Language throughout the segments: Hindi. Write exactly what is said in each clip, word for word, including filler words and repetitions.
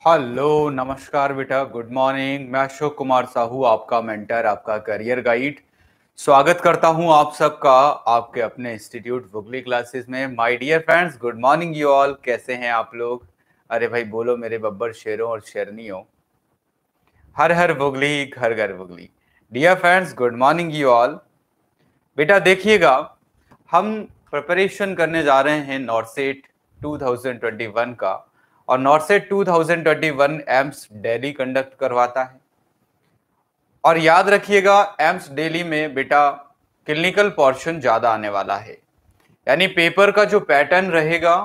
हेलो नमस्कार बेटा, गुड मॉर्निंग। मैं अशोक कुमार साहू, आपका मेंटर, आपका करियर गाइड। स्वागत करता हूं आप सबका आपके अपने इंस्टीट्यूट वुगली क्लासेस में। My dear friends, good morning you all. कैसे हैं आप लोग? अरे भाई बोलो मेरे बब्बर शेरों और शेरनियों, हर हर वुगली, घर घर Vugli. Dear friends, good morning you all. बेटा देखिएगा, हम प्रिपरेशन करने जा रहे हैं NORCET two thousand twenty one का। और NORCET two thousand twenty one AIIMS Delhi conduct करवाता है। और याद रखिएगा, एम्स दिल्ली में बेटा क्लिनिकल पोर्शन ज्यादा आने वाला है। यानी पेपर का जो पैटर्न रहेगा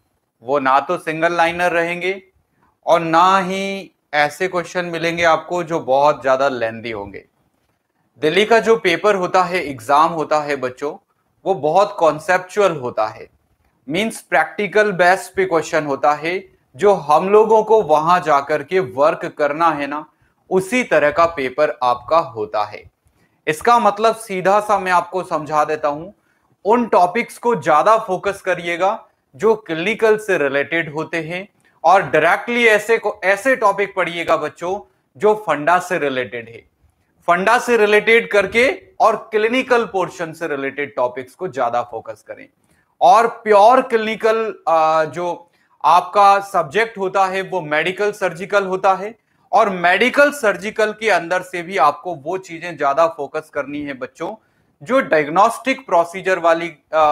वो ना तो सिंगल लाइनर रहेंगे और ना ही ऐसे क्वेश्चन मिलेंगे आपको जो बहुत ज्यादा लेंदी होंगे। दिल्ली का जो पेपर होता है, एग्जाम होता है बच्चों, वो बहुत कॉन्सेप्चुअल होता है। मींस प्रैक्टिकल बेस पे क्वेश्चन होता है। जो हम लोगों को वहां जाकर के वर्क करना है ना, उसी तरह का पेपर आपका होता है। इसका मतलब सीधा सा मैं आपको समझा देता हूं, उन टॉपिक्स को ज्यादा फोकस करिएगा जो क्लिनिकल से रिलेटेड होते हैं, और डायरेक्टली ऐसे को ऐसे टॉपिक पढ़िएगा बच्चों जो फंडा से रिलेटेड है। फंडा से रिलेटेड करके और क्लिनिकल पोर्शन से रिलेटेड टॉपिक्स को ज्यादा फोकस करें। और प्योर क्लिनिकल जो आपका सब्जेक्ट होता है वो मेडिकल सर्जिकल होता है। और मेडिकल सर्जिकल के अंदर से भी आपको वो चीजें ज्यादा फोकस करनी है बच्चों जो डायग्नोस्टिक प्रोसीजर वाली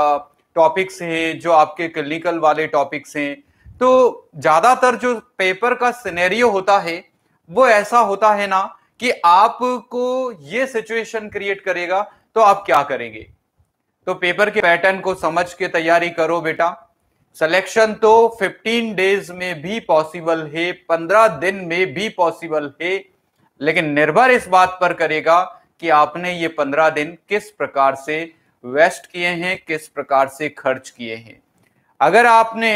टॉपिक्स हैं, जो आपके क्लिनिकल वाले टॉपिक्स हैं। तो ज्यादातर जो पेपर का सिनेरियो होता है वो ऐसा होता है ना कि आपको ये सिचुएशन क्रिएट करेगा, तो आप क्या करेंगे? तो पेपर के पैटर्न को समझ के तैयारी करो बेटा। सिलेक्शन तो फिफ्टीन डेज में भी पॉसिबल है, पंद्रह दिन में भी पॉसिबल है, लेकिन निर्भर इस बात पर करेगा कि आपने ये पंद्रह दिन किस प्रकार से वेस्ट किए हैं, किस प्रकार से खर्च किए हैं। अगर आपने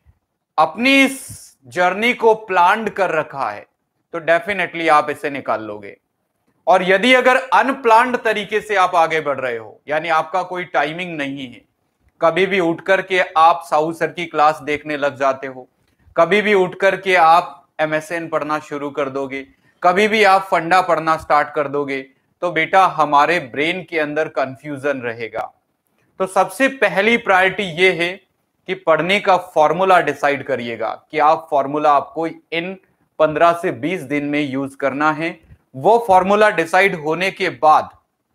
अपनी इस जर्नी को प्लान कर रखा है तो डेफिनेटली आप इसे निकाल लोगे। और यदि अगर अनप्लान्ड तरीके से आप आगे बढ़ रहे हो, यानी आपका कोई टाइमिंग नहीं है, कभी भी उठ करके आप साहू सर की क्लास देखने लग जाते हो, कभी भी उठ करके आप एमएसएन पढ़ना शुरू कर दोगे, कभी भी आप फंडा पढ़ना स्टार्ट कर दोगे, तो बेटा हमारे ब्रेन के अंदर कंफ्यूजन रहेगा। तो सबसे पहली प्रायोरिटी यह है कि पढ़ने का फॉर्मूला डिसाइड करिएगा कि आप फॉर्मूला आपको इन पंद्रह से बीस दिन में यूज करना है। वो फॉर्मूला डिसाइड होने के बाद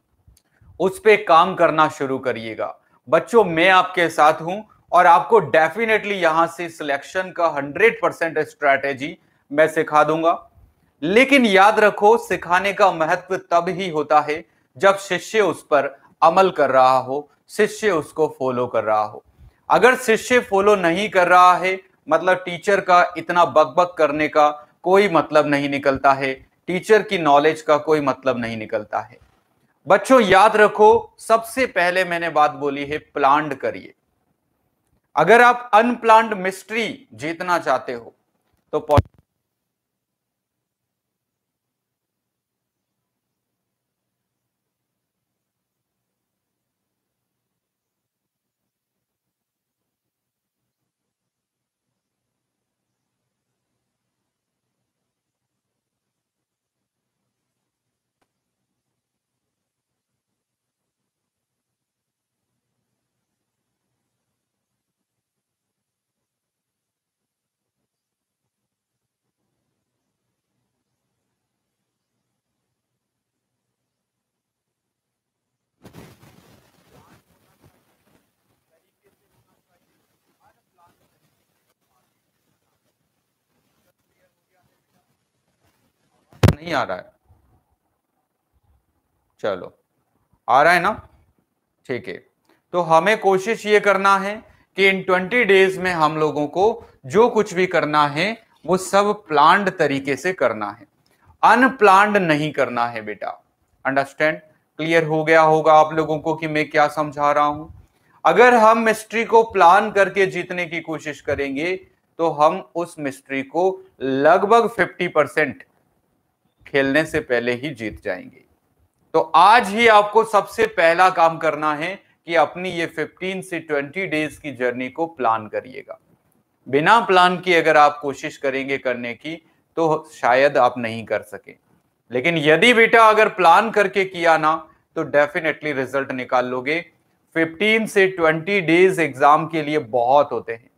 उस पे काम करना शुरू करिएगा। बच्चों मैं आपके साथ हूं और आपको डेफिनेटली यहां से सिलेक्शन का हंड्रेड परसेंट स्ट्रैटेजी मैं सिखा दूंगा। लेकिन याद रखो, सिखाने का महत्व तब ही होता है जब शिष्य उस पर अमल कर रहा हो, शिष्य उसको फॉलो कर रहा हो। अगर शिष्य फॉलो नहीं कर रहा है, मतलब टीचर का इतना बकबक करने का कोई मतलब नहीं निकलता है, टीचर की नॉलेज का कोई मतलब नहीं निकलता है। बच्चों याद रखो, सबसे पहले मैंने बात बोली है प्लान्ड करिए। अगर आप अनप्लान्ड मिस्ट्री जीतना चाहते हो तो नहीं आ रहा है? चलो, आ रहा है ना? ठीक है। तो हमें कोशिश ये करना है कि इन ट्वेंटी डेज में हम लोगों को जो कुछ भी करना है वो सब प्लान्ड तरीके से करना है, अनप्लान्ड नहीं करना है बेटा। अंडरस्टैंड? क्लियर हो गया होगा आप लोगों को कि मैं क्या समझा रहा हूं। अगर हम मिस्ट्री को प्लान करके जीतने की कोशिश करेंगे तो हम उस मिस्ट्री को लगभग फिफ्टी परसेंट खेलने से पहले ही जीत जाएंगे। तो आज ही आपको सबसे पहला काम करना है कि अपनी ये फिफ्टीन से ट्वेंटी डेज की जर्नी को प्लान करिएगा। बिना प्लान किए अगर आप कोशिश करेंगे करने की तो शायद आप नहीं कर सके। लेकिन यदि बेटा अगर प्लान करके किया ना तो डेफिनेटली रिजल्ट निकाल लोगे। फिफ्टीन से ट्वेंटी डेज एग्जाम के लिए बहुत होते हैं।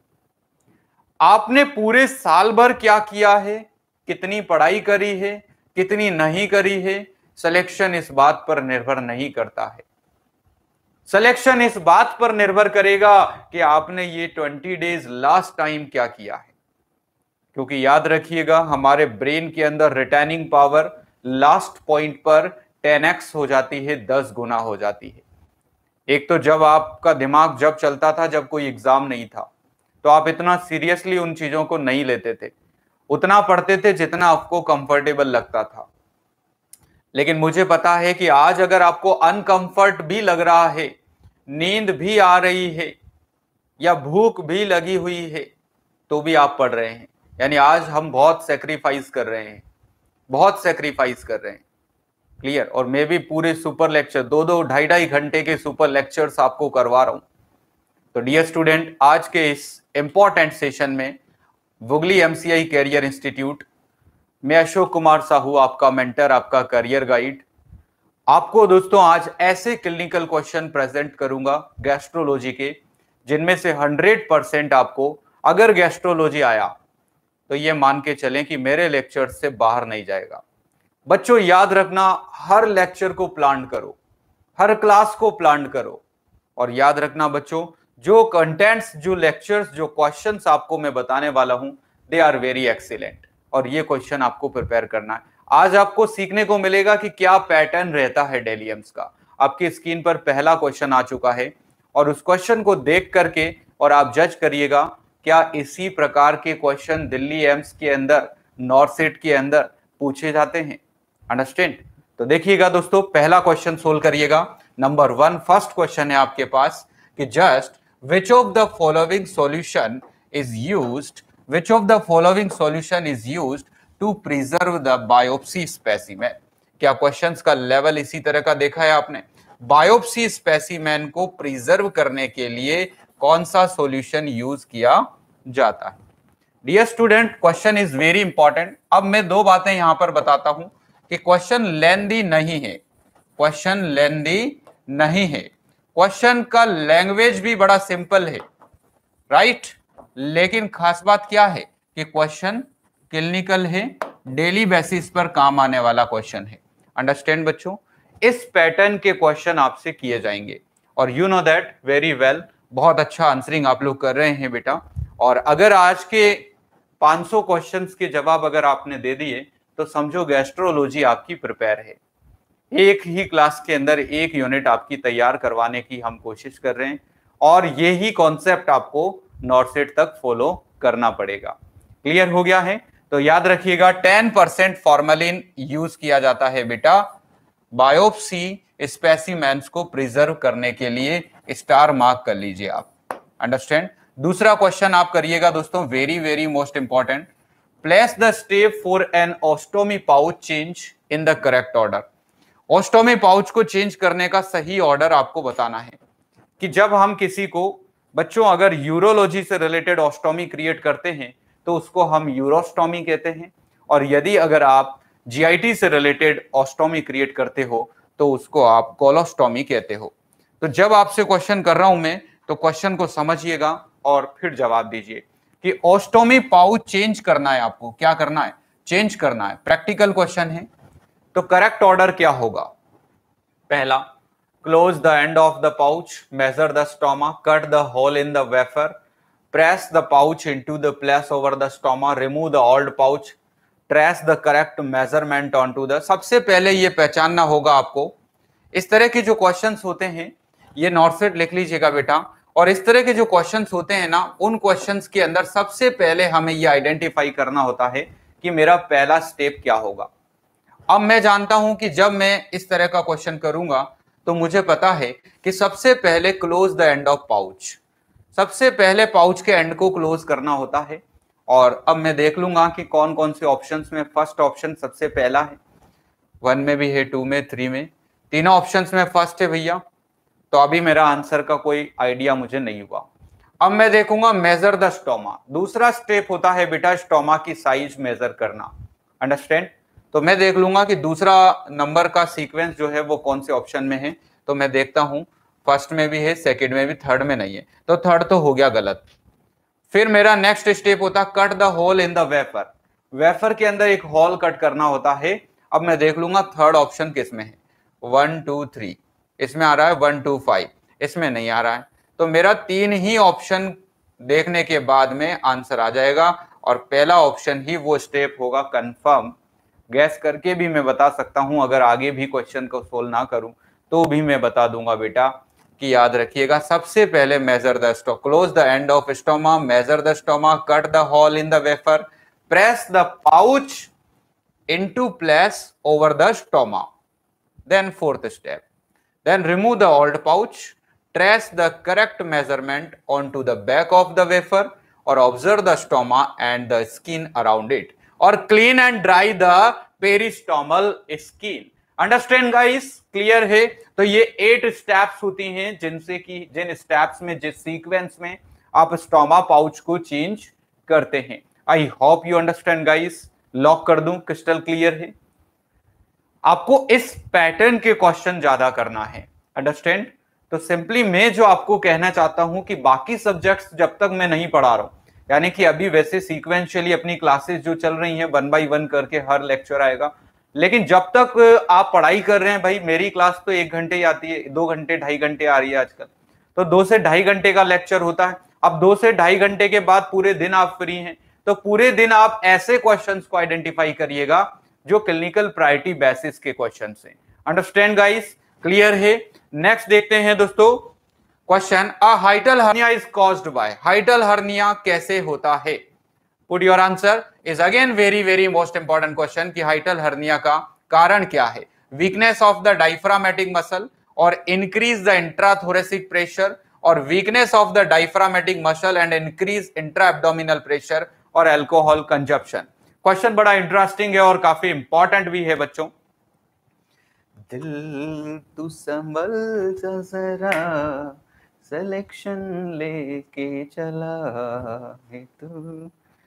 आपने पूरे साल भर क्या किया है, कितनी पढ़ाई करी है, कितनी नहीं करी है, सिलेक्शन इस बात पर निर्भर नहीं करता है। सिलेक्शन इस बात पर निर्भर करेगा कि आपने ये ट्वेंटी डेज लास्ट टाइम क्या किया है। क्योंकि याद रखिएगा, हमारे ब्रेन के अंदर रिटेनिंग पावर लास्ट पॉइंट पर टेन एक्स हो जाती है, दस गुना हो जाती है। एक तो जब आपका दिमाग जब चलता था, जब कोई एग्जाम नहीं था, तो आप इतना सीरियसली उन चीजों को नहीं लेते थे, उतना पढ़ते थे जितना आपको कंफर्टेबल लगता था। लेकिन मुझे पता है कि आज अगर आपको अनकंफर्ट भी लग रहा है, नींद भी आ रही है या भूख भी लगी हुई है, तो भी आप पढ़ रहे हैं। यानी आज हम बहुत सेक्रीफाइस कर रहे हैं, बहुत सेक्रीफाइस कर रहे हैं। क्लियर? और मैं भी पूरे सुपर लेक्चर दो दो ढाई ढाई घंटे के सुपर लेक्चर्स आपको करवा रहा हूं। तो डियर स्टूडेंट, आज के इस इंपॉर्टेंट सेशन में वुगली एमसीआई कैरियर इंस्टीट्यूट मैं अशोक कुमार साहू, आपका मेंटर, आपका करियर गाइड, आपको दोस्तों आज ऐसे क्लिनिकल क्वेश्चन प्रेजेंट करूंगा गैस्ट्रोलॉजी के, जिनमें से हंड्रेड परसेंट आपको अगर गैस्ट्रोलॉजी आया तो ये मान के चलें कि मेरे लेक्चर से बाहर नहीं जाएगा। बच्चों याद रखना, हर लेक्चर को प्लान करो, हर क्लास को प्लान करो, और याद रखना बच्चों, जो कंटेंट्स, जो लेक्चर्स, जो क्वेश्चंस आपको मैं बताने वाला हूं, दे आर वेरी एक्सीलेंट, और ये क्वेश्चन आपको प्रिपेयर करना है। आज आपको सीखने को मिलेगा कि क्या पैटर्न रहता है डेली एम्स का। आपकी स्क्रीन पर पहला क्वेश्चन आ चुका है, और उस क्वेश्चन को देख करके और आप जज करिएगा क्या इसी प्रकार के क्वेश्चन दिल्ली एम्स के अंदर, नॉर्सेट के अंदर पूछे जाते हैं। अंडरस्टैंड? तो देखिएगा दोस्तों, पहला क्वेश्चन सोल्व करिएगा। नंबर वन, फर्स्ट क्वेश्चन है आपके पास कि just which of the following solution is used which of the following solution is used to preserve the biopsy specimen। क्या क्वेश्चंस का लेवल इसी तरह का देखा है आपने? बायोप्सी स्पेसिमेन को प्रिजर्व करने के लिए कौन सा सॉल्यूशन यूज किया जाता है। Dear student, question is very important. अब मैं दो बातें यहां पर बताता हूं कि क्वेश्चन लेंदी नहीं है, क्वेश्चन लेंदी नहीं है, क्वेश्चन का लैंग्वेज भी बड़ा सिंपल है, राइट। लेकिन खास बात क्या है कि क्वेश्चन क्लिनिकल है, डेली बेसिस पर काम आने वाला क्वेश्चन है। अंडरस्टैंड बच्चों? इस पैटर्न के क्वेश्चन आपसे किए जाएंगे, और you know that very well. बहुत अच्छा आंसरिंग आप लोग कर रहे हैं बेटा। और अगर आज के पाँच सौ क्वेश्चंस के जवाब अगर आपने दे दिए तो समझो गैस्ट्रोलॉजी आपकी प्रिपेयर है। एक ही क्लास के अंदर एक यूनिट आपकी तैयार करवाने की हम कोशिश कर रहे हैं, और यही कॉन्सेप्ट आपको नॉर्सेट तक फॉलो करना पड़ेगा। क्लियर हो गया है? तो याद रखिएगा, टेन परसेंट फॉर्मेलिन यूज किया जाता है बेटा बायोप्सी स्पेसिमेंस को प्रिजर्व करने के लिए। स्टार मार्क कर लीजिए आप। अंडरस्टैंड? दूसरा क्वेश्चन आप करिएगा दोस्तों, very very most important. Place the step for an ostomy pouch change in the correct order. Ostomy pouch को चेंज करने का सही ऑर्डर आपको बताना है कि जब हम किसी को, बच्चों अगर यूरोलॉजी से रिलेटेड ओस्टोमी क्रिएट करते हैं तो उसको हम यूरोस्टोमी कहते हैं, और यदि अगर आप जीआईटी से रिलेटेड ओस्टोमी क्रिएट करते हो तो उसको आप कोलोस्टोमी कहते हो। तो जब आपसे क्वेश्चन कर रहा हूं मैं, तो क्वेश्चन को समझिएगा और फिर जवाब दीजिए कि ओस्टोमी पाउच चेंज करना है, आपको क्या करना है? चेंज करना है। प्रैक्टिकल क्वेश्चन है, तो करेक्ट ऑर्डर क्या होगा? पहला, close the end of the pouch, measure the stoma, cut the hole in the wafer, press the pouch into the place over the stoma, remove the old pouch, trace the correct measurement onto the. सबसे पहले ये पहचानना होगा आपको, इस तरह के जो क्वेश्चंस होते हैं, ये नॉर्सेट लिख लीजिएगा बेटा, और इस तरह के जो क्वेश्चंस होते हैं ना, उन क्वेश्चंस के अंदर सबसे पहले हमें ये आइडेंटिफाई करना होता है कि मेरा पहला स्टेप क्या होगा। अब मैं जानता हूं कि जब मैं इस तरह का क्वेश्चन करूंगा तो मुझे पता है कि सबसे पहले close the end of pouch, सबसे पहले पाउच के एंड को क्लोज करना होता है। और अब मैं देख लूंगा कि कौन कौन से ऑप्शंस में फर्स्ट ऑप्शन सबसे पहला है, वन में भी है, टू में, थ्री में, तीनों ऑप्शंस में फर्स्ट है भैया। तो अभी मेरा आंसर का कोई आइडिया मुझे नहीं हुआ। अब मैं देखूंगा मेजर द स्टोमा। दूसरा स्टेप होता है बेटा स्टोमा की साइज मेजर करना। अंडरस्टैंड। तो मैं देख लूंगा कि दूसरा नंबर का सीक्वेंस जो है वो कौन से ऑप्शन में है। तो मैं देखता हूं फर्स्ट में भी है, सेकंड में भी, थर्ड में नहीं है, तो थर्ड तो हो गया गलत। फिर मेरा नेक्स्ट स्टेप होता cut the hole in the wafer. Wafer के अंदर एक होल कट करना होता है। अब मैं देख लूंगा थर्ड ऑप्शन किस में है, वन टू थ्री, इसमें आ रहा है वन टू फाइव, इसमें नहीं आ रहा है। तो मेरा तीन ही ऑप्शन देखने के बाद में आंसर आ जाएगा और पहला ऑप्शन ही वो स्टेप होगा कंफर्म। गैस करके भी मैं बता सकता हूं, अगर आगे भी क्वेश्चन को सोल्व ना करूं तो भी मैं बता दूंगा बेटा कि याद रखिएगा सबसे पहले measure the stoma, close the end of stoma, measure the stoma, cut the hole in the wafer, press the pouch into place over the stoma. Then fourth step, then remove the old pouch, trace the correct measurement onto the back of the wafer or observe the stoma and the skin around it or clean and dry the peristomal skin. Understand guys? Clear है? तो ये eight steps होती हैं जिनसे कि जिन steps में जिस sequence में आप stoma pouch को change करते हैं। I hope you understand guys. Lock कर दूं, क्रिस्टल क्लियर है। आपको इस पैटर्न के क्वेश्चन ज्यादा करना है, अंडरस्टैंड। तो सिंपली मैं जो आपको कहना चाहता हूं कि बाकी सब्जेक्ट्स जब तक मैं नहीं पढ़ा रहा हूं, यानी कि अभी वैसे सीक्वेंशियली अपनी क्लासेस जो चल रही हैं वन बाय वन करके हर लेक्चर आएगा, लेकिन जब तक आप पढ़ाई कर रहे हैं, भाई मेरी क्लास तो एक घंटे ही आती है, दो घंटे ढाई घंटे आ रही है आजकल, तो दो से ढाई घंटे का लेक्चर होता है। अब दो से ढाई घंटे के बाद पूरे दिन आप फ्री हैं, तो पूरे दिन आप ऐसे क्वेश्चंस को आइडेंटिफाई करिएगा जो क्लिनिकल प्रायोरिटी बेसिस के क्वेश्चंस हैं। Understand guys? क्लियर है? नेक्स्ट देखते हैं दोस्तों question, a hiatal hernia is caused by. Hiatal hernia कैसे होता है? Put your answer. Is again very very most important question कि हाइटल हर्निया का कारण क्या है। Weakness of the diaphragmatic muscle और इंक्रीज द इंट्राथोरेसिक प्रेशर और weakness of the diaphragmatic muscle and increase intra abdominal pressure और अल्कोहल कंजप्शन। क्वेश्चन बड़ा इंटरेस्टिंग है और काफी इंपॉर्टेंट भी है बच्चों। दिल तू संभल जा जरा, सिलेक्शन लेके चला है तू।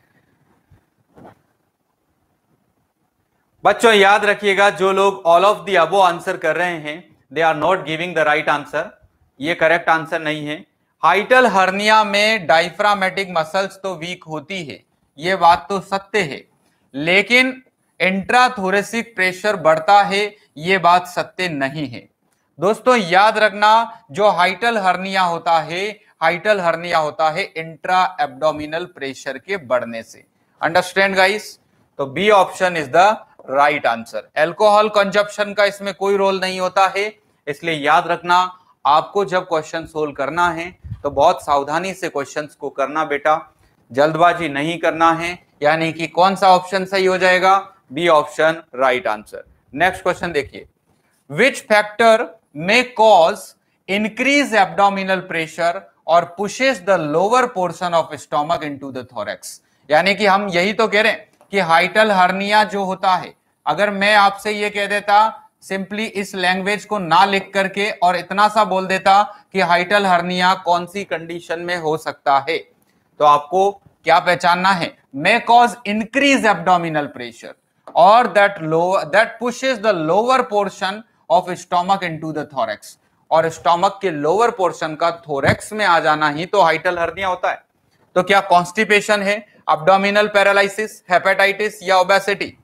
बच्चों याद रखिएगा, जो लोग all of the above answer कर रहे हैं they are not giving the right answer, ये करेक्ट आंसर नहीं है। हाइटल हर्निया में डायफ्रामेटिक मसल्स तो वीक होती है, ये बात तो सत्य है, लेकिन इंट्राथोरेसिक प्रेशर बढ़ता है, ये बात सत्य नहीं है। दोस्तों याद रखना, जो हाइटल हर्निया होता है, हाइटल हर्निया होता है इंट्रा एब्डोमिनल प्रेशर के बढ़ने से। Understand guys? तो B option is the right answer. Alcohol consumption का इसमें कोई रोल नहीं होता है, इसलिए याद रखना आपको जब क्वेश्चन सोल्व करना है तो बहुत सावधानी से क्वेश्चंस को करना बेटा, जल्दबाजी नहीं करना है। यानी कि कौन सा ऑप्शन सही हो जाएगा? B option right answer. Next question देखिए, which factor may cause increase abdominal pressure और pushes the lower portion of stomach into the thorax. यानी कि हम यही तो कह रहे हैं कि हाइटल हर्निया जो होता है, अगर मैं आपसे ये कह देता सिंपली इस लैंग्वेज को ना लिख करके और इतना सा बोल देता कि हाइटल हर्निया कौन सी कंडीशन में हो सकता है, तो आपको क्या पहचानना है? May cause increase abdominal pressure और that low that pushes the lower portion of stomach into the thorax, और स्टोमक के लोअर पोर्शन का थोरैक्स में आ जाना ही तो हाइटल हर्निया होता है। तो क्या कॉन्स्टिपेशन है, एब्डोमिनल पैरालिसिस, हेपेटाइटिस या ओबेसिटी?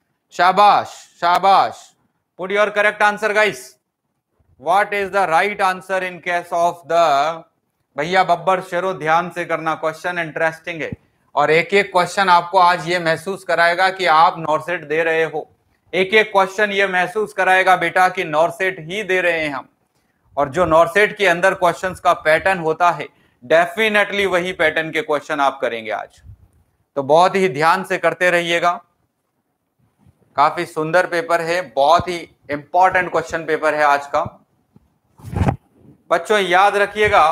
शाबाश शाबाश। Put your correct answer guys. What is the right answer in case of the, भैया बब्बर शेरो ध्यान से करना, क्वेश्चन इंटरेस्टिंग है और एक एक क्वेश्चन आपको आज ये महसूस कराएगा कि आप नॉर्सेट दे रहे हो। एक एक क्वेश्चन ये महसूस कराएगा बेटा कि नॉर्सेट ही दे रहे हैं हम, और जो नॉर्सेट के अंदर क्वेश्चंस का पैटर्न होता है डेफिनेटली वही पैटर्न के क्वेश्चन आप करेंगे आज। तो बहुत ही ध्यान से करते रहिएगा, काफी सुंदर पेपर है, बहुत ही इंपॉर्टेंट क्वेश्चन पेपर है आज का। बच्चों याद रखिएगा,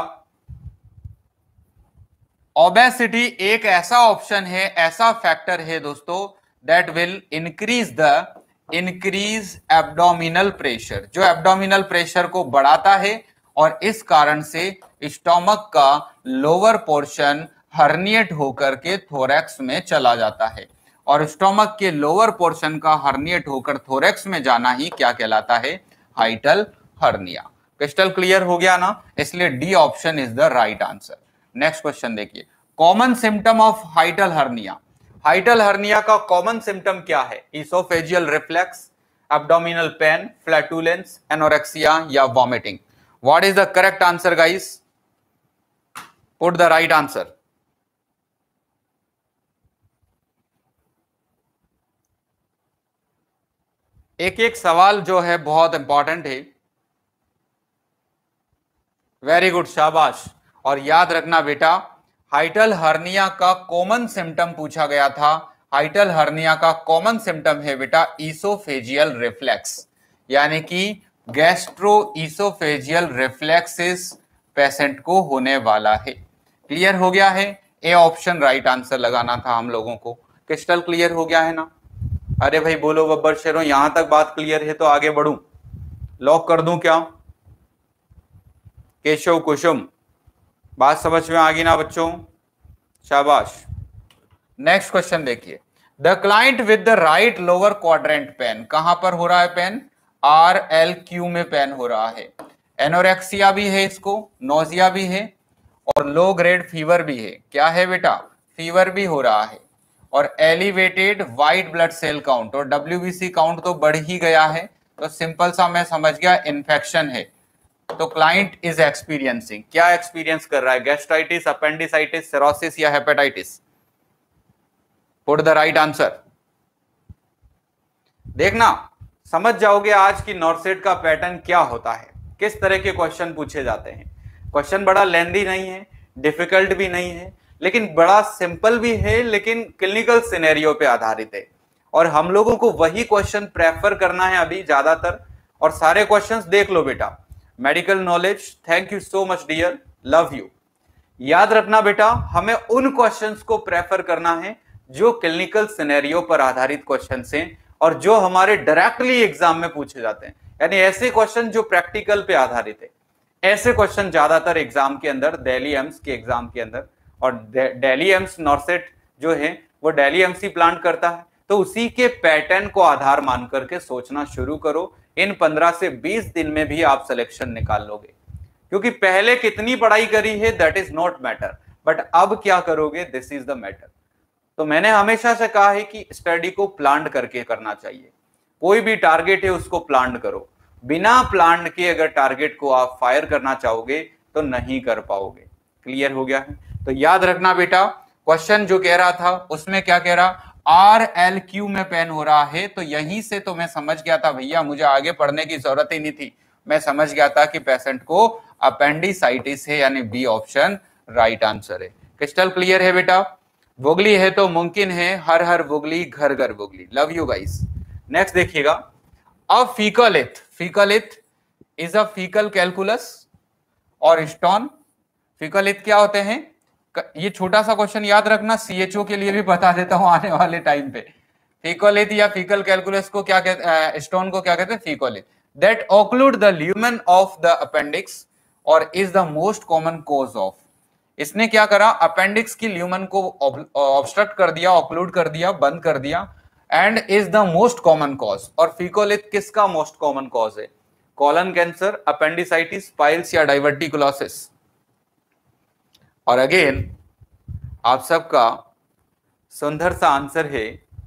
ओबेसिटी एक ऐसा ऑप्शन है, ऐसा फैक्टर है दोस्तों that will increase the increase abdominal pressure, जो एब्डोमिनल प्रेशर को बढ़ाता है और इस कारण से स्टोमक का लोअर पोर्शन हर्निएट होकर के थोरैक्स में चला जाता है और स्टोमक के लोअर पोर्शन का हर्निएट होकर थोरेक्स में जाना ही क्या कहलाता है? Hiatal hernia. क्रिस्टल क्लियर हो गया ना? इसलिए D option is the right answer. Next question देखिए, common symptom of hiatal hernia. Hiatal hernia का कॉमन सिम्टम क्या है? Oesophageal reflex, abdominal pain, flatulence, anorexia या vomiting? What is the correct answer guys? Put the right answer. एक एक सवाल जो है बहुत इंपॉर्टेंट है। वेरी गुड, शाबाश। और याद रखना बेटा, हाइटल हर्निया का कॉमन सिम्टम पूछा गया था। हाइटल हर्निया का कॉमन सिम्टम है बेटा इसोफेजियल रिफ्लेक्स, यानी कि गैस्ट्रो इसोफेजियल रिफ्लेक्सिस पेशेंट को होने वाला है। क्लियर हो गया है? ए ऑप्शन राइट आंसर लगाना था हम लोगों को। क्रिस्टल क्लियर हो गया है ना? अरे भाई बोलो बब्बर शेरों, यहां तक बात क्लियर है तो आगे बढ़ूं? लॉक कर दूं क्या? केशव कुसुम, बात समझ में आ गई ना बच्चों? शाबाश। नेक्स्ट क्वेश्चन देखिए, the client with the right lower quadrant pain, कहां पर हो रहा है पेन? आर एल क्यू में पेन हो रहा है। एनोरेक्सिया भी है इसको, नोजिया भी है और लो ग्रेड फीवर भी है। क्या है बेटा? फीवर भी हो रहा है और elevated white blood cell count और डब्ल्यूबीसी काउंट तो बढ़ ही गया है। तो सिंपल सा मैं समझ गया इन्फेक्शन है। तो क्लाइंट इज एक्सपीरियंसिंग, क्या एक्सपीरियंस कर रहा है? गैस्ट्राइटिस, अपेंडिसाइटिस, सिरोसिस या hepatitis? Put the right answer. देखना, समझ जाओगे आज की नॉर्सेट का पैटर्न क्या होता है, किस तरह के क्वेश्चन पूछे जाते हैं। क्वेश्चन बड़ा लेंदी नहीं है, डिफिकल्ट भी नहीं है, लेकिन बड़ा सिंपल भी है, लेकिन क्लिनिकल सिनेरियो पे आधारित है। और हम लोगों को वही क्वेश्चन प्रेफर करना है अभी ज्यादातर। और सारे क्वेश्चंस देख लो बेटा। Medical knowledge, thank you so much dear, love you. याद रखना बेटा, हमें उन क्वेश्चंस को प्रेफर करना है जो क्लिनिकल सिनेरियो पर आधारित क्वेश्चंस हैं और जो हमारे डायरेक्टली एग्जाम में पूछे जाते हैं, यानी ऐसे क्वेश्चन जो प्रैक्टिकल पे आधारित है। ऐसे क्वेश्चन ज्यादातर एग्जाम के अंदर, दिल्ली एम्स के एग्जाम के अंदर, और दिल्ली एम्स नॉर्सेट जो है वो दिल्ली एम्स ही प्लान करता है, तो उसी के पैटर्न को आधार मान करके सोचना शुरू करो। इन पंद्रह से बीस दिन में भी आप सिलेक्शन निकाल लोगे, क्योंकि पहले कितनी पढ़ाई करी है that is not matter, but अब क्या करोगे दिस इज द मैटर। तो मैंने हमेशा से कहा है कि स्टडी को प्लान करके करना चाहिए। कोई भी टारगेट है उसको प्लान करो, बिना प्लान के अगर टारगेट को आप फायर करना चाहोगे तो नहीं कर पाओगे। क्लियर हो गया है? तो याद रखना बेटा, क्वेश्चन जो कह रहा था उसमें क्या कह रहा? आर एल क्यू में पेन हो रहा है। तो यहीं से तो मैं समझ गया था भैया, मुझे आगे पढ़ने की जरूरत ही नहीं थी। मैं समझ गया था कि पेशेंट को अपेंडिसाइटिस है, यानी बी ऑप्शन राइट आंसर है। क्रिस्टल क्लियर है बेटा? वुगली है तो मुमकिन है, हर हर वुगली, घर घर वुगली। Love you guys. नेक्स्ट देखिएगा, a faecalith, faecalith is a faecal calculus और स्टोन। फीकलिथ क्या होते हैं? ये छोटा सा क्वेश्चन याद रखना, सीएचओ के लिए भी बता देता हूं आने वाले टाइम पे। फीकोलिथ या फीकल कैलकुलस को क्या कहते, स्टोन को क्या कहते हैं? Faecolith. That occlude the lumen of the appendix और is the most common cause of. इसने क्या करा? अपेंडिक्स की ल्यूमेन को ऑब्स्ट्रक्ट कर दिया, ऑक्लूड कर दिया, बंद कर दिया, and is the most common cause. और फीकोलिथ किसका मोस्ट कॉमन कॉज है? कॉलन कैंसर, अपेंडिसाइटिस, पाइल्स या डाइवर्टिकुलोसिस? और अगेन आप सबका सुंदर सा आंसर है,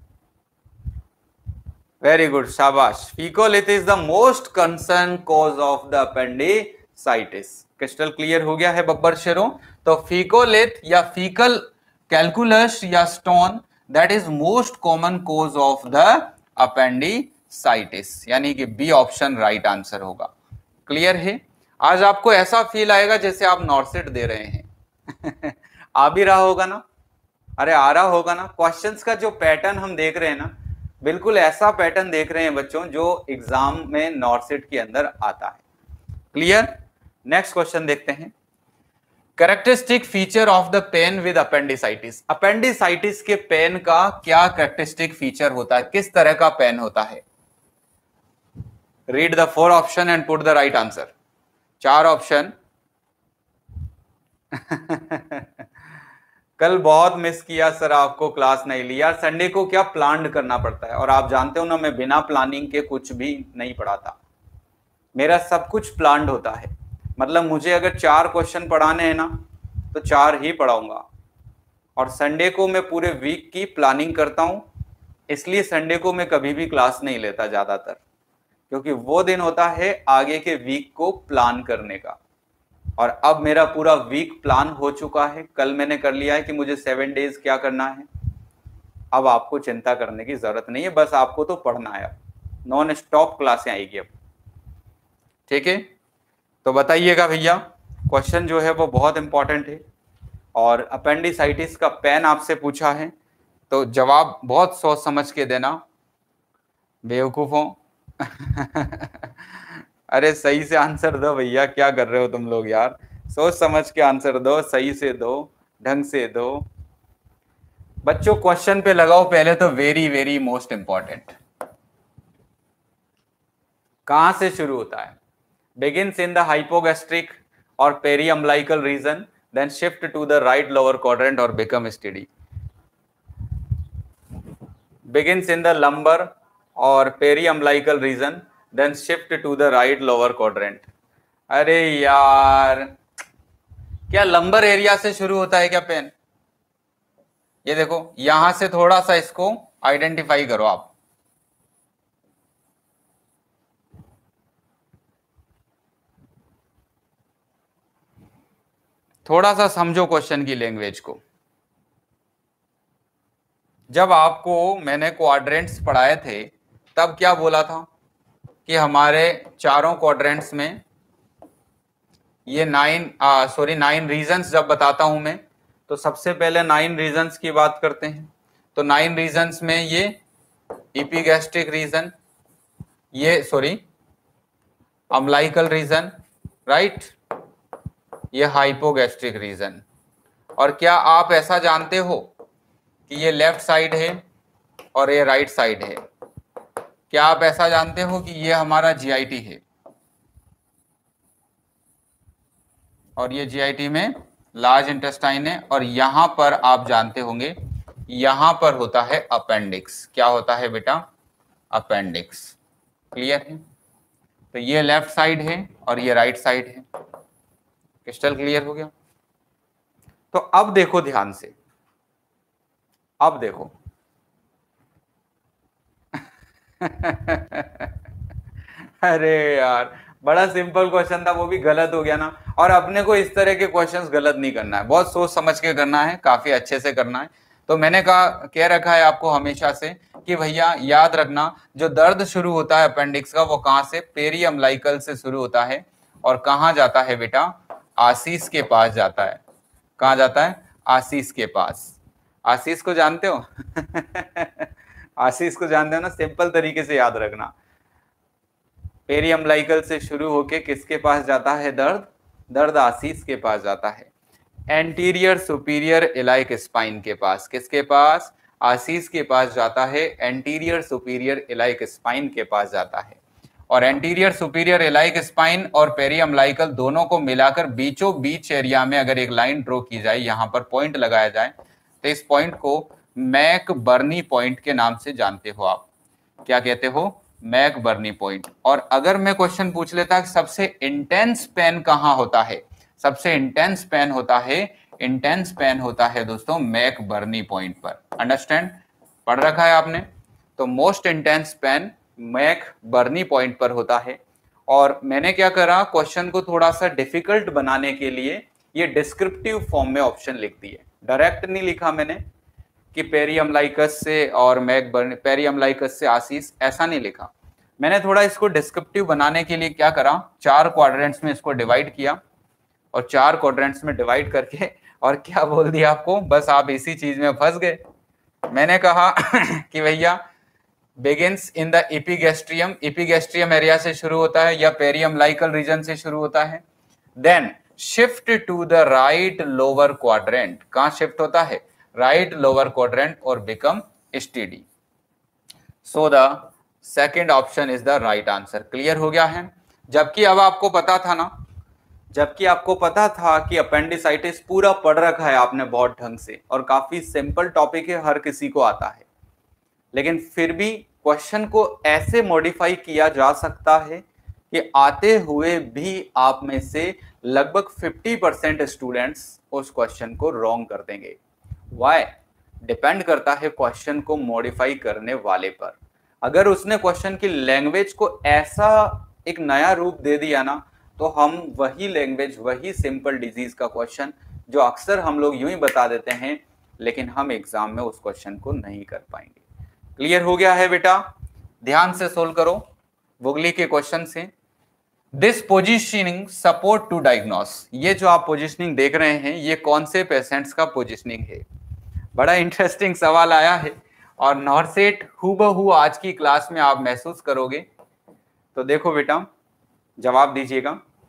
वेरी गुड, शाबाश। Faecolith is the most concern cause of the appendicitis. Crystal clear हो गया है बब्बर शेरों? तो फीकोलिथ या फीकल कैलकुलस या stone, that is most common cause of the appendicitis, यानी कि बी ऑप्शन राइट आंसर होगा। क्लियर है? आज आपको ऐसा फील आएगा जैसे आप नॉर्सेट दे रहे हैं। आ भी रहा होगा ना? अरे आ रहा होगा ना? क्वेश्चंस का जो पैटर्न हम देख रहे हैं ना, बिल्कुल ऐसा पैटर्न देख रहे हैं बच्चों जो एग्जाम में नॉर्सेट के अंदर आता है। क्लियर? नेक्स्ट क्वेश्चन देखते हैं, characteristic feature of the pain with appendicitis. Appendicitis के पेन का क्या कैरेक्टरिस्टिक फीचर होता है? किस तरह का पेन होता है? Read the four option and put the right answer. चार ऑप्शन कल बहुत मिस किया सर, आपको क्लास नहीं लिया। संडे को क्या प्लान करना पड़ता है, और आप जानते हो ना मैं बिना प्लानिंग के कुछ भी नहीं पढ़ाता, मेरा सब कुछ प्लान्ड होता है। मतलब मुझे अगर चार क्वेश्चन पढ़ाने हैं ना तो चार ही पढ़ाऊंगा, और संडे को मैं पूरे वीक की प्लानिंग करता हूं, इसलिए संडे को मैं कभी भी क्लास नहीं लेता ज्यादातर, क्योंकि वो दिन होता है आगे के वीक को प्लान करने का। और अब मेरा पूरा वीक प्लान हो चुका है, कल मैंने कर लिया है कि मुझे सेवन डेज क्या करना है। अब आपको चिंता करने की जरूरत नहीं है, बस आपको तो पढ़ना है। अब नॉन स्टॉप क्लासें आएगी अब, ठीक है। तो बताइएगा भैया, क्वेश्चन जो है वो बहुत इंपॉर्टेंट है, और अपेंडिसाइटिस का पेन आपसे पूछा है तो जवाब बहुत सोच समझ के देना, बेवकूफों। अरे सही से आंसर दो भैया, क्या कर रहे हो तुम लोग यार, सोच समझ के आंसर दो, सही से दो, ढंग से दो। बच्चों क्वेश्चन पे लगाओ पहले तो, वेरी वेरी मोस्ट इंपॉर्टेंट। कहां से शुरू होता है? begins in the hypogastric or periumbilical region, then shift to the right lower quadrant or become steady. Begins in the lumbar or periumbilical region, then shift to the right lower quadrant. अरे यार, क्या लंबर एरिया से शुरू होता है क्या पेन? ये देखो, यहां से थोड़ा सा इसको आइडेंटिफाई करो आप। थोड़ा सा समझो क्वेश्चन की लैंग्वेज को। जब आपको मैंने क्वाड्रेंट्स पढ़ाए थे तब क्या बोला था कि हमारे चारों क्वाड्रेंट्स में ये नाइन सॉरी नाइन रीजन्स जब बताता हूं मैं, तो सबसे पहले नाइन रीजन्स की बात करते हैं। तो नाइन रीजन्स में ये इपिगैस्ट्रिक रीजन, ये सॉरी अम्लाइकल रीजन, राइट, ये हाइपोगैस्ट्रिक रीजन। और क्या आप ऐसा जानते हो कि ये लेफ्ट साइड है और ये राइट साइड है? क्या आप ऐसा जानते हो कि ये हमारा जीआईटी है और ये जीआईटी में लार्ज इंटेस्टाइन है, और यहां पर आप जानते होंगे यहां पर होता है अपेंडिक्स। क्या होता है बेटा? अपेंडिक्स। क्लियर है? तो ये लेफ्ट साइड है और ये राइट साइड है। क्रिस्टल क्लियर हो गया? तो अब देखो ध्यान से, अब देखो अरे यार, बड़ा सिंपल क्वेश्चन था, वो भी गलत हो गया ना। और अपने को इस तरह के क्वेश्चंस गलत नहीं करना है, बहुत सोच समझ के करना है, काफी अच्छे से करना है। तो मैंने कहा कह रखा है आपको हमेशा से कि भैया याद रखना, जो दर्द शुरू होता है अपेंडिक्स का वो कहां से? पेरी अम्लाइकल से शुरू होता है, और कहां जाता है बेटा? आशीष के पास जाता है। कहां जाता है? आशीष के पास। आशीष को जानते हो? आशीष को जानते हो ना? सिंपल तरीके से याद रखना, पेरी अम्लाइकल से शुरू होके किसके पास जाता है दर्द? दर्द आशीष के पास जाता है, एंटीरियर सुपीरियर इलाइक स्पाइन के पास। किसके पास? आशीष के पास जाता है, एंटीरियर सुपीरियर इलाइक स्पाइन के पास जाता है। और एंटीरियर सुपीरियर इलाइक स्पाइन और पेरी अम्लाइकल दोनों को मिलाकर बीचों बीच एरिया में अगर एक लाइन ड्रॉ की जाए, यहां पर पॉइंट लगाया जाए, तो इस पॉइंट को मैक बर्नी पॉइंट के नाम से जानते हो आप। क्या कहते हो? McBurney point. और अगर मैं क्वेश्चन पूछ लेता कि सबसे इंटेंस पेन कहां होता है? सबसे इंटेंस पेन होता है, इंटेंस पेन होता है दोस्तों मैक बर्नी पॉइंट पर। अंडरस्टैंड? पढ़ रखा है आपने? तो most intense pain McBurney point पर होता है। और मैंने क्या करा, क्वेश्चन को थोड़ा सा डिफिकल्ट बनाने के लिए ये डिस्क्रिप्टिव फॉर्म में ऑप्शन लिख दिए, डायरेक्ट नहीं लिखा मैंने कि पेरी अम्लाइकस से और मैक बर्नी, पेरी अम्लाइकस से आशीष, ऐसा नहीं लिखा मैंने। थोड़ा इसको डिस्क्रिप्टिव बनाने के लिए क्या करा, चार क्वाड्रेंट्स में इसको डिवाइड किया, और चार क्वाड्रेंट्स में डिवाइड करके और क्या बोल दिया आपको, बस आप इसी चीज में फंस गए। मैंने कहा कि भैया begins in the epigastrium, epigastrium area से शुरू होता है या पेरी अम्लाइकल रीजन से शुरू होता है, then shift to the right lower quadrant. कहां शिफ्ट होता है? राइट लोअर क्वाड्रेंट, और become steady. So the second option is the right answer. Clear हो गया है? जबकि अब आपको पता था ना जबकि आपको पता था कि अपेंडिसाइटिस पूरा पढ़ रखा है आपने बहुत ढंग से और काफी सिंपल टॉपिक है, हर किसी को आता है, लेकिन फिर भी क्वेश्चन को ऐसे मॉडिफाई किया जा सकता है कि आते हुए भी आप में से लगभग पचास परसेंट स्टूडेंट्स उस क्वेश्चन को रॉन्ग कर देंगे। व्हाई? डिपेंड करता है क्वेश्चन को मॉडिफाई करने वाले पर। अगर उसने क्वेश्चन की लैंग्वेज को ऐसा एक नया रूप दे दिया ना, तो हम वही लैंग्वेज, वही सिंपल डिजीज का क्वेश्चन जो अक्सर हम लोग यूं ही बता देते हैं, लेकिन हम एग्जाम में उस क्वेश्चन को नहीं कर पाएंगे। क्लियर हो गया है बेटा? ध्यान से सोल्व करो वुगली के क्वेश्चन से। This positioning support to diagnose, ये जो आप पोजिशनिंग देख रहे हैं ये कौन से पेशेंट्स का पोजिशनिंग है? बड़ा इंटरेस्टिंग सवाल आया है और नॉर्सेट हूबहू आज की क्लास में आप महसूस करोगे। तो देखो बेटा, जवाब दीजिएगा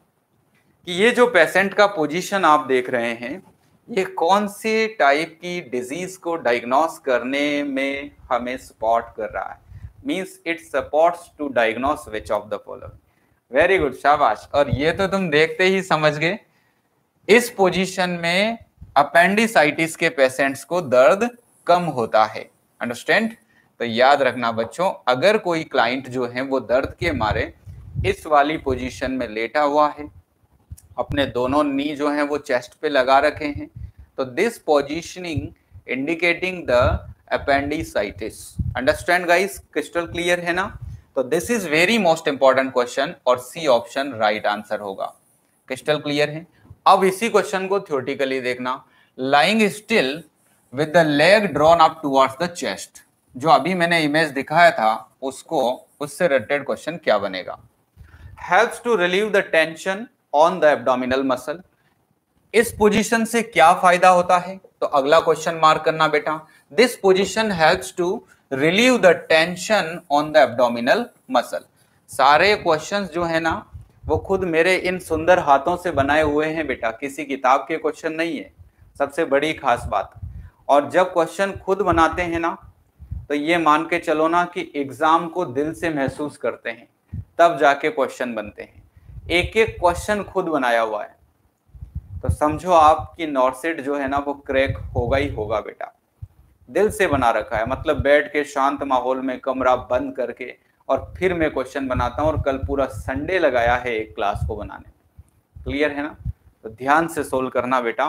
कि ये जो पेशेंट का पोजीशन आप देख रहे हैं ये कौन से टाइप की डिजीज को डायग्नोस करने में हमें सपोर्ट कर रहा है। Means it supports to diagnose which of the following. Very good, शाबाश। और ये तो तुम देखते ही समझ गए, इस पोजीशन में अपेंडिसाइटिस के पेशेंट्स को दर्द कम होता है। अंडरस्टैंड? तो याद रखना बच्चों, अगर कोई क्लाइंट जो है वो दर्द के मारे इस वाली पोजीशन में लेटा हुआ है, अपने दोनों नी जो हैं वो चेस्ट पे लगा रखे हैं, तो this positioning indicating the appendicitis. Understand guys? Crystal clear है ना? तो this is very most important question और सी ऑप्शन राइट आंसर होगा। क्रिस्टल क्लियर है? अब इसी क्वेश्चन को थ्योरेटिकली देखना। Lying still with the leg drawn up towards the chest, जो अभी मैंने इमेज दिखाया था उसको, उससे रिलेटेड क्वेश्चन क्या बनेगा? Helps to relieve the tension on the abdominal muscle. इस पोजीशन से क्या फायदा होता है? तो अगला क्वेश्चन मार्क करना बेटा। This position helps to relieve the tension on the abdominal muscle. सारे क्वेश्चंस जो है ना वो खुद मेरे इन सुंदर हाथों से बनाए हुए हैं बेटा, किसी किताब के क्वेश्चन नहीं है, सबसे बड़ी खास बात। और जब क्वेश्चन खुद बनाते हैं ना तो ये मान के चलो ना कि एग्जाम को दिल से महसूस करते हैं, तब जाके क्वेश्चन बनते हैं। एक एक क्वेश्चन खुद बनाया हुआ है, तो समझो आप कि नॉर्सेट जो है ना वो क्रैक होगा ही होगा बेटा। दिल से बना रखा है, मतलब बैठ के शांत माहौल में कमरा बंद करके और फिर मैं क्वेश्चन बनाता हूं, और कल पूरा संडे लगाया है एक क्लास को बनाने में। क्लियर है ना? तो ध्यान से सोल्व करना बेटा।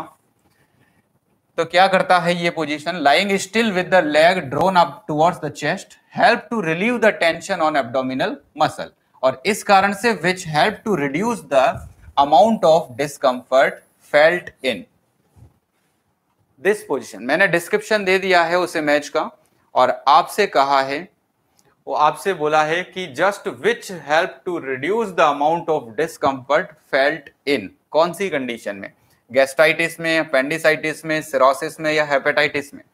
तो क्या करता है ये position? Lying still with the leg drawn up towards the chest help to relieve the tension on abdominal muscle, और इस कारण से which help to reduce the amount of discomfort felt in this position. मैंने डिस्क्रिप्शन दे दिया है उस इमेज का, और आपसे कहा है, वो आपसे बोला है कि just which help to reduce the amount of discomfort felt in, कौन सी कंडीशन में? गैस्ट्राइटिस में, अपेंडिसाइटिस में, सिरोसिस में या हेपेटाइटिस में?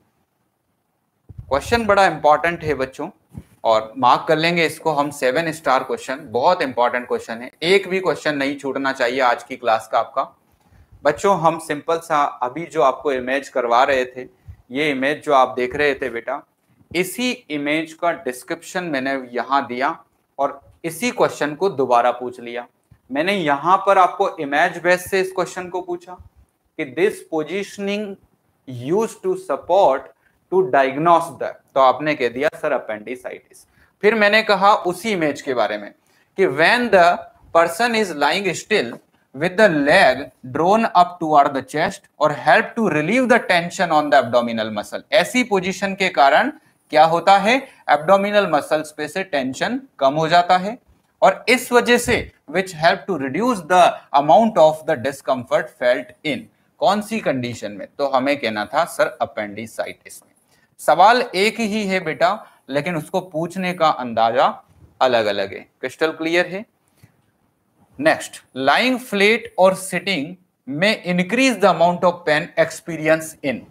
क्वेश्चन बड़ा इंपॉर्टेंट है बच्चों, और मार्क कर लेंगे इसको हम सेवन स्टार क्वेश्चन। बहुत इंपॉर्टेंट क्वेश्चन है, एक भी क्वेश्चन नहीं छूटना चाहिए आज की क्लास का आपका। बच्चों हम सिंपल सा अभी जो आपको इमेज करवा रहे थे, ये इमेज जो आप देख रहे थे बेटा, इसी इमेज का डिस्क्रिप्शन मैंने यहां दिया और इसी क्वेश्चन को दोबारा पूछ लिया। मैंने यहां पर आपको इमेज बेस से इस क्वेश्चन को पूछा कि this positioning used to support to diagnose the, तो आपने कह दिया सर अपेंडिसाइटिस। फिर मैंने कहा उसी इमेज के बारे में कि when the person is lying still with the leg drawn up toward the chest और help to relieve the tension on the abdominal muscle। ऐसी पोजीशन के कारण क्या होता है? एब्डोमिनल मसल्स पे से टेंशन कम हो जाता है, और इस वजह से which help to reduce the amount of the discomfort felt in, कौन सी कंडीशन में? तो हमें कहना था सर अपेंडिसाइटिस में। सवाल एक ही है बेटा, लेकिन उसको पूछने का अंदाजा अलग अलग है। क्रिस्टल क्लियर है? नेक्स्ट, लाइंग फ्लैट और सिटिंग में increase the amount of pain experience in.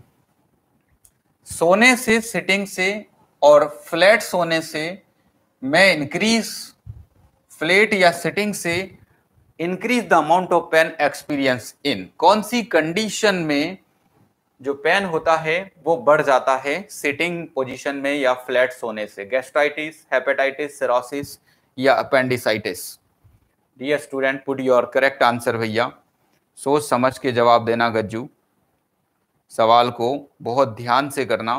सोने से, सिटिंग से और फ्लैट सोने से में इंक्रीज, फ्लैट या सिटिंग से increase the amount of pain experience in, कौन सी कंडीशन में जो पेन होता है वो बढ़ जाता है सिटिंग पोजीशन में या फ्लैट सोने से? गैस्ट्राइटिस, हेपेटाइटिस, सिरोसिस या appendicitis? Dear student, put your correct answer भैया। सोच समझ के जवाब देना गज्जू, सवाल को बहुत ध्यान से करना।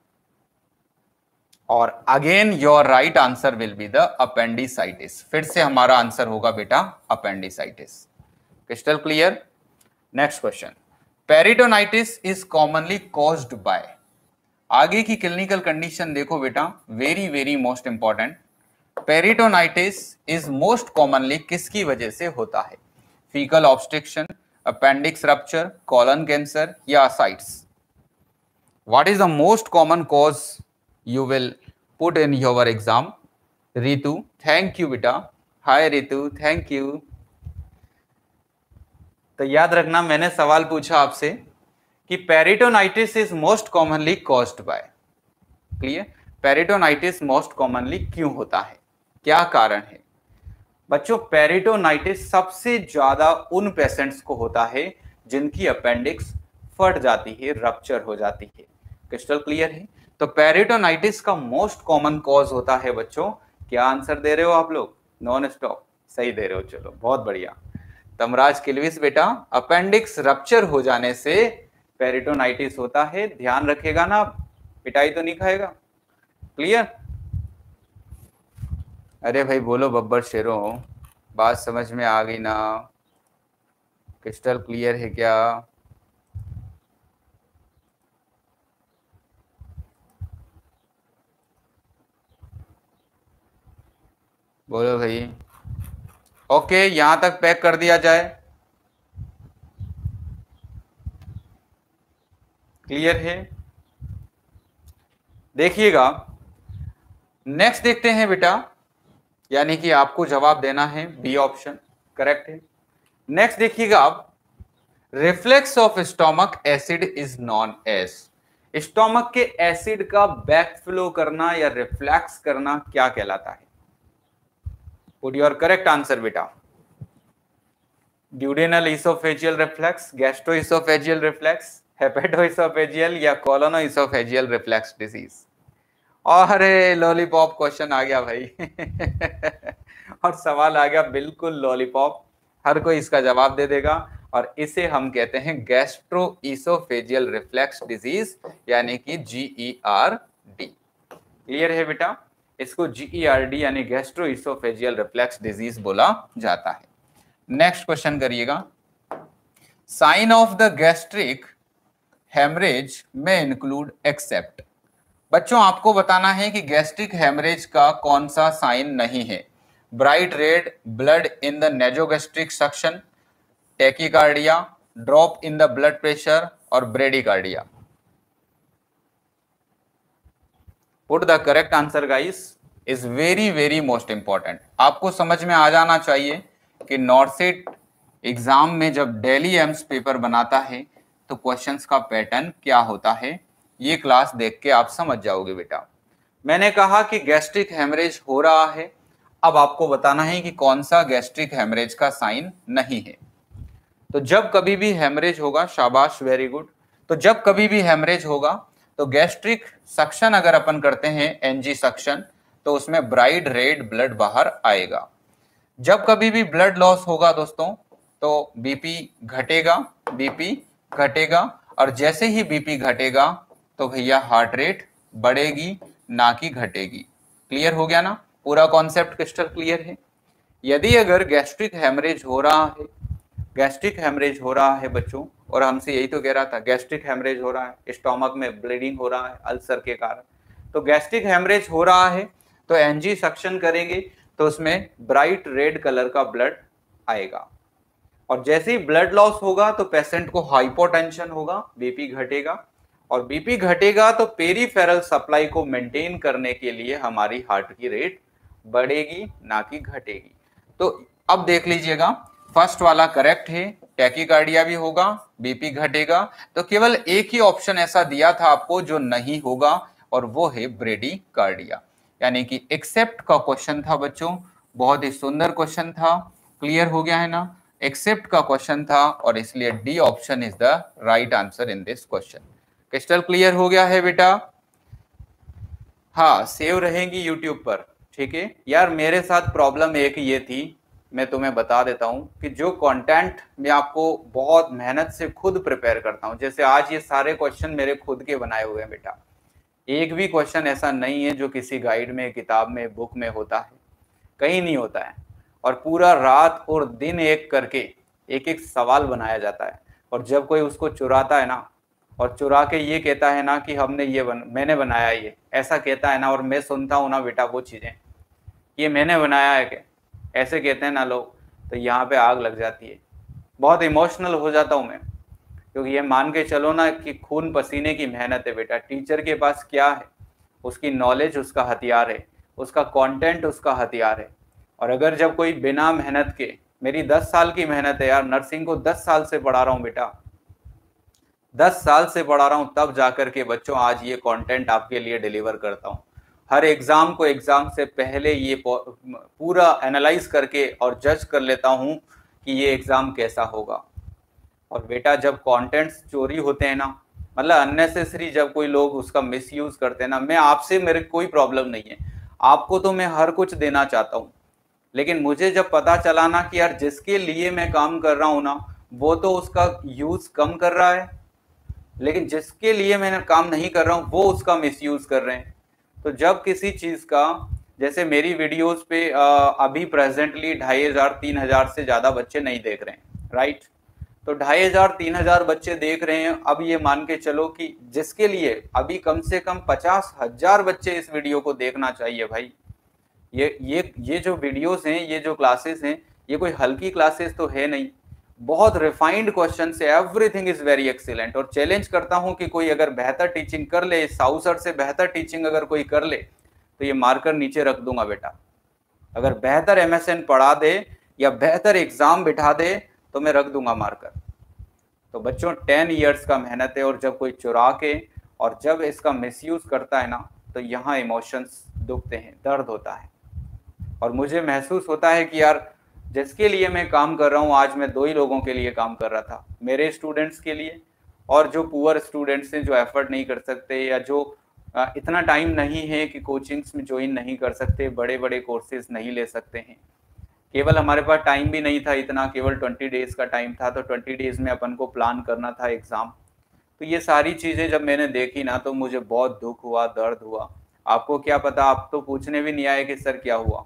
और again your right answer will be the appendicitis. फिर से हमारा आंसर होगा बेटा अपेंडिसाइटिस। Crystal clear? Next question, peritonitis is commonly caused by. आगे की क्लिनिकल कंडीशन देखो बेटा, very very most important. Peritonitis is most commonly किसकी वजह से होता है? Faecal obstruction, appendix rupture, colon cancer या ascites? What is the most common cause you will put in your exam? Ritu, thank you बेटा। Hi Ritu, thank you. तो याद रखना, मैंने सवाल पूछा आपसे कि peritonitis is most commonly caused by. Clear? Peritonitis most commonly क्यों होता है, क्या कारण है? बच्चों, पेरिटोनाइटिस सबसे ज्यादा उन पेशेंट्स को होता है जिनकी अपेंडिक्स फट जाती है, रप्चर हो जाती है। क्रिस्टल क्लियर है? तो पेरिटोनाइटिस का मोस्ट कॉमन कॉज होता है बच्चों, क्या आंसर दे रहे हो आप लोग? नॉन स्टॉप, सही दे रहे हो, चलो बहुत बढ़िया। तमराज किलविस बेटा, अपेंडिक्स रप्चर हो जाने से पेरिटोनाइटिस होता है, ध्यान रखेगा ना, पिटाई तो नहीं खाएगा। क्लियर? अरे भाई बोलो बब्बर शेरों, बात समझ में आ गई ना? क्रिस्टल क्लियर है क्या? बोलो भाई। ओके, यहां तक पैक कर दिया जाए। क्लियर है? देखिएगा, नेक्स्ट देखते हैं बेटा, यानी कि आपको जवाब देना है बी ऑप्शन, करेक्ट है। नेक्स्ट देखिएगा आप, reflux of stomach acid is known as. Stomach के एसिड का बैकफ्लो करना या रिफ्लेक्स करना क्या कहलाता है? पुट योर करेक्ट आंसर बेटा। Duodenal oesophageal reflux, gastrooesophageal reflux, hepatooesophageal या कोलोनोइसोफेजियल रिफ्लेक्स डिजीज? अरे लॉलीपॉप क्वेश्चन आ गया भाई और सवाल आ गया बिल्कुल लॉलीपॉप, हर कोई इसका जवाब दे देगा। और इसे हम कहते हैं गैस्ट्रोइसोफेजियल रिफ्लेक्स डिजीज, यानी कि जीईआर डी। क्लियर है बेटा? इसको जीईआर डी यानी गैस्ट्रोइसोफेजियल रिफ्लेक्स डिजीज बोला जाता है। नेक्स्ट क्वेश्चन करिएगा, sign of the gastric haemorrhage में इंक्लूड एक्सेप्ट। बच्चों आपको बताना है कि गैस्ट्रिक हेमरेज का कौन सा साइन नहीं है? Bright red blood in the nasogastric suction, tachycardia, drop in the blood pressure और bradycardia? Put the correct answer guys, is very very most important. आपको समझ में आ जाना चाहिए कि नॉर्सेट एग्जाम में जब डेली एम्स पेपर बनाता है तो क्वेश्चंस का पैटर्न क्या होता है, ये क्लास देख के आप समझ जाओगे बेटा। मैंने कहा कि गैस्ट्रिक हेमरेज हो रहा है, अब आपको बताना है कि कौन सा गैस्ट्रिक हेमरेज का साइन नहीं है। तो जब कभी भी हेमरेज होगा, शाबाश वेरी गुड, तो जब कभी भी हेमरेज होगा तो गैस्ट्रिक सक्शन अगर अपन करते हैं एनजी सक्शन, तो उसमें ब्राइट रेड ब्लड बाहर आएगा। जब कभी भी ब्लड लॉस होगा दोस्तों तो बीपी घटेगा, बीपी घटेगा, और जैसे ही बीपी घटेगा तो भैया हार्ट रेट बढ़ेगी, ना कि घटेगी। क्लियर हो गया ना? पूरा कॉन्सेप्ट क्रिस्टल क्लियर है? यदि अगर गैस्ट्रिक हेमरेज हो रहा है, गैस्ट्रिक हेमरेज हो रहा है बच्चों, और हमसे यही तो कह रहा था, गैस्ट्रिक हेमरेज हो रहा है, स्टोमक में ब्लीडिंग हो रहा है अल्सर के कारण, तो गैस्ट्रिक हेमरेज हो रहा है तो एनजी सक्शन करेंगे तो उसमें ब्राइट रेड कलर का ब्लड आएगा, और जैसे ही ब्लड लॉस होगा तो पेशेंट को हाइपोटेंशन होगा, बीपी घटेगा, और बीपी घटेगा तो पेरीफेरल सप्लाई को मेंटेन करने के लिए हमारी हार्ट की रेट बढ़ेगी, ना कि घटेगी। तो अब देख लीजिएगा, फर्स्ट वाला करेक्ट है, टैकीकार्डिया भी होगा, बीपी घटेगा, तो केवल एक ही ऑप्शन ऐसा दिया था आपको जो नहीं होगा, और वो है ब्रेडिकार्डिया, यानी कि एक्सेप्ट का क्वेश्चन था बच्चों। बहुत ही सुंदर क्वेश्चन था, क्लियर हो गया है ना? एक्सेप्ट का क्वेश्चन था, और इसलिए D option is the right answer in this question. Crystal clear हो गया है बेटा? हाँ, सेव रहेंगी यूट्यूब पर, ठीक है यार। मेरे साथ प्रॉब्लम एक ये थी मैं तुम्हें बता देता हूँ कि जो कंटेंट मैं आपको बहुत मेहनत से खुद प्रिपेयर करता हूँ, जैसे आज ये सारे क्वेश्चन मेरे खुद के बनाए हुए हैं बेटा, एक भी क्वेश्चन ऐसा नहीं है जो किसी गाइड में, किताब में, बुक में होता है, कहीं नहीं होता है। और पूरा रात और दिन एक करके एक एक सवाल बनाया जाता है, और जब कोई उसको चुराता है ना, और चुरा के ये कहता है ना कि हमने ये बन, मैंने बनाया, ये ऐसा कहता है ना, और मैं सुनता हूँ ना बेटा वो चीज़ें, ये मैंने बनाया है क्या, ऐसे कहते हैं ना लोग, तो यहाँ पे आग लग जाती है। बहुत इमोशनल हो जाता हूँ मैं, क्योंकि ये मान के चलो ना कि खून पसीने की मेहनत है बेटा। टीचर के पास क्या है, उसकी नॉलेज उसका हथियार है, उसका कंटेंट उसका हथियार है। और अगर जब कोई बिना मेहनत के, मेरी दस साल की मेहनत है यार, नर्सिंग को दस साल से पढ़ा रहा हूँ बेटा, दस साल से पढ़ा रहा हूँ, तब जाकर के बच्चों आज ये कंटेंट आपके लिए डिलीवर करता हूँ। हर एग्जाम को एग्जाम से पहले ये पूरा एनालाइज करके और जज कर लेता हूँ कि ये एग्जाम कैसा होगा। और बेटा जब कंटेंट्स चोरी होते हैं ना, मतलब अननेसेसरी, जब कोई लोग उसका मिसयूज करते हैं ना, मैं आपसे, मेरे कोई प्रॉब्लम नहीं है, आपको तो मैं हर कुछ देना चाहता हूँ, लेकिन मुझे जब पता चला ना कि यार जिसके लिए मैं काम कर रहा हूँ ना, वो तो उसका यूज कम कर रहा है, लेकिन जिसके लिए मैंने काम नहीं कर रहा हूँ वो उसका मिसयूज कर रहे हैं। तो जब किसी चीज का, जैसे मेरी वीडियोस पे आ, अभी प्रेजेंटली ढाई हजार तीन हजार से ज्यादा बच्चे नहीं देख रहे हैं, राइट। तो ढाई हजार तीन हजार बच्चे देख रहे हैं, अब ये मान के चलो कि जिसके लिए अभी कम से कम पचास हजार बच्चे इस वीडियो को देखना चाहिए भाई। ये ये ये जो वीडियोस हैं, ये जो क्लासेस हैं, ये कोई हल्की क्लासेस तो है नहीं, बहुत रिफाइंड क्वेश्चन है, एवरीथिंग इज वेरी एक्सीलेंट। और चैलेंज करता हूं कि कोई अगर बेहतर टीचिंग कर ले, साहू सर से बेहतर टीचिंग अगर कोई कर ले, तो ये मार्कर नीचे रख दूंगा बेटा। अगर बेहतर एमएसएन पढ़ा दे या बेहतर एग्जाम बिठा दे तो मैं रख दूंगा मार्कर। तो बच्चों टेन ईयर्स का मेहनत है, और जब कोई चुरा के और जब इसका मिसयूज करता है ना, तो यहाँ इमोशंस दुखते हैं, दर्द होता है। और मुझे महसूस होता है कि यार जिसके लिए मैं काम कर रहा हूँ, आज मैं दो ही लोगों के लिए काम कर रहा था, मेरे स्टूडेंट्स के लिए, और जो पुअर स्टूडेंट्स हैं, जो एफर्ट नहीं कर सकते, या जो इतना टाइम नहीं है कि कोचिंग्स में ज्वाइन नहीं कर सकते, बड़े बड़े कोर्सेज नहीं ले सकते हैं। केवल हमारे पास टाइम भी नहीं था इतना, केवल ट्वेंटी डेज का टाइम था, तो ट्वेंटी डेज में अपन को प्लान करना था एग्ज़ाम। तो ये सारी चीज़ें जब मैंने देखी ना, तो मुझे बहुत दुख हुआ, दर्द हुआ। आपको क्या पता, आप तो पूछने भी नहीं आए कि सर क्या हुआ,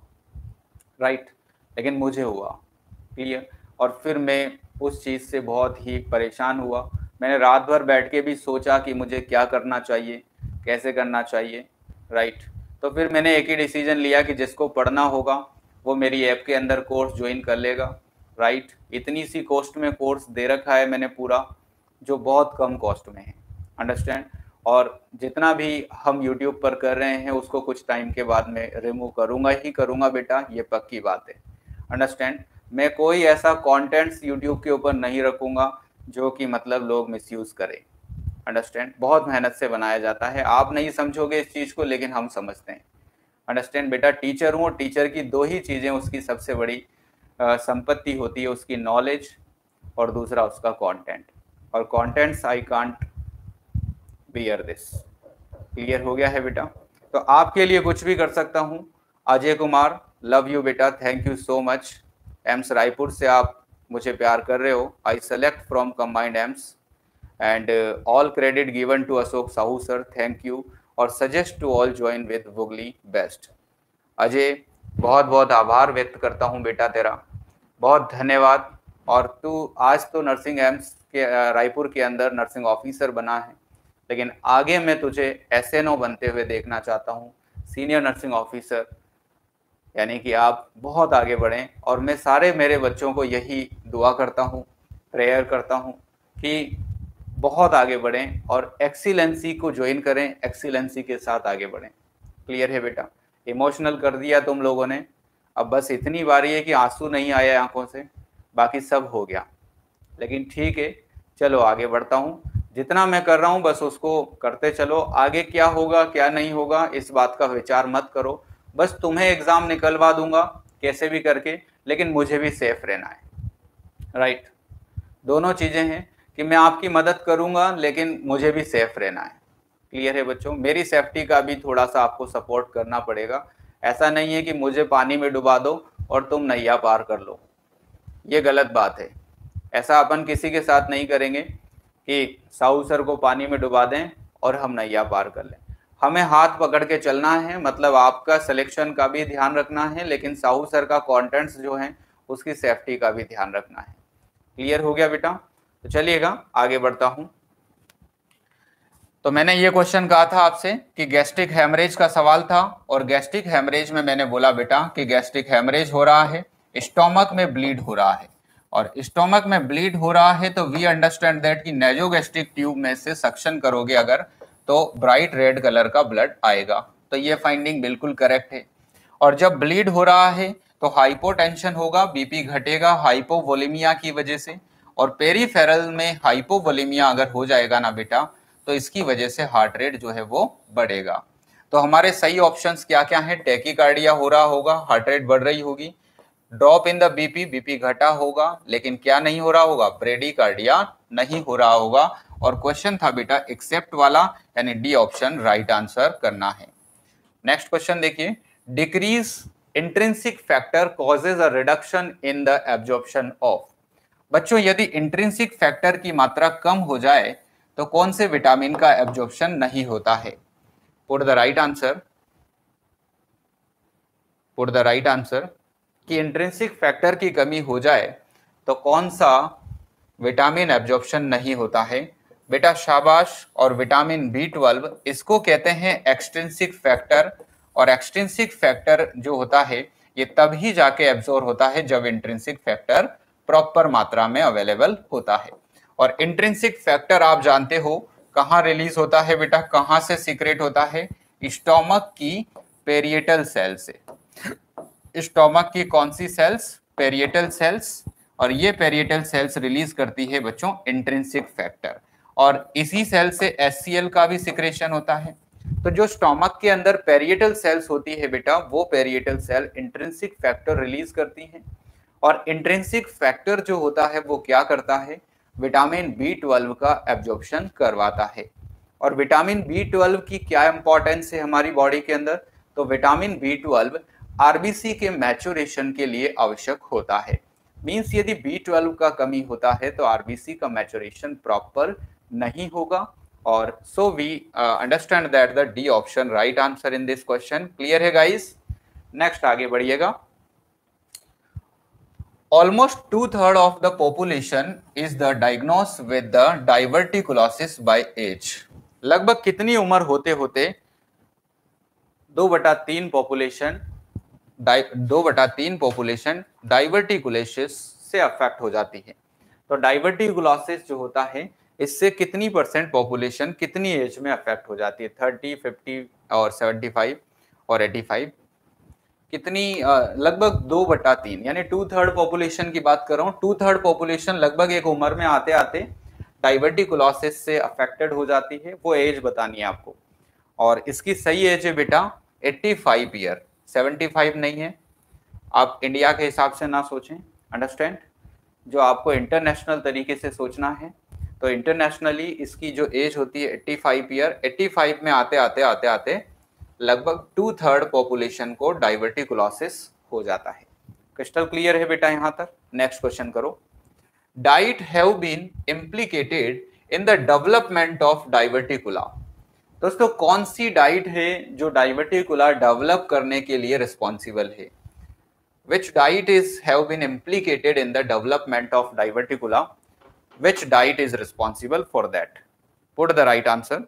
राइट, लेकिन मुझे हुआ, क्लियर। और फिर मैं उस चीज़ से बहुत ही परेशान हुआ। मैंने रात भर बैठ के भी सोचा कि मुझे क्या करना चाहिए, कैसे करना चाहिए, राइट। तो फिर मैंने एक ही डिसीजन लिया कि जिसको पढ़ना होगा वो मेरी ऐप के अंदर कोर्स ज्वाइन कर लेगा, राइट। इतनी सी कॉस्ट में कोर्स दे रखा है मैंने पूरा, जो बहुत कम कॉस्ट में है, अंडरस्टैंड। और जितना भी हम यूट्यूब पर कर रहे हैं उसको कुछ टाइम के बाद में रिमूव करूँगा ही करूँगा बेटा, ये पक्की बात है, अंडरस्टैंड। मैं कोई ऐसा कंटेंट्स यूट्यूब के ऊपर नहीं रखूँगा जो कि मतलब लोग मिसयूज करें, अंडरस्टैंड। बहुत मेहनत से बनाया जाता है, आप नहीं समझोगे इस चीज़ को, लेकिन हम समझते हैं, अंडरस्टैंड बेटा। टीचर हूँ, टीचर की दो ही चीज़ें उसकी सबसे बड़ी संपत्ति होती है, उसकी नॉलेज और दूसरा उसका कंटेंट। और contents I can't bear this, clear हो गया है बेटा। तो आपके लिए कुछ भी कर सकता हूँ। अजय कुमार, लव यू बेटा, thank you so much. AIIMS Raipur से आप मुझे प्यार कर रहे हो। I select from combined AIIMS and all credit given to Ashok Sahu sir, thank you. और suggest to all join with wugly best. Ajay बहुत बहुत आभार व्यक्त करता हूँ बेटा तेरा, बहुत धन्यवाद। और तू आज तो नर्सिंग एम्स के रायपुर के अंदर नर्सिंग ऑफिसर बना है, लेकिन आगे मैं तुझे एस एन ओ बनते हुए देखना चाहता हूँ, सीनियर नर्सिंग ऑफिसर, यानी कि आप बहुत आगे बढ़ें। और मैं सारे मेरे बच्चों को यही दुआ करता हूँ, प्रेयर करता हूँ कि बहुत आगे बढ़ें और एक्सीलेंसी को ज्वाइन करें, एक्सीलेंसी के साथ आगे बढ़ें। क्लियर है बेटा। इमोशनल कर दिया तुम लोगों ने, अब बस इतनी बारी है कि आंसू नहीं आया आंखों से, बाकी सब हो गया। लेकिन ठीक है, चलो आगे बढ़ता हूँ। जितना मैं कर रहा हूँ बस उसको करते चलो, आगे क्या होगा क्या नहीं होगा इस बात का विचार मत करो। बस तुम्हें एग्जाम निकलवा दूंगा कैसे भी करके, लेकिन मुझे भी सेफ रहना है, राइट। दोनों चीज़ें हैं कि मैं आपकी मदद करूंगा लेकिन मुझे भी सेफ रहना है। क्लियर है बच्चों, मेरी सेफ्टी का भी थोड़ा सा आपको सपोर्ट करना पड़ेगा। ऐसा नहीं है कि मुझे पानी में डुबा दो और तुम नैया पार कर लो। ये गलत बात है। ऐसा अपन किसी के साथ नहीं करेंगे कि साहू सर को पानी में डुबा दें और हम नैया पार कर लें। हमें हाथ पकड़ के चलना है, मतलब आपका सिलेक्शन का भी ध्यान रखना है, लेकिन साहू सर का कंटेंट्स जो है उसकी सेफ्टी का भी ध्यान रखना है। क्लियर हो गया बेटा? तो चलिएगा आगे बढ़ता हूं। तो मैंने ये क्वेश्चन कहा था आपसे कि गैस्ट्रिक हेमरेज का सवाल था, और गैस्ट्रिक हेमरेज में मैंने बोला बेटा कि गैस्ट्रिक हेमरेज हो रहा है, स्टोमक में ब्लीड हो रहा है, और स्टोमक में ब्लीड हो रहा है तो वी अंडरस्टैंड दैट कि नेजोगैस्ट्रिक ट्यूब में से सक्शन करोगे अगर तो ब्राइट रेड कलर का ब्लड आएगा। तो ये फाइंडिंग बिल्कुल करेक्ट है। और जब ब्लीड हो रहा है तो हाइपोटेंशन होगा, बीपी घटेगा हाइपोवोलेमिया की वजह से, और पेरीफेरल में हाइपोवोलेमिया अगर हो जाएगा ना बेटा तो इसकी वजह से हार्ट रेट जो है वो बढ़ेगा। तो हमारे सही ऑप्शंस क्या क्या हैं? टैकीकार्डिया हो रहा होगा, हार्ट रेट बढ़ रही होगी, drop in the BP, BP घटा होगा, लेकिन क्या नहीं हो रहा होगा? ब्रेडीकार्डिया नहीं हो रहा होगा। और क्वेश्चन था बेटा एक्सेप्ट वाला, यानी डी ऑप्शन राइट आंसर करना है। नेक्स्ट क्वेश्चन देखिए, decrease intrinsic factor causes a reduction in the absorption of. बच्चों यदि इंट्रिंसिक फैक्टर की मात्रा कम हो जाए तो कौन से विटामिन का एब्जॉर्प्शन नहीं होता है? Put the right answer, put the right answer कि इंट्रिंसिक फैक्टर की कमी हो जाए तो कौन सा विटामिन एब्जॉर्प्शन नहीं होता है? बेटा शाबाश। और विटामिन बी ट्वेल्व, इसको कहते हैं एक्सट्रिंसिक फैक्टर, और एक्सट्रिंसिक फैक्टर जो होता है ये तभी जाके एब्जॉर्ब होता है जब इंट्रिंसिक फैक्टर प्रॉपर मात्रा में अवेलेबल होता है। और इंट्रिंसिक फैक्टर आप जानते हो कहाँ रिलीज होता है बेटा, कहाँ से सीक्रेट होता है? स्टोमक की पेरिएटल सेल से। स्टोमक की कौन सी सेल्स? Parietal sales. और ये पेरिएटल सेल्स रिलीज करती है बच्चों इंट्रिंसिक फैक्टर, और इसी सेल से एचसीएल का भी सिक्रेशन होता है। तो जो स्टोमक के अंदर पेरिएटल सेल्स होती है बेटा, वो parietal cell intrinsic factor release करती हैं, और इंट्रिंसिक फैक्टर जो होता है वो क्या करता है? विटामिन बी ट्वेल्व का एब्जॉर्प्शन करवाता है। और विटामिन बी ट्वेल्व की क्या इंपॉर्टेंस है हमारी बॉडी के अंदर? तो विटामिन बी ट्वेल्व आरबीसी के मैच्योरेशन के लिए आवश्यक होता है। मींस यदि बी ट्वेल्व का कमी होता है तो आरबीसी का मैच्योरेशन प्रॉपर नहीं होगा। और so we understand that the D option right answer in this question. Clear है गाइस? नेक्स्ट आगे बढ़िएगा। Almost two third of the population is the diagnosed with the diverticulosis by age. लगभग कितनी उम्र होते होते दो बटा तीन पॉपुलेशन दो बटा तीन पॉपुलेशन डाइवर्टिकुलोसिस से अफेक्ट हो जाती है? तो डाइवर्टिकुलोसिस जो होता है इससे कितनी परसेंट पॉपुलेशन कितनी एज में अफेक्ट हो जाती है? थर्टी, फिफ्टी और सेवेंटी फाइव और एटी फाइव? कितनी? लगभग दो बटा तीन, यानी टू थर्ड पॉपुलेशन की बात कर रहा हूँ। टू थर्ड पॉपुलेशन लगभग एक उम्र में आते आते डाइवर्टिकुलोसिस से अफेक्टेड हो जाती है। वो एज बतानी है आपको, और इसकी सही एज है बेटा पचासी ईयर, पचहत्तर नहीं है। आप इंडिया के हिसाब से ना सोचें, अंडरस्टैंड? जो आपको इंटरनेशनल तरीके से सोचना है, तो इंटरनेशनली इसकी जो एज होती है पचासी ईयर, पचासी में आते आते आते आते लगभग टू थर्ड पॉपुलेशन को डाइवर्टिकुलोसिस हो जाता है। क्रिस्टल क्लियर है बेटा यहाँ तक? नेक्स्ट क्वेश्चन करो। Diet have been implicated in the development of diverticula. दोस्तों कौन सी डाइट है जो डाइवर्टिकुला डेवलप करने के लिए रिस्पॉन्सिबल है? Which diet is have been implicated in the development of diverticula? Which diet is responsible for that? Put the right answer.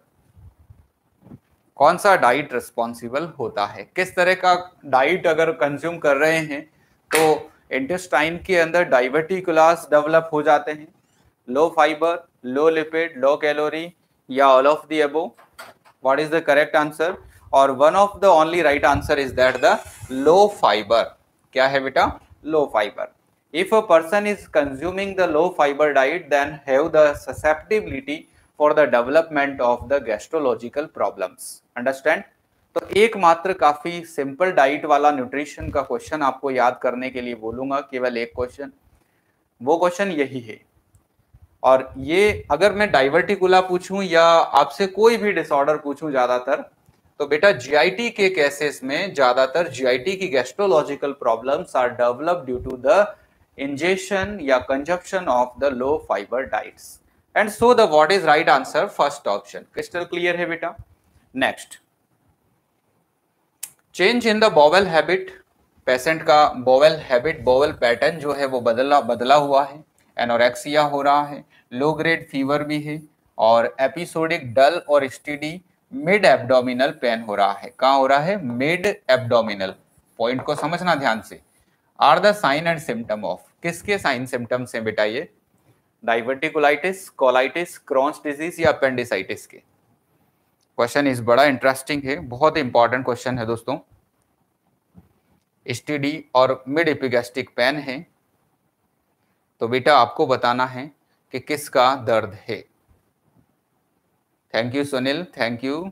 कौन सा डाइट रिस्पॉन्सिबल होता है? किस तरह का डाइट अगर कंज्यूम कर रहे हैं तो इंटेस्टाइन के अंदर डाइवर्टिकुलास डेवलप हो जाते हैं? Low fibre, low lipid, low calorie, या all of the above? What is the correct answer? और one of the only right answer is that the low fibre. क्या है बेटा? Low fibre. If a person is consuming the low fibre diet then have the susceptibility for the development of the gastrological problems. Understand? तो एकमात्र काफी सिंपल डाइट वाला न्यूट्रिशन का क्वेश्चन आपको याद करने के लिए बोलूंगा, केवल एक क्वेश्चन, वो क्वेश्चन यही है। और ये अगर मैं डाइवर्टिकुला पूछूं या आपसे कोई भी डिसऑर्डर पूछूं, ज्यादातर तो बेटा जीआईटी के केसेस में ज्यादातर जीआईटी की gastrological problems are developed due to the ingestion या consumption of the low fibre diets, and so the what is right answer first option. Crystal clear है बेटा? Next, change in the bowel habit, patient का बॉवेल हैबिट, बॉवेल पैटर्न जो है वो बदला बदला हुआ है, एनोरेक्सिया हो रहा है, लो ग्रेड फीवर भी है, और एपिसोडिक डल और स्टीडी मिड एब्डोमिनल पेन हो रहा है। कहाँ हो रहा है? Mid abdominal. पॉइंट को समझना ध्यान से। Are the sign and symptom of, किसके साइन सिम्टम्स हैं बेटा ये? डाइवर्टिकुलाइटिस, कोलाइटिस, क्रॉन्स डिजीज या अपेंडिसाइटिस के? क्वेश्चन इस बड़ा इंटरेस्टिंग है, बहुत इंपॉर्टेंट क्वेश्चन है दोस्तों। एसटीडी और मिड एपिगैस्ट्रिक पेन है, तो बेटा आपको बताना है कि किसका दर्द है। Thank you Sunil, thank you.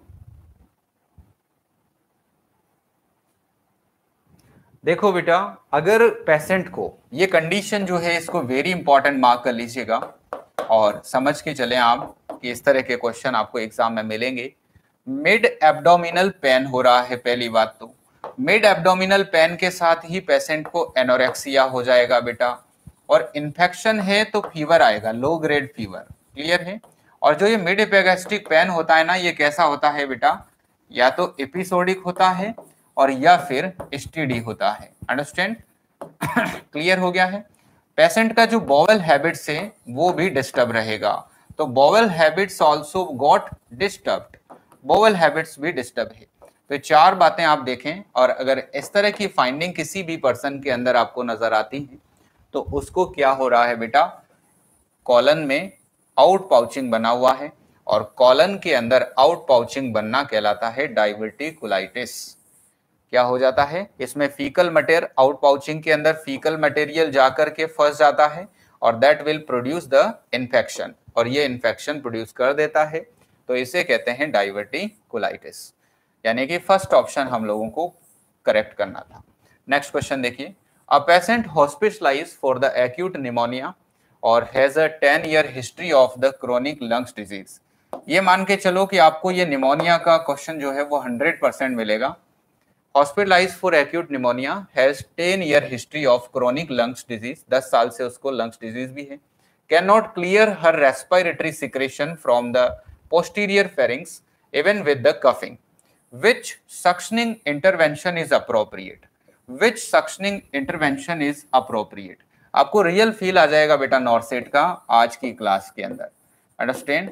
देखो बेटा, अगर पेशेंट को ये कंडीशन जो है इसको वेरी इंपॉर्टेंट मार्क कर लीजिएगा और समझ के चले आप कि इस तरह के क्वेश्चन आपको एग्जाम में मिलेंगे। मिड एब्डोमिनल पेन हो रहा है, पहली बात तो मिड एब्डोमिनल पेन के साथ ही पेशेंट को एनोरेक्सिया हो जाएगा बेटा, और इन्फेक्शन है तो फीवर आएगा, लो ग्रेड फीवर। क्लियर है? और जो ये मिड एपिगैस्ट्रिक पेन होता है ना, ये कैसा होता है बेटा? या तो एपिसोडिक होता है और या फिर एसटीडी होता है। अंडरस्टैंड? क्लियर हो गया है? पेशेंट का जो बॉवेल हैबिट्स है वो भी डिस्टर्ब रहेगा, तो bowel habits also got disturbed, bowel habits भी डिस्टर्ब है। तो चार बातें आप देखें, और अगर इस तरह की फाइंडिंग किसी भी पर्सन के अंदर आपको नजर आती है तो उसको क्या हो रहा है बेटा? कॉलन में आउट पाउचिंग बना हुआ है, और कॉलन के अंदर आउट पाउचिंग बनना कहलाता है डाइवर्टिकुलाइटिस। क्या हो जाता है? इसमें फीकल मटेरियल, आउट पाउचिंग के अंदर फीकल मटेरियल जाकर के फंस जाता है और that will produce the infection, और ये इन्फेक्शन प्रोड्यूस कर देता है, तो इसे कहते हैं डाइवर्टिकुलाइटिस। यानी कि फर्स्ट ऑप्शन हम लोगों को करेक्ट करना था। नेक्स्ट क्वेश्चन देखिए, a patient hospitalised for the acute pneumonia और has a ten year history of the chronic lungs disease. ये मान के चलो कि आपको ये निमोनिया का क्वेश्चन जो है वो हंड्रेड परसेंट मिलेगा। Hospitalised for acute pneumonia, has ten year history of chronic lungs disease, दस साल से उसको लंग्स डिजीज भी है। Can not clear her respiratory secretion from the posterior pharynx even with the coughing, which suctioning intervention is appropriate, which suctioning intervention is appropriate। आपको रियल फील आ जाएगा बेटा नॉर्सेट का आज की क्लास के अंदर। अंडरस्टैंड?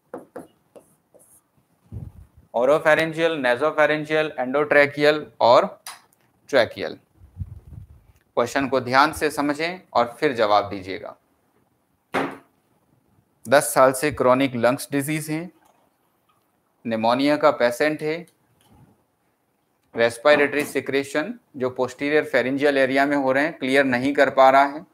ओरोफेरेंजियल, नेजोफेरेंजियल, एंडोट्रैकियल और ट्रैकियल। क्वेश्चन को ध्यान से समझें और फिर जवाब दीजिएगा। दस साल से क्रॉनिक लंग्स डिजीज है, निमोनिया का पेशेंट है, रेस्पिरेटरी सिक्रेशन जो पोस्टीरियर फेरेंजियल एरिया में हो रहे हैं क्लियर नहीं कर पा रहा है,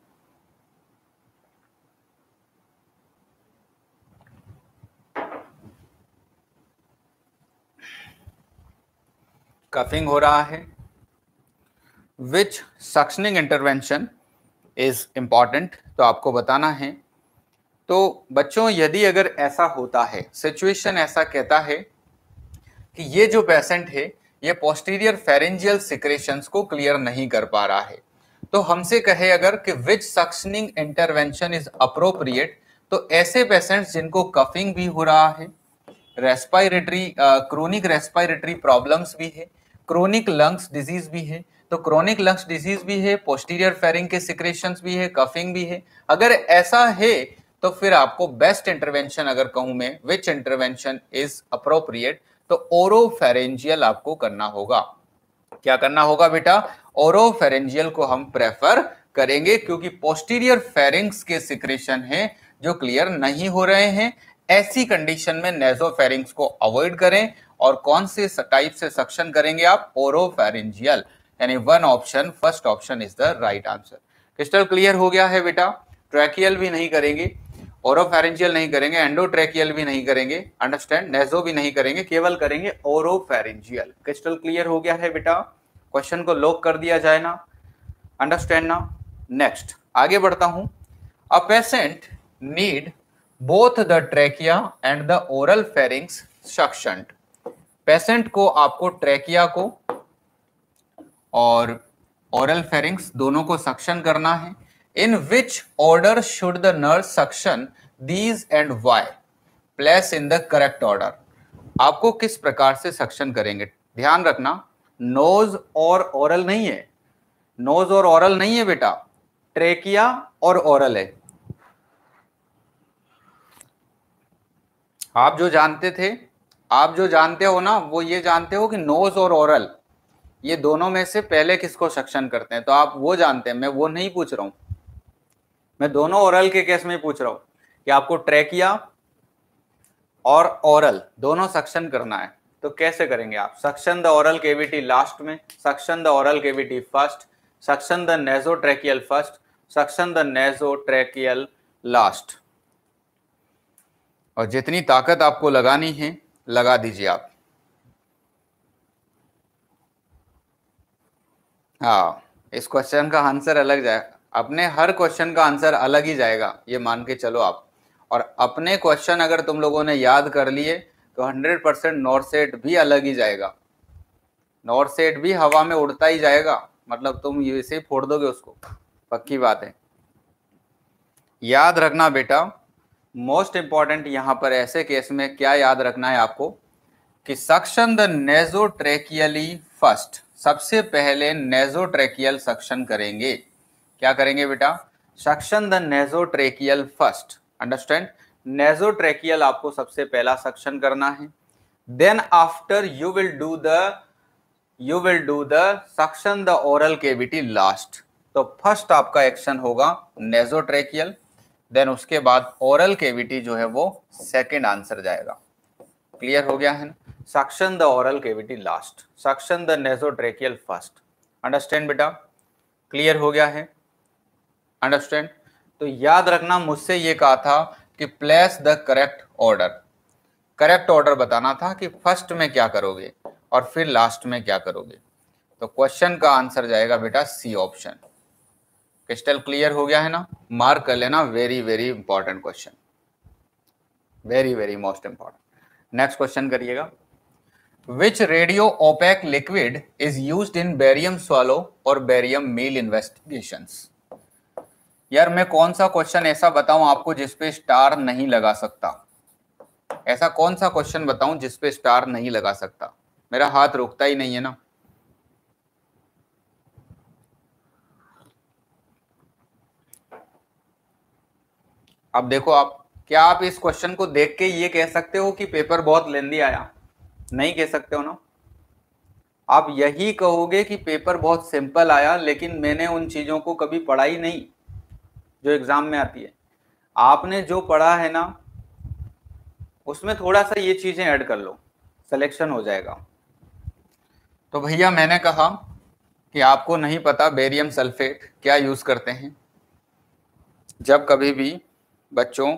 कफिंग हो रहा है, which suctioning intervention is important, तो आपको बताना है। तो बच्चों यदि अगर ऐसा होता है, सिचुएशन ऐसा कहता है कि ये जो पेशेंट है ये पोस्टीरियर फेरेंजियल सिक्रेशंस को क्लियर नहीं कर पा रहा है, तो हमसे कहे अगर कि which suctioning intervention is appropriate, तो ऐसे पेशेंट्स जिनको कफिंग भी हो रहा है, रेस्पिरेटरी क्रोनिक रेस्पिरेटरी प्रॉब्लम्स भी है, क्रोनिक लंग्स डिजीज भी है, तो क्रोनिक लंग्स डिजीज भी है, पोस्टीरियर फेरिंग के सिक्रेशंस भी है, कफिंग भी है, अगर ऐसा है तो फिर आपको बेस्ट इंटरवेंशन अगर कहूं मैं विच इंटरवेंशन इज अप्रोप्रिएट, तो ओरोफेरेंजियल आपको करना होगा। क्या करना होगा बेटा? ओरोफेरेंजियल को हम प्रेफर करेंगे, क्योंकि पोस्टीरियर फेरिंग्स के सिक्रेशन है जो क्लियर नहीं हो रहे हैं। ऐसी कंडीशन में नेजोफेरिंग्स को अवॉइड करें, और कौन से टाइप से सक्शन करेंगे आप? ओरोफेरेंजियल, यानी one option, first option is the right answer. Crystal clear हो गया है बेटा? ट्रैकियल भी नहीं करेंगे, ओरोफेरेंजियल नहीं करेंगे, एंडोट्रैकियल भी नहीं करेंगे, अंडरस्टैंड, नेजो भी नहीं करेंगे, केवल करेंगे ओरोफेरेंजियल। क्रिस्टल क्लियर हो गया है बेटा? क्वेश्चन को लॉक कर दिया जाए ना? अंडरस्टैंड ना? नेक्स्ट आगे बढ़ता हूं। A patient need both the trachea and the oral pharynx suctioned, patient को आपको ट्रेकिया को और ओरल फेरिंग्स दोनों को सक्शन करना है। In which order should the nurse suction these and why? Place in the correct order. आपको किस प्रकार से सक्शन करेंगे, ध्यान रखना, नोज और ओरल नहीं है, नोज और ओरल नहीं है बेटा, ट्रेकिया और ओरल है। आप जो जानते थे, आप जो जानते हो ना, वो ये जानते हो कि नोज और ओरल ये दोनों में से पहले किसको सक्शन करते हैं, तो आप वो जानते हैं, मैं वो नहीं पूछ रहा हूं, मैं दोनों ओरल के केस में पूछ रहा हूं कि आपको ट्रेकिया और ओरल दोनों सक्शन करना है। तो कैसे करेंगे आप? Suction the oral cavity last में, suction the oral cavity first, suction the nasotracheal first, suction the nasotracheal last. और जितनी ताकत आपको लगानी है लगा दीजिए आप। हाँ, इस क्वेश्चन का आंसर अलग जाएगा, अपने हर क्वेश्चन का आंसर अलग ही जाएगा, ये मान के चलो आप। और अपने क्वेश्चन अगर तुम लोगों ने याद कर लिए तो हंड्रेड परसेंट नॉर्थ सेट भी अलग ही जाएगा, नॉर्थ सेट भी हवा में उड़ता ही जाएगा, मतलब तुम ऐसे ही फोड़ दोगे उसको, पक्की बात है। याद रखना बेटा, मोस्ट इंपॉर्टेंट यहां पर ऐसे केस में क्या याद रखना है आपको कि सक्शन द नेजोट्रेकियली फर्स्ट, सबसे पहले नेजोट्रेकियल सक्शन करेंगे। क्या करेंगे बेटा? Suction the nasotracheal first, understand? Nasotracheal आपको सबसे पहला सक्शन करना है। Then after you will do the you will do the suction the oral cavity last. तो फर्स्ट आपका एक्शन होगा नेजोट्रेकियल, देन उसके बाद ओरल केविटी जो है वो सेकेंड आंसर जाएगा। क्लियर हो गया है ना? Suction the oral cavity last, suction the nasotracheal first, understand बेटा? क्लियर हो गया है? अंडरस्टैंड? तो याद रखना, मुझसे ये कहा था कि place the correct order, correct order बताना था कि फर्स्ट में क्या करोगे और फिर लास्ट में क्या करोगे। तो क्वेश्चन का आंसर जाएगा बेटा सी ऑप्शन। क्रिस्टल क्लियर हो गया है ना? मार्क कर लेना, very very important question, very very most important. Next question करिएगा। Which radio opaque liquid is used in barium swallow और बेरियम मील इन्वेस्टिगेशंस? यार मैं कौन सा क्वेश्चन ऐसा बताऊं आपको जिसपे स्टार नहीं लगा सकता? ऐसा कौन सा क्वेश्चन बताऊं जिसपे स्टार नहीं लगा सकता? मेरा हाथ रुकता ही नहीं है ना। अब देखो, आप क्या आप इस क्वेश्चन को देख के ये कह सकते हो कि पेपर बहुत लेंदी आया? नहीं कह सकते हो ना। आप यही कहोगे कि पेपर बहुत सिंपल आया, लेकिन मैंने उन चीजों को कभी पढ़ा ही नहीं जो एग्जाम में आती है। आपने जो पढ़ा है ना उसमें थोड़ा सा ये चीजें ऐड कर लो, सिलेक्शन हो जाएगा। तो भैया मैंने कहा कि आपको नहीं पता बेरियम सल्फेट क्या यूज करते हैं। जब कभी भी बच्चों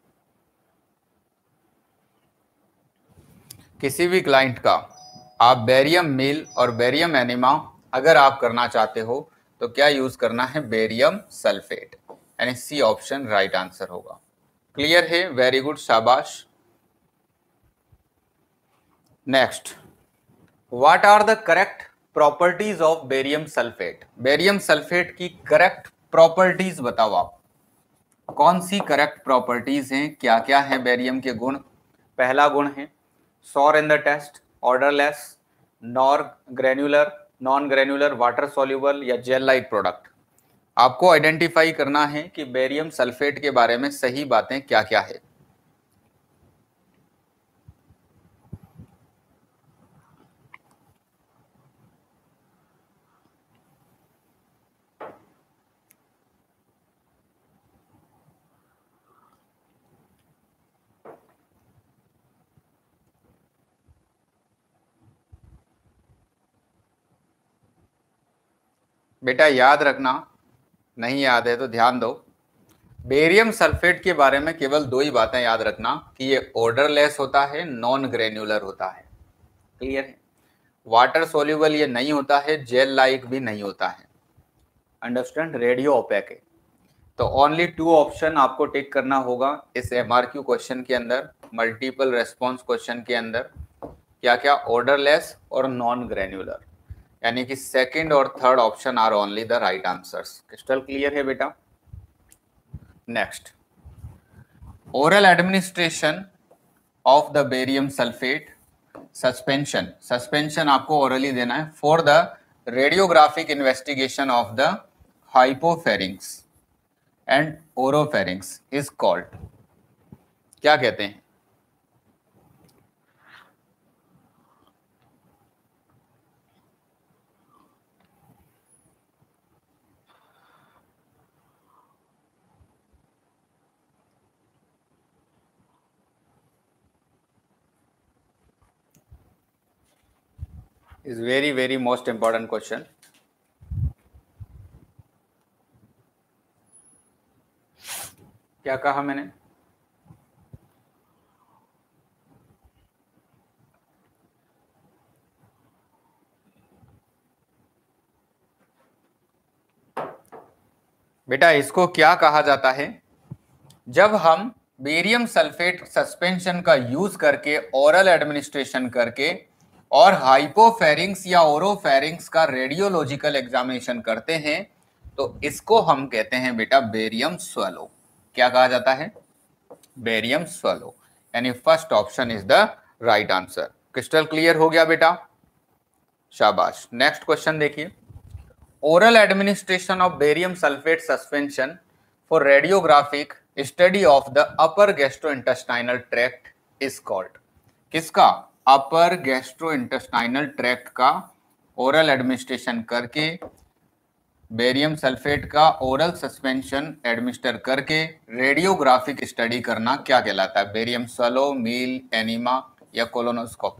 किसी भी क्लाइंट का आप बेरियम मील और बेरियम एनिमा अगर आप करना चाहते हो तो क्या यूज करना है? बेरियम सल्फेट, यानी सी ऑप्शन राइट आंसर होगा। क्लियर है? वेरी गुड, शाबाश। Next, what are the correct properties of barium sulphate? Barium sulphate की करेक्ट प्रॉपर्टीज बताओ आप, कौन सी करेक्ट प्रॉपर्टीज हैं, क्या क्या है बेरियम के गुण? पहला गुण है sour in the taste, odourless, nor granular, non granular, water soluble या जेल लाइक प्रोडक्ट। आपको आइडेंटिफाई करना है कि बेरियम सल्फेट के बारे में सही बातें क्या क्या है। बेटा याद रखना, नहीं याद है तो ध्यान दो। बेरियम सल्फेट के बारे में केवल दो ही बातें याद रखना कि ये ऑर्डरलेस होता है, नॉन ग्रेन्युलर होता है। क्लियर है? वाटर सोल्यूबल ये नहीं होता है, जेल लाइक भी नहीं होता है। अंडरस्टैंड? रेडियो ओपेक है। तो ओनली टू ऑप्शन आपको टिक करना होगा इस एमआरक्यू क्वेश्चन के अंदर, मल्टीपल रेस्पॉन्स क्वेश्चन के अंदर। क्या क्या, ऑर्डरलेस और नॉन ग्रेन्युलर, यानी कि सेकंड और third option are only the right answers. Crystal clear है बेटा? Next, oral administration of the barium sulphate suspension, suspension आपको ओरली देना है for the radiographic investigation of the hypopharynx and oropharynx is called, क्या कहते हैं? Is very very most important question. क्या कहा मैंने? बेटा इसको क्या कहा जाता है? जब हम बेरियम सल्फेट सस्पेंशन का यूज करके ओरल एडमिनिस्ट्रेशन करके और हाइपोफेरिंक्स या ओरोफेरिंक्स का रेडियोलॉजिकल एग्जामिनेशन करते हैं तो इसको हम कहते हैं बेटा बेरियम स्वैलो। क्या कहा जाता है? बेरियम स्वैलो, यानी first option is the right answer. Crystal clear हो गया बेटा? शाबाश। नेक्स्ट क्वेश्चन देखिए, oral administration of barium sulfate suspension for radiographic study of the upper gastrointestinal tract is called, किसका? upper gastrointestinal tract का oral administration करके बेरियम सल्फेट का ओरल सस्पेंशन एडमिनिस्टर करके रेडियोग्राफिक स्टडी करना क्या कहलाता है? बेरियम स्वैलो, मील, एनीमा या कोलोनोस्कोपी?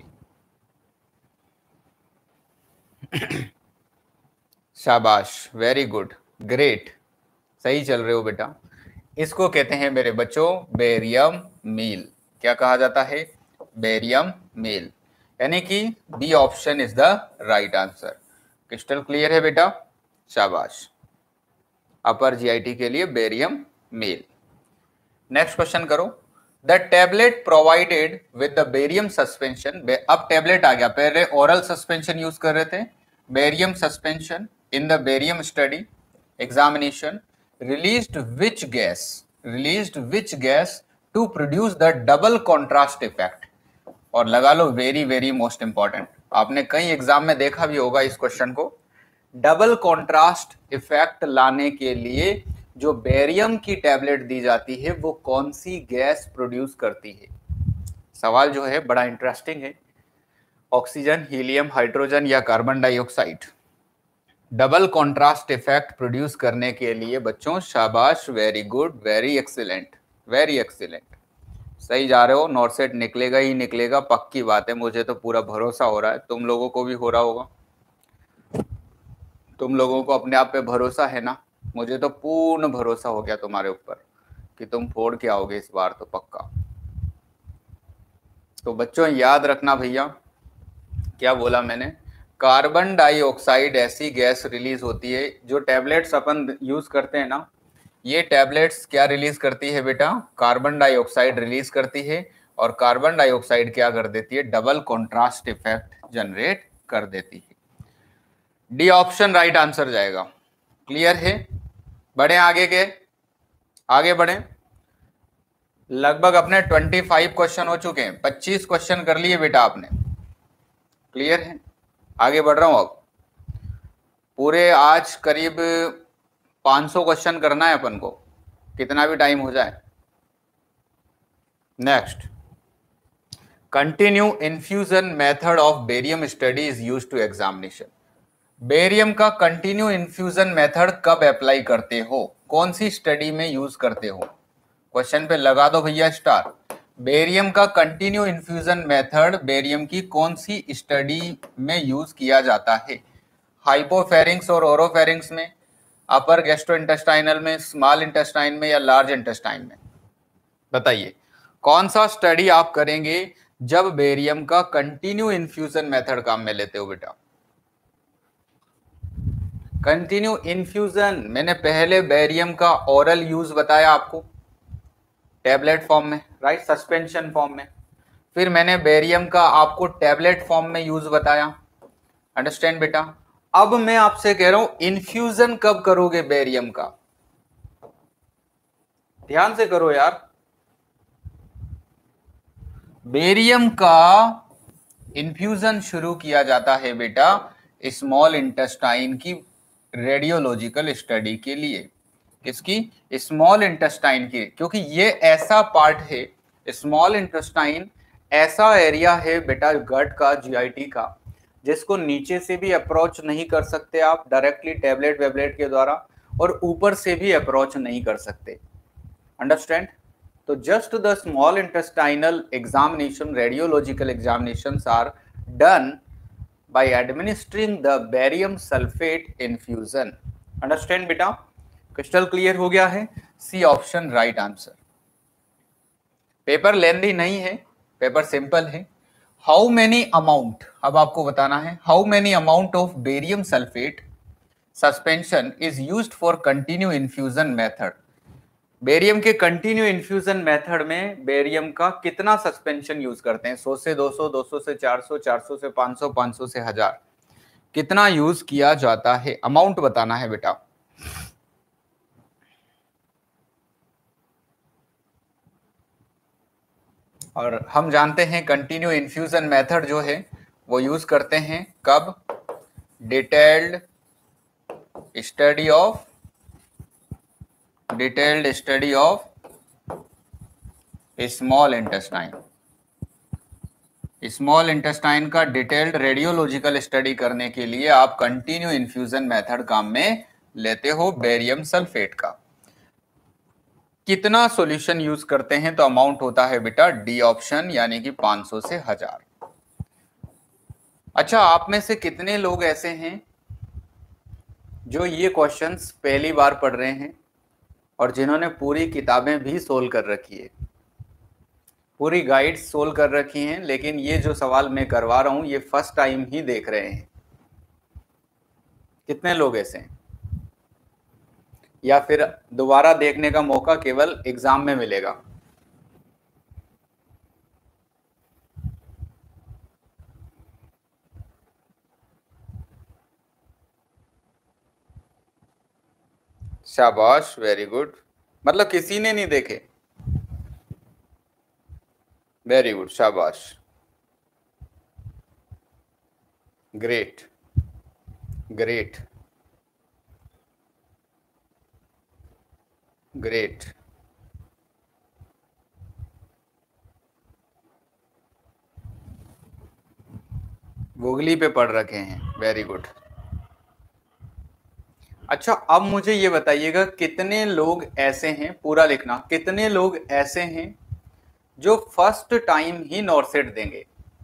शाबाश, वेरी गुड, ग्रेट, सही चल रहे हो बेटा। इसको कहते हैं मेरे बच्चों बेरियम मील। क्या कहा जाता है? बेरियम मील, यानी कि B option is the right answer. Crystal clear है बेटा? शाबाश। अपर जीआईटी के लिए बेरियम मील। नेक्स्ट क्वेश्चन करो, the tablet provided with the barium suspension, अब टेबलेट आ गया, पहले ओरल सस्पेंशन यूज कर रहे थे, barium suspension in the barium study examination released which gas released which gas to produce the double contrast effect, और लगा लो वेरी वेरी मोस्ट इंपॉर्टेंट, आपने कई एग्जाम में देखा भी होगा इस क्वेश्चन को। डबल कॉन्ट्रास्ट इफेक्ट लाने के लिए जो बेरियम की टैबलेट दी जाती है वो कौन सी गैस प्रोड्यूस करती है? सवाल जो है बड़ा इंटरेस्टिंग है। ऑक्सीजन, हीलियम, हाइड्रोजन या carbon dioxide? Double contrast effect produce करने के लिए बच्चों शाबाश, very good, very excellent, very excellent, सही जा रहे हो। नॉर्सेट निकलेगा ही निकलेगा, पक्की बात है, मुझे तो पूरा भरोसा हो रहा है, तुम लोगों को भी हो रहा होगा। तुम लोगों को अपने आप पे भरोसा है ना? मुझे तो पूर्ण भरोसा हो गया तुम्हारे ऊपर कि तुम फोड़ के आओगे इस बार तो पक्का। तो बच्चों याद रखना भैया, क्या बोला मैंने? कार्बन डाइऑक्साइड ऐसी गैस रिलीज होती है, जो टैबलेट्स अपन यूज करते हैं ना, ये टैबलेट्स क्या रिलीज करती है बेटा? कार्बन डाइऑक्साइड रिलीज करती है, और कार्बन डाइऑक्साइड क्या कर देती है? डबल कॉन्ट्रास्ट इफेक्ट जनरेट कर देती है। डी ऑप्शन राइट आंसर जाएगा। क्लियर है? बढ़े आगे के, आगे बढ़े। लगभग अपने पच्चीस क्वेश्चन हो चुके हैं, पच्चीस क्वेश्चन कर लिए बेटा आपने। क्लियर है? आगे बढ़ रहा हूं। अब पूरे आज करीब पाँच सौ क्वेश्चन करना है अपन को, कितना भी टाइम हो जाए। Next, continue infusion method of barium study is used to examination. Barium का कंटिन्यू इन्फ्यूजन मेथड कब अप्लाई करते हो? कौन सी स्टडी में यूज करते हो? क्वेश्चन पे लगा दो भैया स्टार। बेरियम का कंटिन्यू इन्फ्यूजन मेथड बेरियम की कौन सी स्टडी में यूज किया जाता है? हाइपोफेरिंक्स और ओरोफेरिंक्स में, अपर गैस्ट्रोइंटेस्टाइनल में, स्मॉल इंटेस्टाइन में या लार्ज इंटेस्टाइन में? बताइए कौन सा स्टडी आप करेंगे जब बेरियम का कंटिन्यू इन्फ्यूजन मेथड काम में लेते हो बेटा? कंटिन्यू इन्फ्यूजन, मैंने पहले बेरियम का ओरल यूज बताया आपको, टैबलेट फॉर्म में, राइट, सस्पेंशन फॉर्म में। फिर मैंने बेरियम का आपको टैबलेट फॉर्म में यूज बताया, अंडरस्टैंड बेटा। अब मैं आपसे कह रहा हूं इन्फ्यूजन कब करोगे बेरियम का, ध्यान से करो यार। बेरियम का इन्फ्यूजन शुरू किया जाता है बेटा स्मॉल इंटेस्टाइन की रेडियोलॉजिकल स्टडी के लिए। किसकी? स्मॉल इंटेस्टाइन की, क्योंकि ये ऐसा पार्ट है, स्मॉल इंटेस्टाइन ऐसा एरिया है बेटा गट का, जीआईटी का, जिसको नीचे से भी अप्रोच नहीं कर सकते आप डायरेक्टली टैबलेट वेबलेट के द्वारा, और ऊपर से भी अप्रोच नहीं कर सकते, अंडरस्टैंड। तो just the small intestinal examination, radiological examinations are done by administering the barium sulfate infusion. Understand बेटा? क्रिस्टल क्लियर हो गया है? C option right answer. Paper lengthy नहीं है, पेपर सिंपल है। हाउ मेनी अमाउंट, अब आपको बताना है how many amount of barium sulphate suspension is used for continue infusion method. Barium के कंटिन्यू इन्फ्यूजन मेथड में बेरियम का कितना सस्पेंशन यूज करते हैं? सौ से दो सौ, दो सौ से चार सौ, चार सौ से पाँच सौ, पाँच सौ से हजार, कितना यूज किया जाता है? अमाउंट बताना है बेटा। और हम जानते हैं कंटिन्यू इन्फ्यूजन मेथड जो है वो यूज करते हैं कब? Detailed study of detailed study of small intestine. Small intestine का डिटेल्ड रेडियोलॉजिकल स्टडी करने के लिए आप कंटिन्यू इन्फ्यूजन मेथड काम में लेते हो बेरियम सल्फेट का। कितना सॉल्यूशन यूज करते हैं? तो अमाउंट होता है बेटा डी ऑप्शन, यानी कि पाँच सौ से हजार। अच्छा, आप में से कितने लोग ऐसे हैं जो ये क्वेश्चंस पहली बार पढ़ रहे हैं और जिन्होंने पूरी किताबें भी सोल्व कर रखी है, पूरी गाइड सोल्व कर रखी हैं, लेकिन ये जो सवाल मैं करवा रहा हूं ये फर्स्ट टाइम ही देख रहे हैं? कितने लोग ऐसे हैं? या फिर दोबारा देखने का मौका केवल एग्जाम में मिलेगा? शाबाश, वेरी गुड। मतलब किसी ने नहीं देखे? वेरी गुड, शाबाश, ग्रेट ग्रेट ग्रेट। वोगली पे पढ़ रखे हैं, वेरी गुड। अच्छा, अब मुझे ये बताइएगा कितने लोग ऐसे हैं, पूरा लिखना, कितने लोग ऐसे हैं जो फर्स्ट टाइम ही नॉर्सेट देंगे?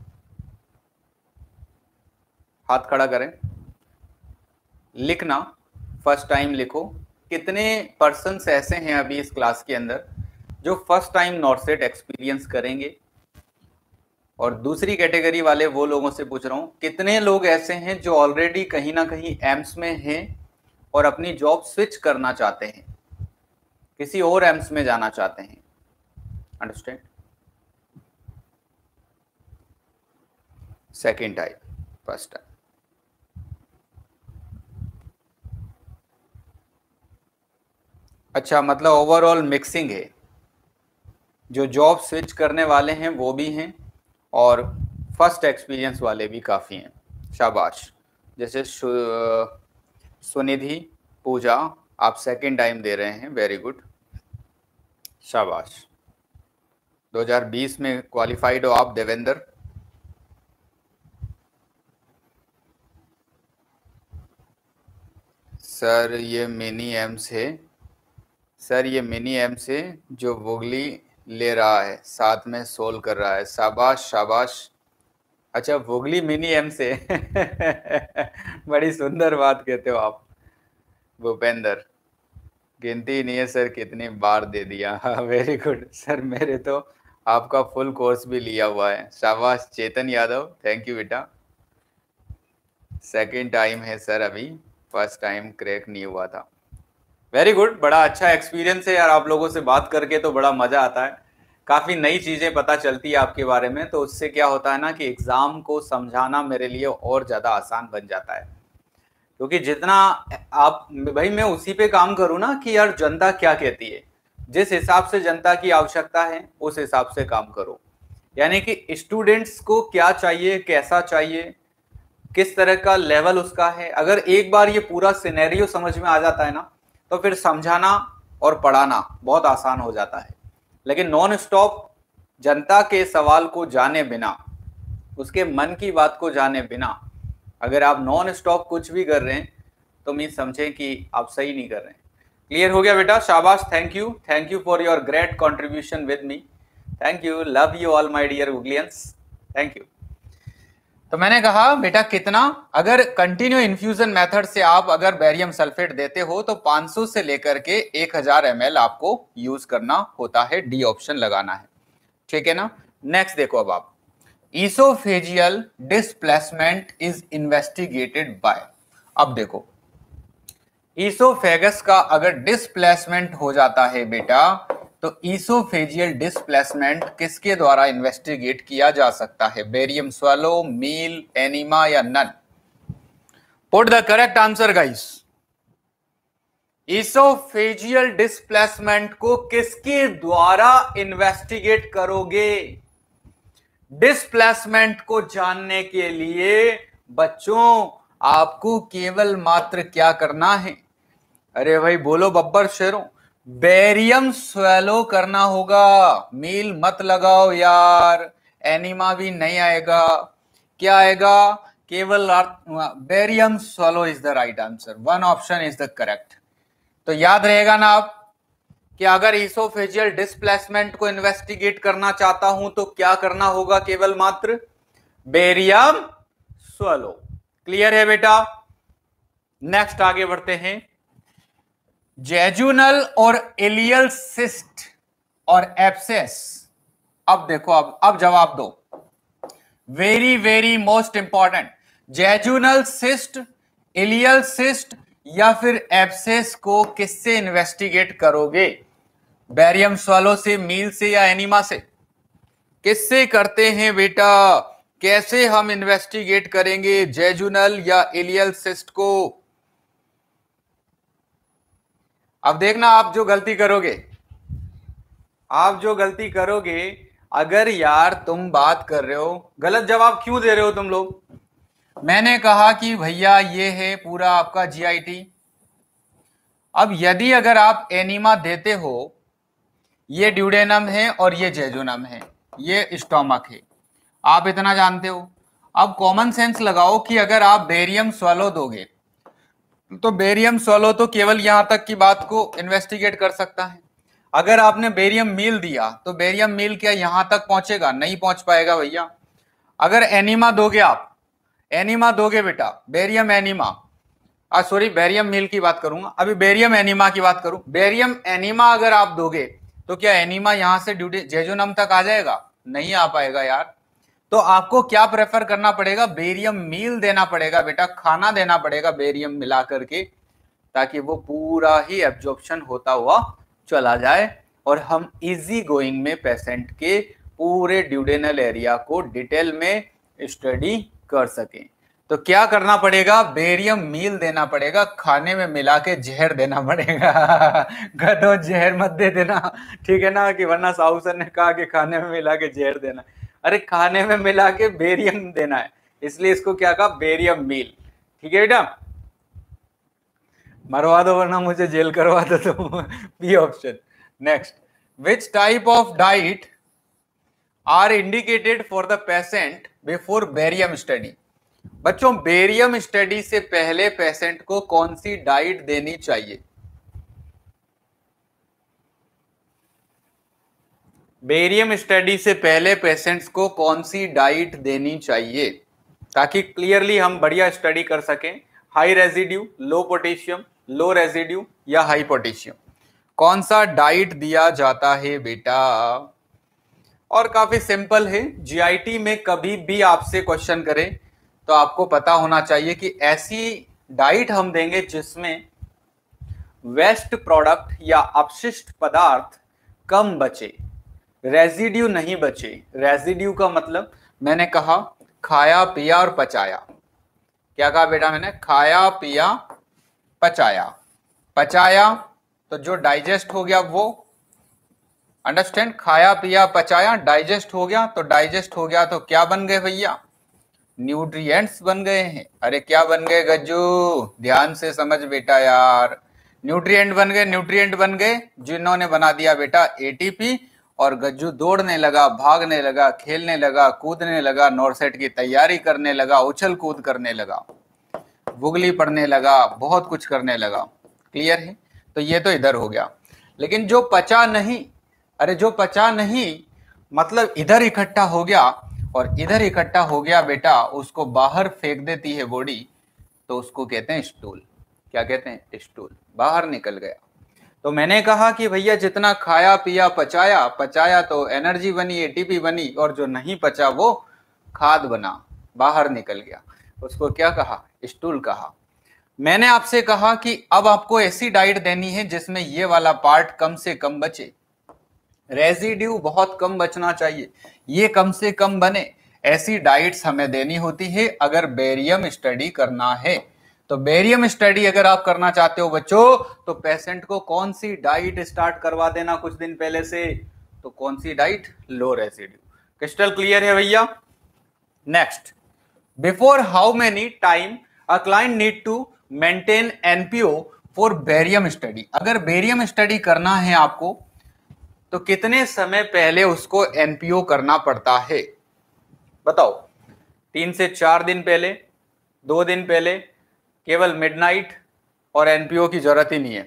हाथ खड़ा करें, लिखना, फर्स्ट टाइम लिखो। कितने पर्सन्स ऐसे हैं अभी इस क्लास के अंदर जो फर्स्ट टाइम नॉर्सेट एक्सपीरियंस करेंगे? और दूसरी कैटेगरी वाले वो लोगों से पूछ रहा हूं, कितने लोग ऐसे हैं जो ऑलरेडी कहीं ना कहीं एम्स में हैं और अपनी जॉब स्विच करना चाहते हैं, किसी और एम्स में जाना चाहते हैं? Understand? Second type, first type. अच्छा, मतलब ओवरऑल मिक्सिंग है, जो जॉब स्विच करने वाले हैं वो भी हैं और फर्स्ट एक्सपीरियंस वाले भी काफ़ी हैं। शाबाश। जैसे सुनिधि, पूजा, आप सेकेंड टाइम दे रहे हैं, वेरी गुड, शाबाश। दो हज़ार बीस में क्वालिफाइड हो आप देवेंद्र। सर ये मिनी एम्स है, सर ये मिनी एम्स है जो वोगली ले रहा है, साथ में सोल्व कर रहा है। शाबाश शाबाश। अच्छा, वोगली मिनी एम्स है बड़ी सुंदर बात कहते हो आप भूपेंद्र। गिनती नहीं है सर कितनी बार दे दिया। वेरी गुड सर, मेरे तो आपका फुल कोर्स भी लिया हुआ है। शाबाश चेतन यादव, थैंक यू बेटा। सेकंड टाइम है सर, अभी फर्स्ट टाइम क्रैक नहीं हुआ था। वेरी गुड, बड़ा अच्छा एक्सपीरियंस है यार, आप लोगों से बात करके तो बड़ा मजा आता है। काफी नई चीजें पता चलती है आपके बारे में, तो उससे क्या होता है ना कि एग्जाम को समझाना मेरे लिए और ज्यादा आसान बन जाता है। क्योंकि जितना आप भाई मैं उसी पे काम करूं ना कि यार जनता क्या कहती है, जिस हिसाब से जनता की आवश्यकता है उस हिसाब से काम करो। यानी कि स्टूडेंट्स को क्या चाहिए, कैसा चाहिए, किस तरह का लेवल उसका है, अगर एक बार ये पूरा सिनेरियो समझ में आ जाता है ना, तो फिर समझाना और पढ़ाना बहुत आसान हो जाता है। लेकिन नॉन स्टॉप जनता के सवाल को जाने बिना, उसके मन की बात को जाने बिना अगर आप नॉन स्टॉप कुछ भी कर रहे हैं तो मीन समझें कि आप सही नहीं कर रहे हैं। क्लियर हो गया बेटा? शाबाश, thank you, thank you for your great contribution with me. Thank you, love you all my dear Googlians, thank you. तो मैंने कहा बेटा कितना, अगर कंटिन्यू इन्फ्यूजन मेथड से आप अगर बेरियम सल्फेट देते हो तो पाँच सौ से लेकर के एक हज़ार एम एल आपको यूज करना होता है, डी ऑप्शन लगाना है, ठीक है ना। नेक्स्ट देखो, अब आप oesophageal displacement is investigated by, अब देखो इसोफेगस का अगर डिस्प्लेसमेंट हो जाता है बेटा, तो इसोफेजियल डिस्प्लेसमेंट किसके द्वारा इन्वेस्टिगेट किया जा सकता है? बेरियम स्वैलो, मील, एनीमा या none? Put the correct answer guys. Oesophageal displacement को किसके द्वारा इन्वेस्टिगेट करोगे? डिस्प्लेसमेंट को जानने के लिए बच्चों आपको केवल मात्र क्या करना है? अरे भाई बोलो बब्बर शेरों, बेरियम स्वैलो करना होगा। मील मत लगाओ यार, एनीमा भी नहीं आएगा। क्या आएगा? केवल barium swallow is the right answer, one option is the correct. तो याद रहेगा ना आप कि अगर इसोफेजियल डिस्प्लेसमेंट को इन्वेस्टिगेट करना चाहता हूं तो क्या करना होगा? केवल मात्र बेरियम स्वैलो। क्लियर है बेटा? नेक्स्ट आगे बढ़ते हैं। जेजुनल और इलियल सिस्ट और एब्सेस, अब देखो, अब अब जवाब दो, very very most important. Jejunal cyst, ileal cyst या फिर एब्सेस को किससे इन्वेस्टिगेट करोगे? बेरियम स्वैलो से, मील से या एनीमा से? किससे करते हैं बेटा? कैसे हम इन्वेस्टिगेट करेंगे जेजुनल या इलियल सिस्ट को? अब देखना, आप जो गलती करोगे, आप जो गलती करोगे, अगर यार तुम बात कर रहे हो, गलत जवाब क्यों दे रहे हो तुम लोग? मैंने कहा कि भैया ये है पूरा आपका जीआईटी। अब यदि अगर आप एनीमा देते हो, ये ड्यूडेनम है और ये जेजुनम है, ये स्टोमक है, आप इतना जानते हो। अब कॉमन सेंस लगाओ कि अगर आप बेरियम स्वैलो दोगे तो बेरियम स्वैलो तो केवल यहां तक की बात को इन्वेस्टिगेट कर सकता है। अगर आपने बेरियम मील दिया तो बेरियम मील क्या यहां तक पहुंचेगा? नहीं पहुंच पाएगा भैया। अगर एनीमा दोगे, आप एनीमा दोगे बेटा, barium enema, ah sorry barium meal की बात करूंगा, अभी बेरियम एनीमा की बात करूं। बेरियम एनीमा अगर आप दोगे तो क्या एनीमा यहां से जेजुनम तक आ जाएगा? नहीं आ पाएगा यार। तो आपको क्या प्रेफर करना पड़ेगा? बेरियम मील देना पड़ेगा बेटा, खाना देना पड़ेगा बेरियम मिला करके, ताकि वो पूरा ही एब्जॉर्प्शन होता हुआ चला जाए और हम इजी गोइंग में पेशेंट के पूरे ड्यूडेनल एरिया को डिटेल में स्टडी कर सकें। तो क्या करना पड़ेगा? बेरियम मील देना पड़ेगा, खाने में मिला के जहर देना पड़ेगा। गधो जहर मत दे देना, ठीक है ना, कि वरना साहू सर ने कहा कि खाने में मिला के जहर देना। अरे खाने में मिला के बेरियम देना है, इसलिए इसको क्या कहा? Barium meal. ठीक है बेटा, मरवा दो वरना मुझे जेल करवा दो तुम। B option. Next, which type of diet are indicated for the patient before barium study? बच्चों बेरियम स्टडी से पहले पेशेंट को कौन सी डाइट देनी चाहिए? बेरियम स्टडी से पहले पेशेंट्स को कौन सी डाइट देनी चाहिए ताकि क्लियरली हम बढ़िया स्टडी कर सकें? High residue, low potassium, low residue या हाई पोटेशियम? कौन सा डाइट दिया जाता है बेटा? और काफी सिंपल है, जीआईटी में कभी भी आपसे क्वेश्चन करें तो आपको पता होना चाहिए कि ऐसी डाइट हम देंगे जिसमें वेस्ट प्रोडक्ट या अपशिष्ट पदार्थ कम बचे। रेजिड्यू नहीं बचे। रेजिड्यू का मतलब मैंने कहा खाया पिया और पचाया। क्या कहा बेटा मैंने? खाया पिया पचाया। पचाया तो जो डाइजेस्ट हो गया वो, अंडरस्टैंड, खाया पिया पचाया, डाइजेस्ट हो गया। तो डाइजेस्ट हो गया तो क्या बन गए भैया? न्यूट्रिएंट्स बन गए हैं। अरे क्या बन गए गज्जू? ध्यान से समझ बेटा यार। न्यूट्रिएंट बन गए। न्यूट्रिएंट बन गए जिन्होंने बना दिया बेटा एटीपी, और गज्जू दौड़ने लगा, भागने लगा, खेलने लगा, कूदने लगा, नॉरसेट की तैयारी करने लगा, उछल कूद करने लगा, बुगली पढ़ने लगा, बहुत कुछ करने लगा। क्लियर है? तो ये तो इधर हो गया। लेकिन जो पचा नहीं, अरे जो पचा नहीं मतलब इधर इकट्ठा हो गया और इधर इकट्ठा हो गया बेटा, उसको बाहर फेंक देती है बॉडी, तो उसको कहते हैं स्टूल। क्या कहते हैं? स्टूल। बाहर निकल गया। तो मैंने कहा कि भैया जितना खाया पिया पचाया, पचाया तो एनर्जी बनी, एटीपी बनी, और जो नहीं पचा वो खाद बना, बाहर निकल गया। उसको क्या कहा? स्टूल कहा। मैंने आपसे कहा कि अब आपको ऐसी डाइट देनी है जिसमें ये वाला पार्ट कम से कम बचे, रेजिड्यू बहुत कम बचना चाहिए, ये कम से कम बने। ऐसी डाइट्स हमें देनी होती है अगर बेरियम स्टडी करना है। तो बेरियम स्टडी अगर आप करना चाहते हो बच्चों, तो पेशेंट को कौन सी डाइट स्टार्ट करवा देना कुछ दिन पहले से? तो कौन सी diet? Low residue. Crystal clear है भैया? Next, before how many time a client need to maintain NPO for barium study? अगर बेरियम स्टडी करना है आपको तो कितने समय पहले उसको एनपीओ करना पड़ता है? बताओ। तीन से चार दिन पहले, दो दिन पहले, केवल मिडनाइट, और एनपीओ की जरूरत ही नहीं है।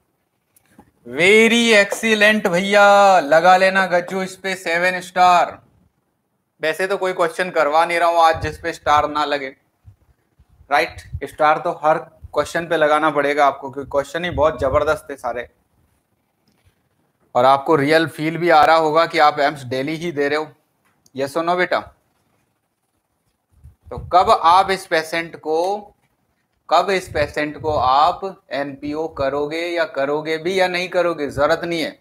वेरी एक्सीलेंट भैया, लगा लेना गज्जू इस पे सेवन स्टार। वैसे तो कोई क्वेश्चन करवा नहीं रहा हूं आज जिस पे स्टार ना लगे, राइट? स्टार तो हर क्वेश्चन पे लगाना पड़ेगा आपको, क्योंकि क्वेश्चन ही बहुत जबरदस्त है सारे, और आपको रियल फील भी आ रहा होगा कि आप एम्स डेली ही दे रहे हो। ये सुनो बेटा, तो कब आप इस पेशेंट को कब इस पेशेंट को आप एनपीओ करोगे, या करोगे भी या नहीं करोगे? जरूरत नहीं है।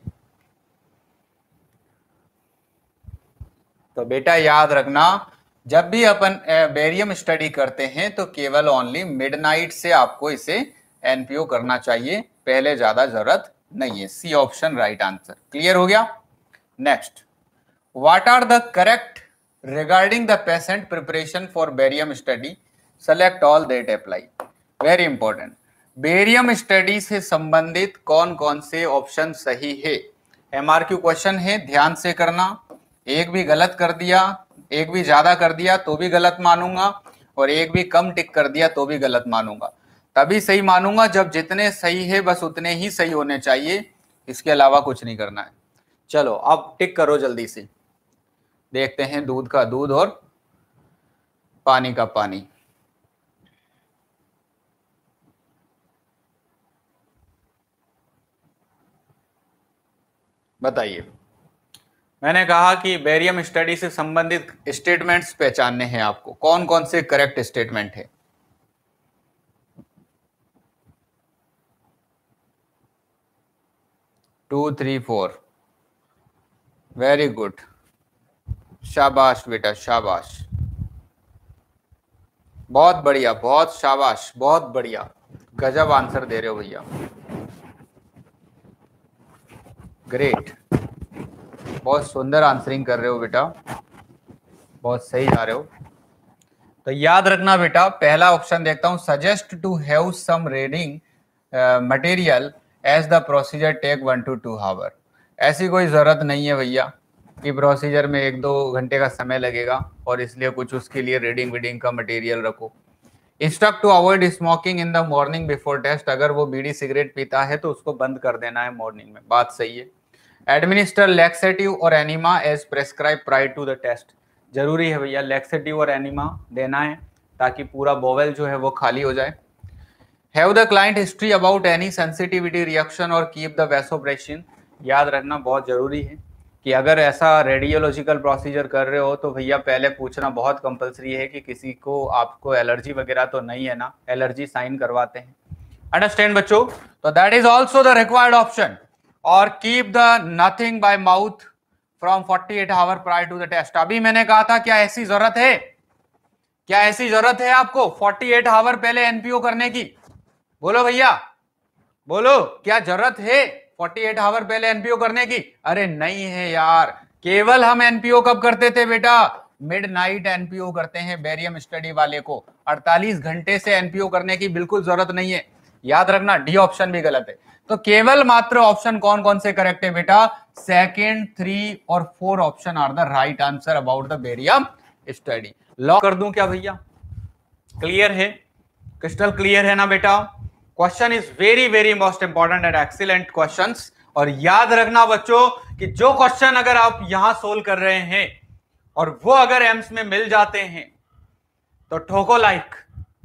तो बेटा याद रखना, जब भी अपन बेरियम स्टडी करते हैं तो केवल ओनली मिडनाइट से आपको इसे एनपीओ करना चाहिए, पहले ज्यादा जरूरत नहीं है। C option right answer. Clear हो गया? Next, what are the correct regarding the patient preparation for barium study? Select all that apply. Very important, barium study से संबंधित कौन कौन से ऑप्शन सही है? एमआरक्यू क्वेश्चन है, ध्यान से करना। एक भी गलत कर दिया, एक भी ज्यादा कर दिया तो भी गलत मानूंगा, और एक भी कम टिक कर दिया तो भी गलत मानूंगा। तभी सही मानूंगा जब जितने सही है बस उतने ही सही होने चाहिए, इसके अलावा कुछ नहीं करना है। चलो अब टिक करो जल्दी से। देखते हैं दूध का दूध और पानी का पानी। बताइए। मैंने कहा कि बेरियम स्टडी से संबंधित स्टेटमेंट्स पहचानने हैं आपको, कौन कौन से करेक्ट स्टेटमेंट है। Two three four, very good, शाबाश बेटा शाबाश, बहुत बढ़िया, बहुत शाबाश, बहुत बढ़िया, गजब आंसर दे रहे हो भैया, ग्रेट, बहुत सुंदर आंसरिंग कर रहे हो बेटा, बहुत सही जा रहे हो। तो याद रखना बेटा, पहला ऑप्शन देखता हूं, suggest to have some reading material as the procedure take one to two hour. ऐसी कोई जरूरत नहीं है भैया कि प्रोसीजर में एक दो घंटे का समय लगेगा और इसलिए कुछ उसके लिए रीडिंग वीडिंग का मटेरियल रखो। Instruct to avoid smoking in the morning before test, अगर वो बीड़ी सिगरेट पीता है तो उसको बंद कर देना है मॉर्निंग में, बात सही है। एडमिनिस्टर लैक्सेटिव और enema as prescribe prior to the test, जरूरी है भैया लैक्सेटिव और एनिमा देना है ताकि पूरा बोवेल जो है वो खाली हो जाए। Have the client history about any sensitivity reaction और कीप द वैसोप्रेशन, याद रखना बहुत जरूरी है कि अगर ऐसा रेडियोलॉजिकल प्रोसीजर कर रहे हो तो भैया पहले पूछना बहुत कंपलसरी है कि किसी को आपको एलर्जी वगैरह तो नहीं है ना, एलर्जी साइन करवाते हैं। अंडरस्टैंड बच्चों? तो that is also the required option. और keep the nothing by mouth from forty eight hour prior to the test. अभी मैंने कहा था क्या ऐसी जरूरत है, क्या ऐसी जरूरत है आपको फोर्टी एट आवर पहले एनपीओ करने की? बोलो भैया, बोलो, क्या जरूरत है फोर्टी एट आवर पहले एनपीओ करने की? अरे नहीं है यार, केवल हम एनपीओ कब करते थे बेटा? मिडनाइट एनपीओ करते हैं बेरियम स्टडी वाले को। अड़तालीस घंटे से एनपीओ करने की बिल्कुल जरूरत नहीं है। याद रखना, डी ऑप्शन भी गलत है। तो केवल मात्र ऑप्शन कौन कौन से करेक्ट है बेटा? सेकंड, थ्री और four option are the right answer about the barium study. Lock कर दूं क्या भैया? क्लियर है, क्रिस्टल क्लियर है ना बेटा? Question is very very most important and excellent questions. और याद रखना बच्चों कि जो क्वेश्चन अगर आप यहां सोल्व कर रहे हैं और वो अगर एम्स में मिल जाते हैं तो ठोको लाइक,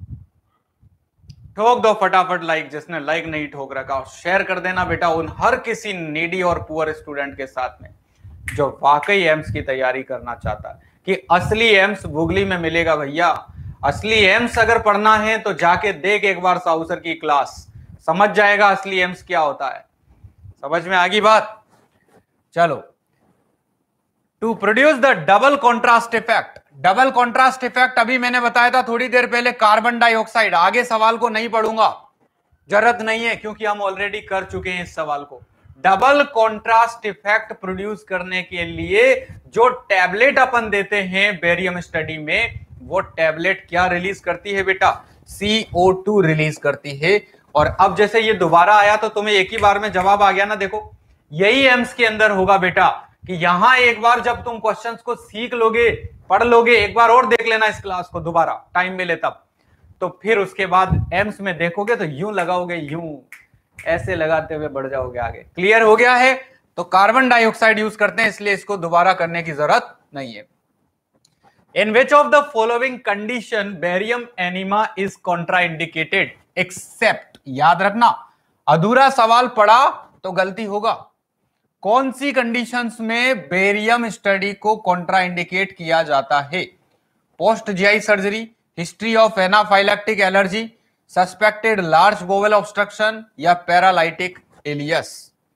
ठोक दो फटाफट लाइक। जिसने लाइक नहीं ठोक रखा, और शेयर कर देना बेटा उन हर किसी नीडी और पुअर स्टूडेंट के साथ में जो वाकई एम्स की तैयारी करना चाहता है कि असली एम्स बुगली में मिलेगा भैया। असली एम्स अगर पढ़ना है तो जाके देख एक बार साहू सर की क्लास, समझ जाएगा असली एम्स क्या होता है। समझ में आ गई बात? चलो, to produce the double contrast effect. Double contrast effect अभी मैंने बताया था थोड़ी देर पहले, कार्बन डाइऑक्साइड। आगे सवाल को नहीं पढ़ूंगा, जरूरत नहीं है, क्योंकि हम ऑलरेडी कर चुके हैं इस सवाल को। डबल कॉन्ट्रास्ट इफेक्ट प्रोड्यूस करने के लिए जो टैबलेट अपन देते हैं बेरियम स्टडी में, वो टैबलेट क्या रिलीज करती है बेटा? सी ओ टू रिलीज करती है। और अब जैसे ये दोबारा आया तो तुम्हें एक ही बार में जवाब आ गया ना। देखो, यही एम्स के अंदर होगा बेटा कि यहां एक बार जब तुम क्वेश्चंस को सीख लोगे, पढ़ लोगे, एक बार और देख लेना इस क्लास को दोबारा, टाइम मिले तब, तो फिर उसके बाद एम्स में देखोगे तो यूं लगाओगे, यूं ऐसे लगाते हुए बढ़ जाओगे आगे। क्लियर हो गया है? तो कार्बन डाइऑक्साइड यूज करते हैं, इसलिए इसको दोबारा करने की जरूरत नहीं है। In which of the following condition barium enema is contraindicated except, याद रखना, अधूरा सवाल पढ़ा तो गलती होगा। कौन सी कंडीशंस में बेरियम स्टडी को कॉन्ट्राइंडिकेट किया जाता है? Post GI surgery, history of anaphylactic allergy, suspected large bowel obstruction या पैरालाइटिक इलियस।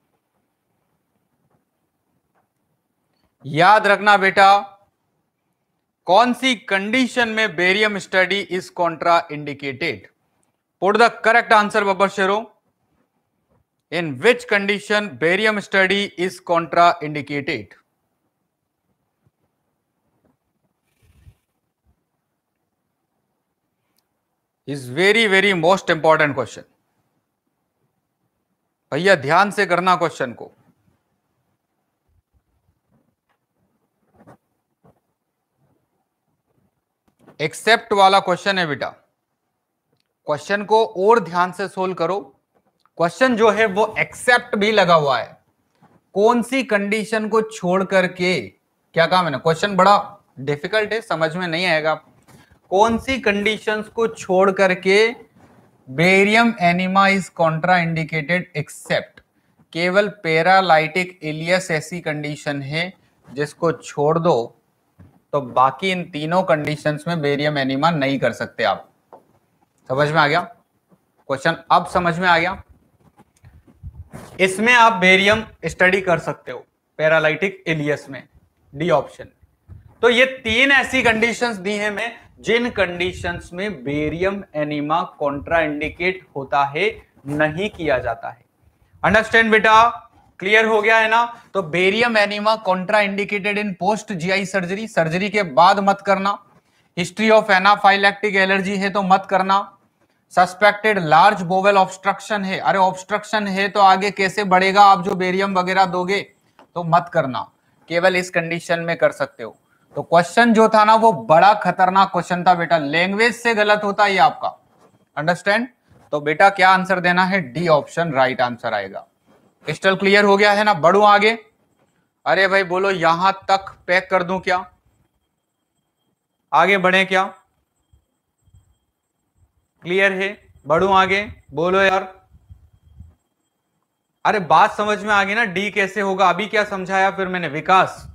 याद रखना बेटा, कौन सी कंडीशन में barium study is contraindicated? Put the correct answer बब्बर शेरो। In which condition barium study is contraindicated? Is very very most important question भैया, ध्यान से करना क्वेश्चन को। एक्सेप्ट वाला क्वेश्चन है बेटा, क्वेश्चन को और ध्यान से सोल्व करो। क्वेश्चन जो है वो एक्सेप्ट भी लगा हुआ है। कौन सी कंडीशन को छोड़ करके, क्या कहा मैंने? क्वेश्चन बड़ा डिफिकल्ट है, समझ में नहीं आएगा। कौन सी कंडीशंस को छोड़ करके barium enema is contraindicated except? केवल पैरालाइटिक इलियस ऐसी कंडीशन है जिसको छोड़ दो तो बाकी इन तीनों कंडीशंस में बेरियम एनिमा नहीं कर सकते आप। समझ में आ गया क्वेश्चन? अब समझ में आ गया? इसमें आप बेरियम स्टडी कर सकते हो पैरालाइटिक इलियस में, डी ऑप्शन। तो ये तीन ऐसी कंडीशंस दी हैं मैं, जिन कंडीशंस में बेरियम एनिमा कॉन्ट्रा इंडिकेट होता है, नहीं किया जाता है। अंडरस्टैंड बेटा? क्लियर हो गया है ना? तो barium enema contraindicated in post GI surgery, surgery के बाद मत करना। हिस्ट्री ऑफ एनाफाइलैक्टिक एलर्जी है तो मत करना। सस्पेक्टेड लार्ज बोवेल ऑब्स्ट्रक्शन है, अरे ऑब्स्ट्रक्शन है तो आगे कैसे बढ़ेगा आप जो बेरियम वगैरह दोगे, तो मत करना। केवल इस कंडीशन में कर सकते हो। तो क्वेश्चन जो था ना वो बड़ा खतरनाक क्वेश्चन था बेटा, लैंग्वेज से गलत होता है आपका। अंडरस्टैंड? तो बेटा क्या आंसर देना है? डी ऑप्शन राइट आंसर आएगा। क्रिस्टल क्लियर हो गया है ना? बढ़ू आगे? अरे भाई बोलो, यहां तक पैक कर दूं क्या? आगे बढ़े क्या? क्लियर है? बढ़ू आगे? बोलो यार। अरे बात समझ में आ गई ना? डी कैसे होगा? अभी क्या समझाया फिर मैंने? विकास,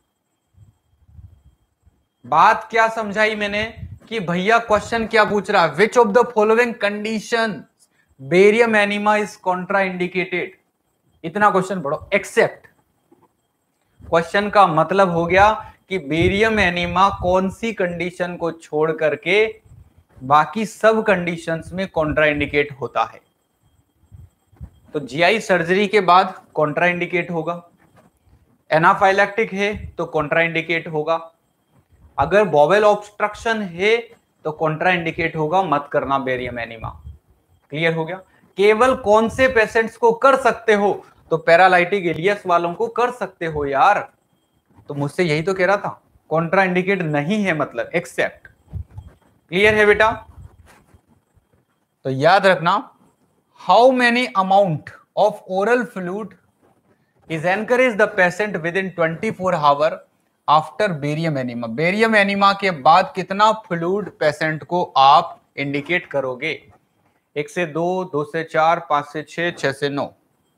बात क्या समझाई मैंने कि भैया क्वेश्चन क्या पूछ रहा है? Which of the following condition barium enema is contraindicated? इतना क्वेश्चन पढ़ो। एक्सेप्ट, क्वेश्चन का मतलब हो गया कि बेरियम एनीमा कौन सी कंडीशन को छोड़ करके बाकी सब कंडीशंस में कॉन्ट्राइंडिकेट होता है। तो जीआई सर्जरी के बाद कॉन्ट्राइंडिकेट होगा, एनाफाइलैक्टिक है तो कॉन्ट्राइंडिकेट होगा, अगर बॉवेल ऑब्स्ट्रक्शन है तो कॉन्ट्राइंडिकेट होगा, मत करना बेरियम एनीमा। क्लियर हो गया। केवल कौन से पेशेंट्स को कर सकते हो, तो पैरालाइटिक इलियस वालों को कर सकते हो यार। तो मुझसे यही तो कह रहा था, कॉन्ट्राइंडिकेट नहीं है मतलब एक्सेप्ट। क्लियर है बेटा। तो याद रखना, how many amount of oral fluid is encourage the patient within twenty four hour after barium enema. Barium enema के बाद कितना फ्लूइड पेशेंट को आप इंडिकेट करोगे? एक से दो, दो से चार, पांच से छह, छह से नौ।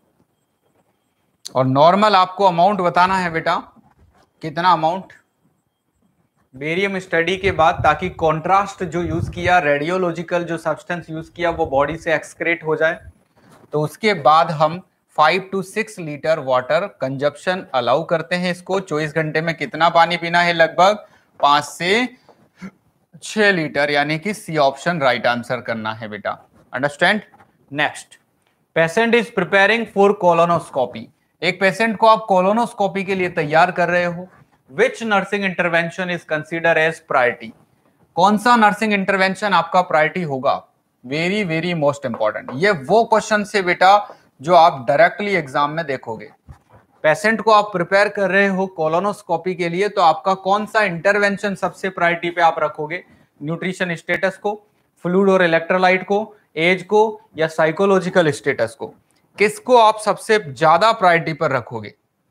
और नॉर्मल आपको अमाउंट बताना है बेटा, कितना अमाउंट बेरियम स्टडी के बाद, ताकि कॉन्ट्रास्ट जो यूज किया, रेडियोलॉजिकल जो सब्सटेंस यूज किया वो बॉडी से एक्सक्रेट हो जाए। तो उसके बाद हम five to six litre water consumption allow करते हैं इसको। चौबीस घंटे में कितना पानी पीना है? लगभग पांच से छह लीटर, यानी कि सी ऑप्शन राइट आंसर करना है बेटा। Understand. Next, patient is preparing for colonoscopy. एक पेशेंट को आप कोलोनोस्कोपी के लिए तैयार कर रहे हो। Which nursing intervention is consider as priority? कौन सा नर्सिंग इंटरवेंशन आपका प्रायोरिटी होगा? Very very most important. ये वो क्वेश्चन से बेटा जो आप डायरेक्टली एग्जाम में देखोगे। पेशेंट को आप प्रिपेयर कर रहे हो कोलोनोस्कोपी के लिए, तो आपका कौन सा इंटरवेंशन सबसे प्रायोरिटी पे आप रखोगे? न्यूट्रिशन स्टेटस को, फ्लूइड और इलेक्ट्रोलाइट को, एज को, या साइकोलॉजिकल स्टेटस को? किसको आप सबसे ज्यादा प्रायोरिटी पर रखोगे?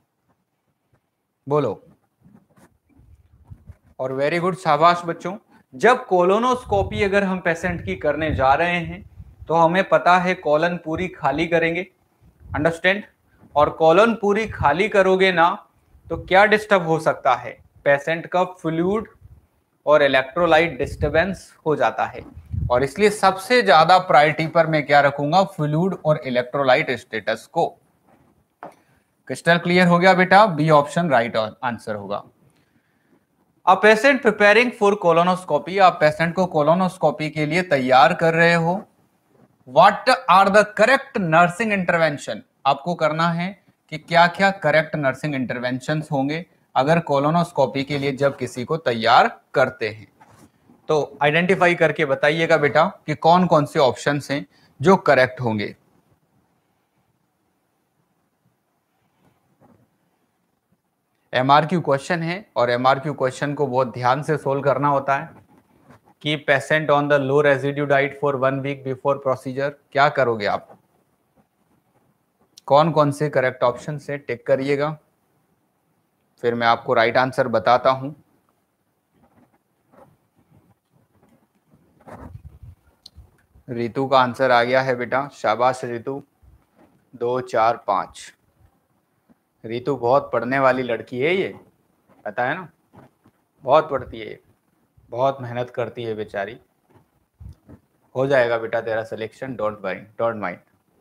बोलो। और वेरी गुड, शाबाश बच्चों। जब कोलोनोस्कोपी अगर हम पेशेंट की करने जा रहे हैं तो हमें पता है कॉलन पूरी खाली करेंगे। अंडरस्टैंड। और कॉलन पूरी खाली करोगे ना तो क्या डिस्टर्ब हो सकता है? पेशेंट का फ्लूइड और इलेक्ट्रोलाइट डिस्टर्बेंस हो जाता है। और इसलिए सबसे ज्यादा प्रायोरिटी पर मैं क्या रखूंगा? फ्लूइड और इलेक्ट्रोलाइट स्टेटस को। क्रिस्टल क्लियर हो गया बेटा? बी ऑप्शन राइट आंसर होगा। A patient preparing for colonoscopy, आप पेशेंट को कोलोनोस्कोपी के लिए तैयार कर रहे हो। What are the correct nursing intervention? आपको करना है कि क्या क्या करेक्ट नर्सिंग इंटरवेंशन होंगे अगर कोलोनोस्कोपी के लिए जब किसी को तैयार करते हैं। तो आइडेंटिफाई करके बताइएगा बेटा कि कौन कौन से ऑप्शंस हैं जो करेक्ट होंगे। एमआरक्यू क्वेश्चन है और एमआरक्यू क्वेश्चन को बहुत ध्यान से सोल्व करना होता है। कि patient on the low residue diet for one week before procedure, क्या करोगे आप? कौन कौन से करेक्ट ऑप्शन से टिक करिएगा, फिर मैं आपको राइट आंसर बताता हूं। रितु का आंसर आ गया है बेटा, शाबाश रितु। दो, चार, पांच। रितु बहुत पढ़ने वाली लड़की है, ये पता है ना, बहुत पढ़ती है, बहुत मेहनत करती है बेचारी। हो जाएगा बेटा तेरा selection, don't mind don't mind.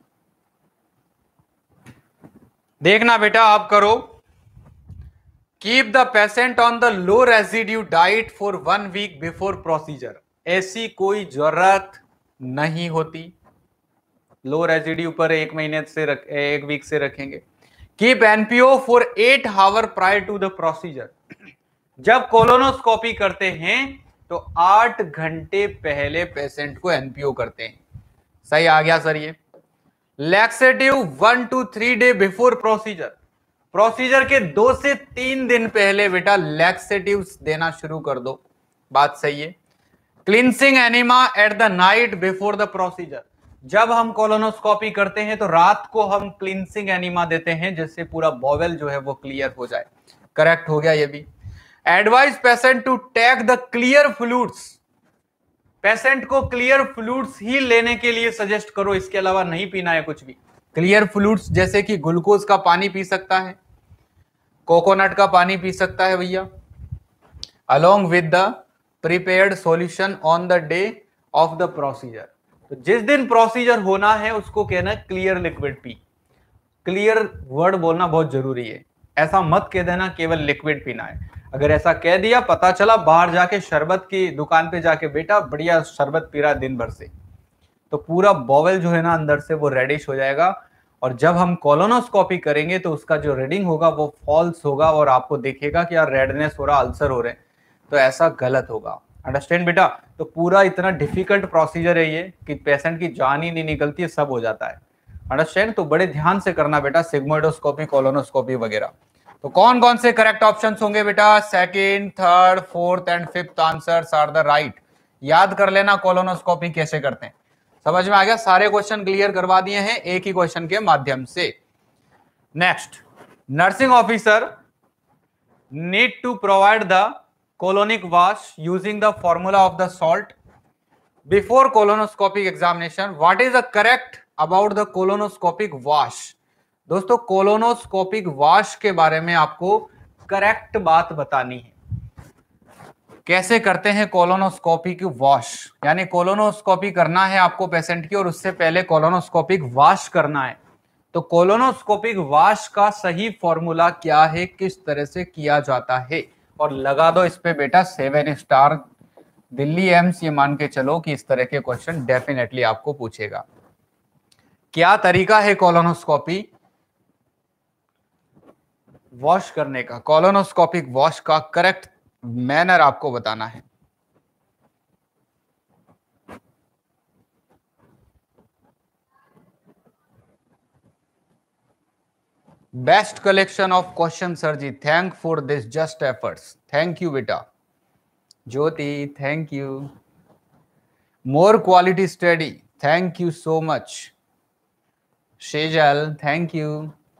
देखना बेटा, आप करो। Keep the patient on the low residue diet for one week before procedure. ऐसी कोई जरूरत नहीं होती। लो रेजिड्यू पर एक महीने से रख, एक वीक से रखेंगे। Keep NPO for eight hour prior to the procedure. जब कोलोनोस्कोपी करते हैं तो आठ घंटे पहले पेशेंट को एनपीओ करते हैं। सही आ गया सर ये। Laxative one to three day before procedure. Procedure के दो से तीन दिन पहले बेटा लैक्सेटिव्स देना शुरू कर दो। बात सही है। Cleansing enema at the night before the procedure. जब हम कोलोनोस्कोपी करते हैं तो रात को हम क्लिनसिंग एनिमा देते हैं, जिससे पूरा बॉवेल जो है वो क्लियर हो जाए। करेक्ट हो गया ये भी। Advise patient to take the clear fluids. Patient को क्लियर फ्लूइड्स ही लेने के लिए सजेस्ट करो, इसके अलावा नहीं पीना है कुछ भी। क्लियर फ्लूइड्स जैसे कि ग्लूकोज का पानी पी सकता है, कोकोनट का पानी पी सकता है भैया, along with the prepared solution on the day of the procedure. तो जिस दिन प्रोसीजर होना है उसको कहना है क्लियर लिक्विड पी। क्लियर वर्ड बोलना बहुत जरूरी है। ऐसा मत कह देना केवल लिक्विड पीना है। अगर ऐसा कह दिया, पता चला बाहर जाके शरबत की दुकान पे जाके बेटा बढ़िया शरबत पी रहा दिन भर से, तो पूरा बॉवल जो है ना अंदर से वो रेडिश हो जाएगा, और जब हम कोलोनोस्कोपी करेंगे तो उसका जो रीडिंग होगा वो फॉल्स होगा और आपको देखेगा कि यार रेडनेस हो रहा, अल्सर हो रहे हैं, तो ऐसा गलत होगा। अंडरस्टैंड बेटा? तो पूरा इतना डिफिकल्ट प्रोसीजर है ये कि पेशेंट की जान ही नहीं निकलती है, सब हो जाता है। अंडरस्टैंड? तो बड़े ध्यान से करना बेटा सिग्मोइडोस्कोपी, कोलोनोस्कोपी वगैरह। तो कौन कौन से करेक्ट ऑप्शंस होंगे बेटा? Second, third, fourth and fifth answers are the right. याद कर लेना कोलोनोस्कोपी कैसे करते हैं। समझ में आ गया? सारे क्वेश्चन क्लियर करवा दिए हैं एक ही क्वेश्चन के माध्यम से। Next, nursing officer need to provide the colonic wash using the formula of the salt before colonoscopic examination. What is the correct about the colonoscopic wash? दोस्तों colonoscopic wash के बारे में आपको करेक्ट बात बतानी है। कैसे करते हैं कोलोनोस्कोपी की वॉश, यानी कोलोनोस्कोपी करना है आपको पेशेंट की और उससे पहले कोलोनोस्कोपिक वॉश करना है। तो कोलोनोस्कोपिक वॉश का सही फॉर्मूला क्या है, किस तरह से किया जाता है, और लगा दो इस पे बेटा सेवन स्टार। दिल्ली एम्स ये मान के चलो कि इस तरह के क्वेश्चन डेफिनेटली आपको पूछेगा। क्या तरीका है कोलोनोस्कोपी वॉश करने का? कोलोनोस्कोपिक वॉश का करेक्ट मैनर आपको बताना है। Best collection of question sir ji, thank for this just efforts. Thank you बेटा। Jyoti thank you. More quality study, thank you so much. Shejal thank you.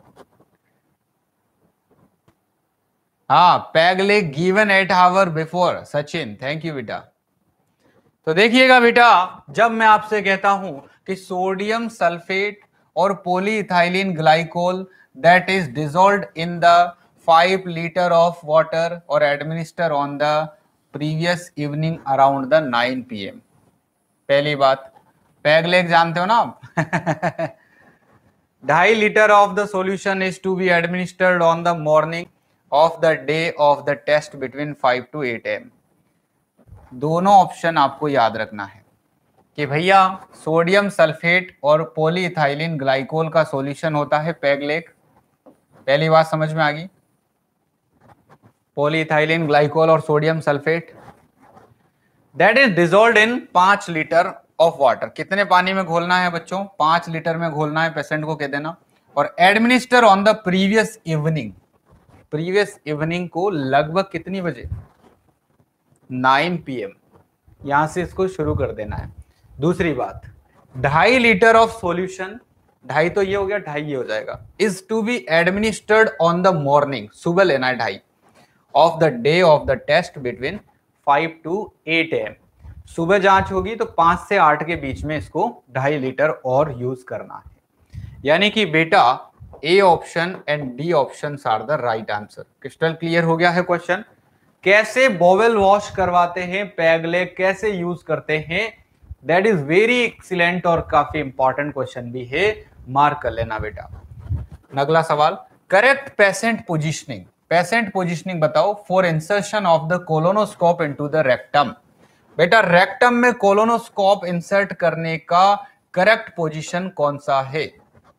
हाँ, पैगले given eight hour before. Sachin thank you बेटा। तो देखिएगा बेटा, जब मैं आपसे कहता हूं कि सोडियम सल्फेट और polyethylene glycol that is dissolved in the five litre of water और administer on the previous evening around the nine P M. पहली बात, पैगलेग जानते हो ना आप? ढाई litre of the solution is to be administered on the morning of the day of the test between five to eight A. M option आपको याद रखना है कि भैया सोडियम सल्फेट और पॉलीइथाइलिन ग्लाइकोल का सॉल्यूशन होता है पैगलेग। पहली बात समझ में आ गई? पॉलीइथाइलिन ग्लाइकोल और sodium sulphate that is dissolved in पांच लीटर ऑफ वाटर। कितने पानी में घोलना है बच्चों? पांच लीटर में घोलना है, पेशेंट को कह देना। और administer on the previous evening. Previous evening को लगभग कितनी बजे? Nine P M. यहां से इसको शुरू कर देना है। दूसरी बात, ढाई लीटर ऑफ सॉल्यूशन, ढाई तो ये हो गया, ढाई ये हो जाएगा, is to be administered on the morning, सुबह लेना है ढाई, of the day of the test between five to eight A. सुबह जांच होगी तो पांच से आठ के बीच में इसको ढाई लीटर और यूज करना है। यानी कि बेटा A option and D option are the right answer. Crystal clear हो गया है क्वेश्चन? कैसे बोवेल वॉश करवाते हैं, पैगलेग कैसे यूज करते हैं, दैट इज वेरी एक्सीलेंट और काफी इंपॉर्टेंट क्वेश्चन भी है, मार्क कर लेना बेटा। अगला सवाल, correct patient positioning. Patient positioning बताओ for insertion of the colonoscope into the rectum. बेटा रेक्टम में कोलोनोस्कोप इंसर्ट करने का करेक्ट पोजीशन कौन सा है?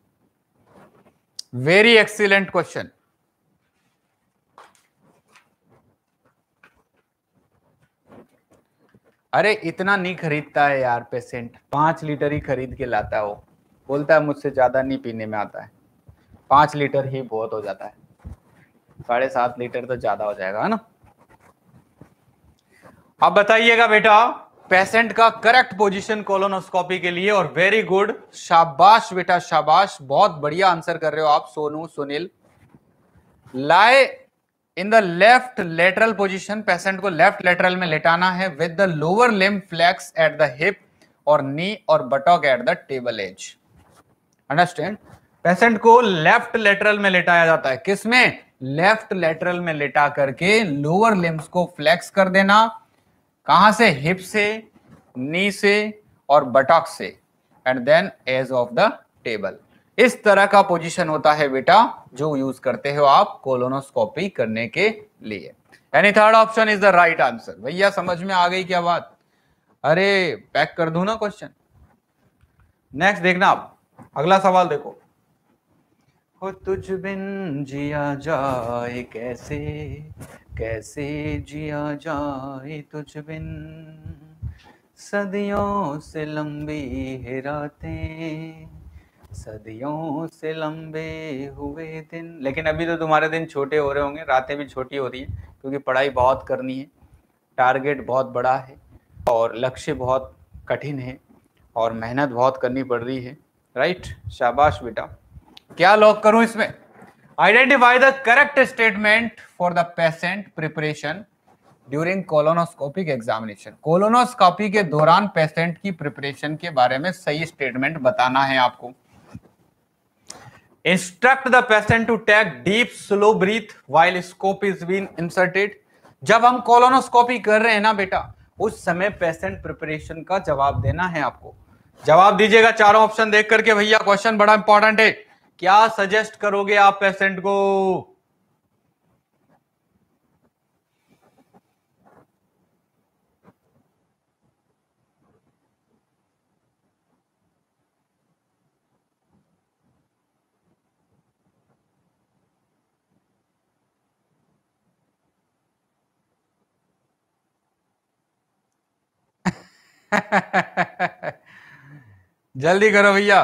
Very excellent question. अरे इतना नहीं खरीदता है यार पेशेंट, पांच लीटर ही खरीद के लाता है। वो बोलता है मुझसे ज्यादा नहीं पीने में आता है, पांच लीटर ही बहुत हो जाता है, साढ़े सात लीटर तो ज्यादा हो जाएगा, है ना? अब बताइएगा बेटा पेशेंट का करेक्ट पोजीशन कोलोनोस्कोपी के लिए, और वेरी गुड, शाबाश बेटा शाबाश, बहुत बढ़िया आंसर कर रहे हो आप Sonu Sunil. Lie in the left lateral position, patient को लेफ्ट लेटरल में लेटाना है with the lower limb flex at the hip और नी और buttock at the table edge. Understand? Patient को लेफ्ट लेटरल में लेटाया जाता है। किसमें? लेफ्ट लेटरल में लेटा करके लोअर लिम्ब्स को फ्लेक्स कर देना। कहां से? हिप से, नी से और बटॉक से, and then edge of the table. इस तरह का पोजीशन होता है बेटा जो यूज करते हो आप कोलोनोस्कोपी करने के लिए। यानी third option is the right answer. भैया समझ में आ गई क्या बात? अरे पैक कर दूं ना क्वेश्चन। नेक्स्ट देखना आप, अगला सवाल देखो। हो तुझ बिन जिया जाए कैसे, कैसे जिया जाए तुझ बिन, सदियों से लंबी है रातें, सदियों से लंबे हुए दिन। लेकिन अभी तो तुम्हारे दिन छोटे हो रहे होंगे, रातें भी छोटी हो रही हैं, क्योंकि पढ़ाई बहुत करनी है, टारगेट बहुत बड़ा है और लक्ष्य बहुत कठिन है और मेहनत बहुत करनी पड़ रही है। राइट, शाबाश बेटा। क्या लॉक करूं इसमें? Identify the correct statement for the patient preparation during colonoscopic examination. Colonoscopy के दौरान पेशेंट की प्रिपरेशन के बारे में सही स्टेटमेंट बताना है आपको। Instruct the patient to take deep slow breath while scope is been inserted. जब हम कोलोनोस्कोपी कर रहे हैं ना बेटा, उस समय पेशेंट प्रिपरेशन का जवाब देना है आपको। जवाब दीजिएगा चारों ऑप्शन देख करके। भैया क्वेश्चन बड़ा इंपॉर्टेंट है। क्या सजेस्ट करोगे आप पेशेंट को? जल्दी करो भैया।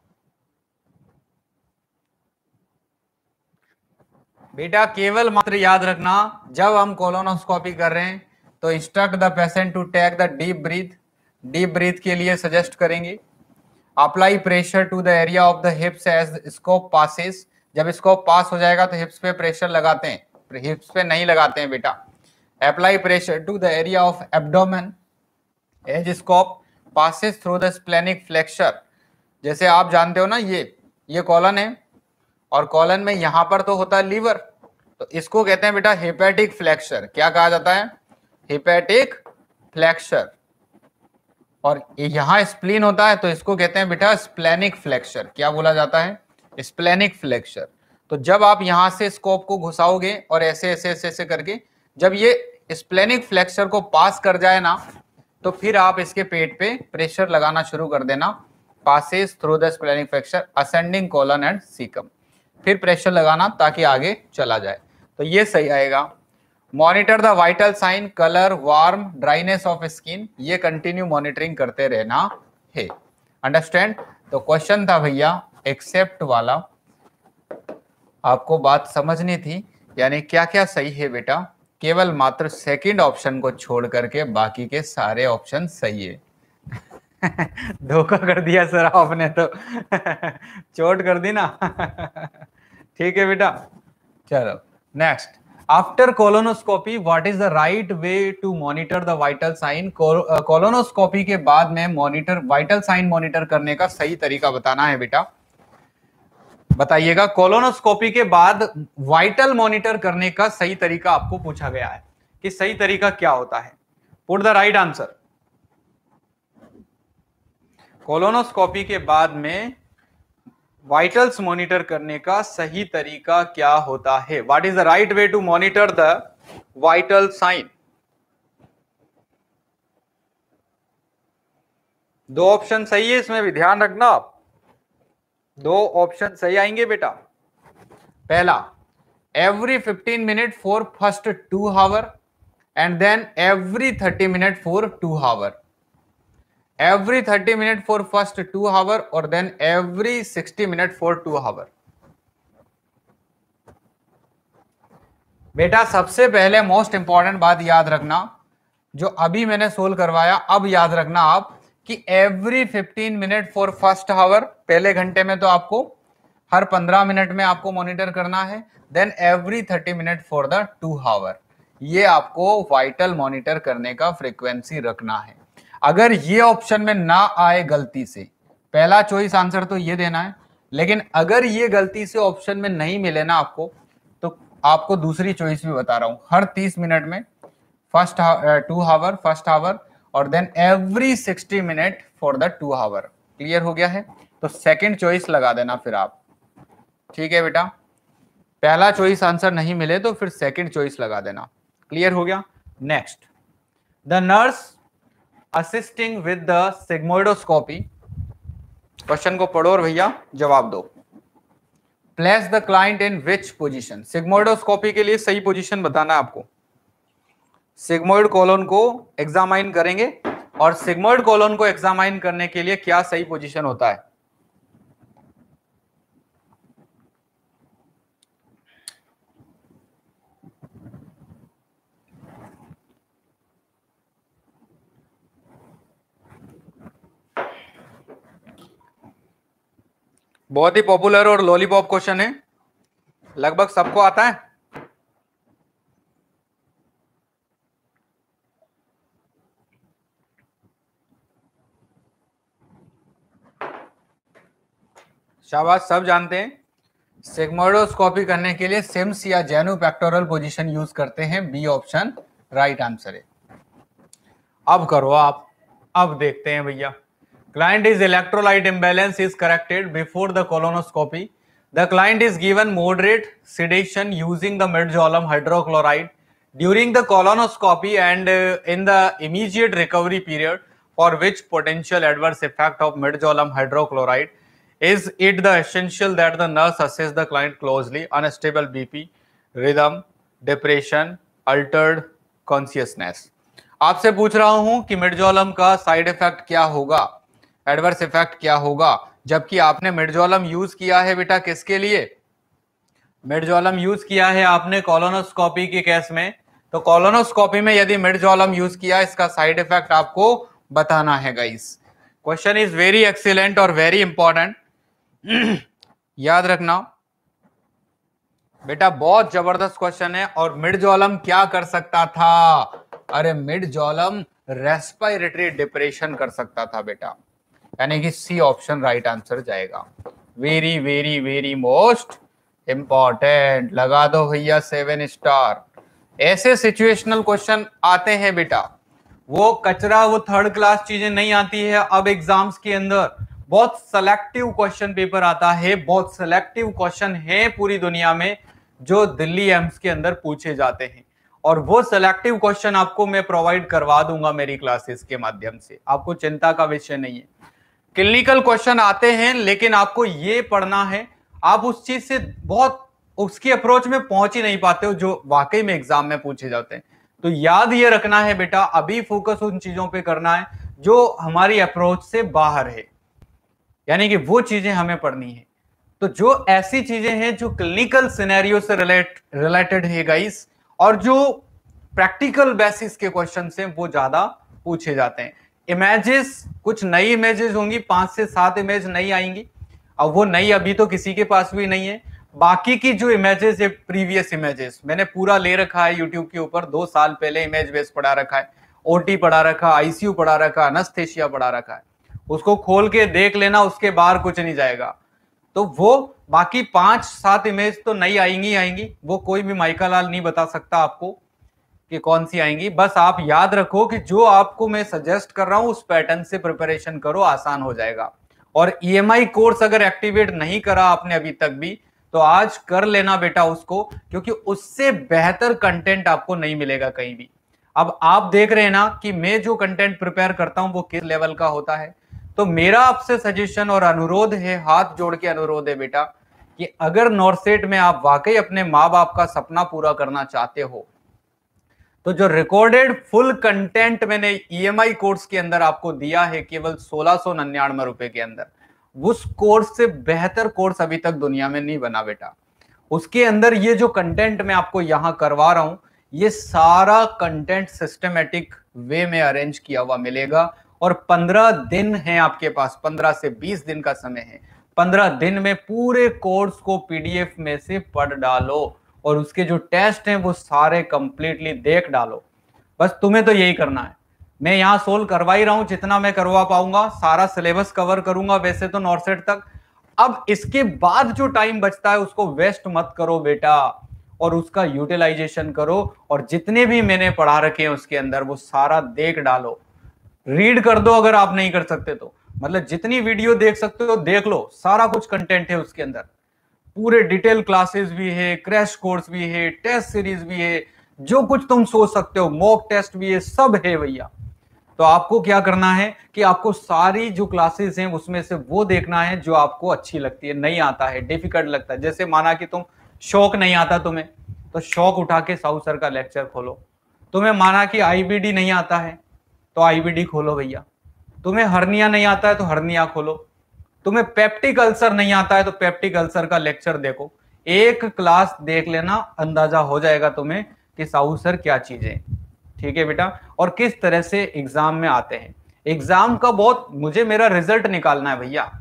बेटा केवल मात्र याद रखना, जब हम कोलोनोस्कोपी कर रहे हैं तो instruct the patient to take the deep breath. Deep breath के लिए सजेस्ट करेंगे। Apply pressure to the area of the hips as scope passes. जब स्कोप पास हो जाएगा तो हिप्स पे प्रेशर लगाते हैं, हिप्स पे नहीं लगाते हैं बेटा। Apply pressure to the area of abdomen as scope passes through the splenic flexure. जैसे आप जानते हो ना, ये ये कॉलन है और कॉलन में यहां पर तो होता है लीवर, तो इसको कहते हैं बेटा हेपेटिक फ्लेक्सर। क्या कहा जाता है? Hepatic flexure. और यहां स्प्लीन होता है तो इसको कहते हैं बेटा स्प्लेनिक फ्लेक्सर। क्या बोला जाता है? Splenic flexure. तो जब आप यहां से स्कोप को घुसाओगे और ऐसे ऐसे ऐसे ऐसे करके जब ये स्प्लेनिक फ्लेक्सर को पास कर जाए ना, तो फिर आप इसके पेट पे प्रेशर लगाना शुरू कर देना। Passes through the splenic flexure ascending colon and caecum. फिर प्रेशर लगाना ताकि आगे चला जाए। तो ये सही आएगा। Monitor the vital sign, colour, warm, dryness of skin. ये कंटिन्यू मॉनिटरिंग करते रहना है। अंडरस्टैंड? तो क्वेश्चन था भैया एक्सेप्ट वाला, आपको बात समझनी थी। यानी क्या क्या सही है बेटा? केवल मात्र सेकंड ऑप्शन को छोड़ करके बाकी के सारे ऑप्शन सही है। धोखा कर दिया सर आपने तो। चोट कर दी ना। ठीक है बेटा, चलो next. After colonoscopy what is the right way to monitor the vital sign. Colonoscopy के बाद में मॉनिटर वाइटल साइन मॉनिटर करने का सही तरीका बताना है बेटा। बताइएगा, कोलोनोस्कोपी के बाद वाइटल मॉनिटर करने का सही तरीका आपको पूछा गया है कि सही तरीका क्या होता है। Put the right answer. Colonoscopy के बाद में वाइटल्स मॉनिटर करने का सही तरीका क्या होता है? What is the right way to monitor the vital sign? दो ऑप्शन सही है, इसमें भी ध्यान रखना आप। दो ऑप्शन सही आएंगे बेटा। पहला, every fifteen minute for first two hour and then every thirty minute for two hour. Every thirty minute for first two hour और then every sixty minute for two hour. बेटा सबसे पहले मोस्ट इंपॉर्टेंट बात याद रखना, जो अभी मैंने सोल्व करवाया, अब याद रखना आप कि every fifteen minute for first hour, पहले घंटे में तो आपको हर पंद्रह मिनट में आपको मॉनिटर करना है। Then every thirty minute for the two hour. ये आपको वाइटल मॉनिटर करने का फ्रीक्वेंसी रखना है। अगर ये ऑप्शन में ना आए गलती से, पहला चॉइस आंसर तो ये देना है, लेकिन अगर ये गलती से ऑप्शन में नहीं मिले ना आपको, तो आपको दूसरी चॉइस भी बता रहा हूं। हर तीस मिनट में first two hour first hour और then every sixty minute for the two hour. Clear हो गया है? तो सेकंड चॉइस लगा देना फिर आप, ठीक है बेटा। पहला चॉइस आंसर नहीं मिले तो फिर सेकंड चॉइस लगा देना। क्लियर हो गया। Next, the nurse assisting with the sigmoidoscopy, question को पढ़ो और भैया जवाब दो। Place the client in which position, sigmoidoscopy के लिए सही पोजीशन बताना है आपको। सिग्मोइड कोलोन को एग्जामाइन करेंगे और सिग्मोइड कोलोन को एग्जामाइन करने के लिए क्या सही पोजीशन होता है। बहुत ही पॉपुलर और लॉलीपॉप क्वेश्चन है, लगभग सबको आता है। शाबाश, सब जानते हैं। सिग्मोइडोस्कोपी करने के लिए सिम्स या जेनु पेक्टोरल पोजीशन यूज करते हैं। बी ऑप्शन राइट आंसर है। अब करो आप, अब देखते हैं भैया। Client is electrolyte imbalance is corrected before the colonoscopy. The client is given moderate sedation using the midazolam hydrochloride during the colonoscopy and uh, in the immediate recovery period, for which potential adverse effect of midazolam hydrochloride. Is it the essential that the nurse assess the client closely? Unstable B P, rhythm, depression, altered consciousness. आपसे पूछ रहा हूं कि मिडाजोलम का साइड इफेक्ट क्या होगा, एडवर्स इफेक्ट क्या होगा, जबकि आपने मिडाजोलम यूज किया है बेटा किसके लिए, मिडाजोलम यूज किया है आपने कोलोनोस्कोपी के केस में। तो कोलोनोस्कोपी में यदि मिडाजोलम यूज किया, इसका साइड इफेक्ट आपको बताना है guys. Question is very excellent और वेरी इंपॉर्टेंट, याद रखना बेटा, बहुत जबरदस्त क्वेश्चन है। और मिडाजोलम क्या कर सकता था, अरे मिडाजोलम रेस्पिरेटरी डिप्रेशन कर सकता था बेटा, यानी कि सी ऑप्शन राइट आंसर जाएगा। Very very very most important, लगा दो भैया सेवन स्टार। ऐसे सिचुएशनल क्वेश्चन आते हैं बेटा, वो कचरा वो थर्ड क्लास चीजें नहीं आती है। अब एग्जाम्स के अंदर बहुत सेलेक्टिव क्वेश्चन पेपर आता है, बहुत सेलेक्टिव क्वेश्चन है पूरी दुनिया में जो दिल्ली एम्स के अंदर पूछे जाते हैं, और वो सेलेक्टिव क्वेश्चन आपको मैं प्रोवाइड करवा दूंगा मेरी क्लासेस के माध्यम से, आपको चिंता का विषय नहीं है। क्लिनिकल क्वेश्चन आते हैं लेकिन आपको ये पढ़ना है, आप उस चीज से बहुत उसकी अप्रोच में पहुंच ही नहीं पाते हो जो वाकई में एग्जाम में पूछे जाते हैं। तो याद ये रखना है बेटा, अभी फोकस उन चीजों पे करना है जो हमारी अप्रोच से बाहर है, यानी कि वो चीजें हमें पढ़नी है। तो जो ऐसी चीजें हैं जो क्लिनिकल सिनेरियो से रिलेट रिलेटेड है गाइस, और जो प्रैक्टिकल बेसिस के क्वेश्चन हैं वो ज्यादा पूछे जाते हैं। इमेजेस, कुछ नई इमेजेस होंगी, पांच से सात इमेज नई आएंगी, अब वो नई अभी तो किसी के पास भी नहीं है। बाकी की जो इमेजेस है प्रीवियस इमेजेस मैंने पूरा ले रखा है यूट्यूब के ऊपर, दो साल पहले इमेज बेस पढ़ा रखा है, ओटी पढ़ा रखा, आईसीयू पढ़ा रखा, एनेस्थेसिया पढ़ा रखा है, उसको खोल के देख लेना, उसके बाहर कुछ नहीं जाएगा। तो वो बाकी पांच सात इमेज तो नई आएंगी आएंगी, वो कोई भी माइका लाल नहीं बता सकता आपको कि कौन सी आएंगी। बस आप याद रखो कि जो आपको मैं सजेस्ट कर रहा हूं उस पैटर्न से प्रिपरेशन करो, आसान हो जाएगा। और ईएमआई कोर्स अगर एक्टिवेट नहीं करा आपने अभी तक भी, तो आज कर लेना बेटा उसको, क्योंकि उससे बेहतर कंटेंट आपको नहीं मिलेगा कहीं भी। अब आप देख रहे हैं ना कि मैं जो कंटेंट प्रिपेयर करता हूं वो किस लेवल का होता है। तो मेरा आपसे सजेशन और अनुरोध है, हाथ जोड़ के अनुरोध है बेटा, कि अगर नॉर्सेट में आप वाकई अपने माँ बाप का सपना पूरा करना चाहते हो, तो जो रिकॉर्डेड फुल कंटेंट मैंने ईएमआई कोर्स के अंदर आपको दिया है केवल सोलह सौ निन्यानवे रुपए के अंदर, उस कोर्स से बेहतर कोर्स अभी तक दुनिया में नहीं बना बेटा। उसके अंदर ये जो कंटेंट मैं आपको यहां करवा रहा हूं, ये सारा कंटेंट सिस्टमेटिक वे में अरेंज किया हुआ मिलेगा, और पंद्रह दिन है आपके पास, पंद्रह से बीस दिन का समय है। पंद्रह दिन में पूरे कोर्स को पीडीएफ में से पढ़ डालो, और उसके जो टेस्ट हैं वो सारे कंप्लीटली देख डालो। बस तुम्हें तो यही करना है। मैं यहाँ सोल्व करवा ही रहा हूं जितना मैं करवा पाऊंगा, सारा सिलेबस कवर करूंगा वैसे तो नॉर्सेट तक। अब इसके बाद जो टाइम बचता है उसको वेस्ट मत करो बेटा, और उसका यूटिलाइजेशन करो, और जितने भी मैंने पढ़ा रखे हैं उसके अंदर वो सारा देख डालो, रीड कर दो अगर आप नहीं कर सकते तो। मतलब जितनी वीडियो देख सकते हो देख लो, सारा कुछ कंटेंट है उसके अंदर, पूरे डिटेल क्लासेस भी है, क्रैश कोर्स भी है, टेस्ट सीरीज भी है, जो कुछ तुम सोच सकते हो, मॉक टेस्ट भी है, सब है भैया। तो आपको क्या करना है कि आपको सारी जो क्लासेस हैं उसमें से वो देखना है जो आपको अच्छी लगती है। नहीं आता है, डिफिकल्ट लगता है, जैसे माना कि तुम शौक नहीं आता तुम्हें, तो शौक उठा के साहू सर का लेक्चर खोलो। तुम्हें माना कि आईबीडी नहीं आता है तो आईबीडी खोलो भैया। तुम्हें हर्निया नहीं आता है तो हर्निया खोलो। तुम्हें पेप्टिक अल्सर नहीं आता है तो पेप्टिक अल्सर का लेक्चर देखो। एक क्लास देख लेना, अंदाजा हो जाएगा तुम्हें कि साहू सर क्या चीजें, ठीक है बेटा, और किस तरह से एग्जाम में आते हैं। एग्जाम का बहुत, मुझे मेरा रिजल्ट निकालना है भैया।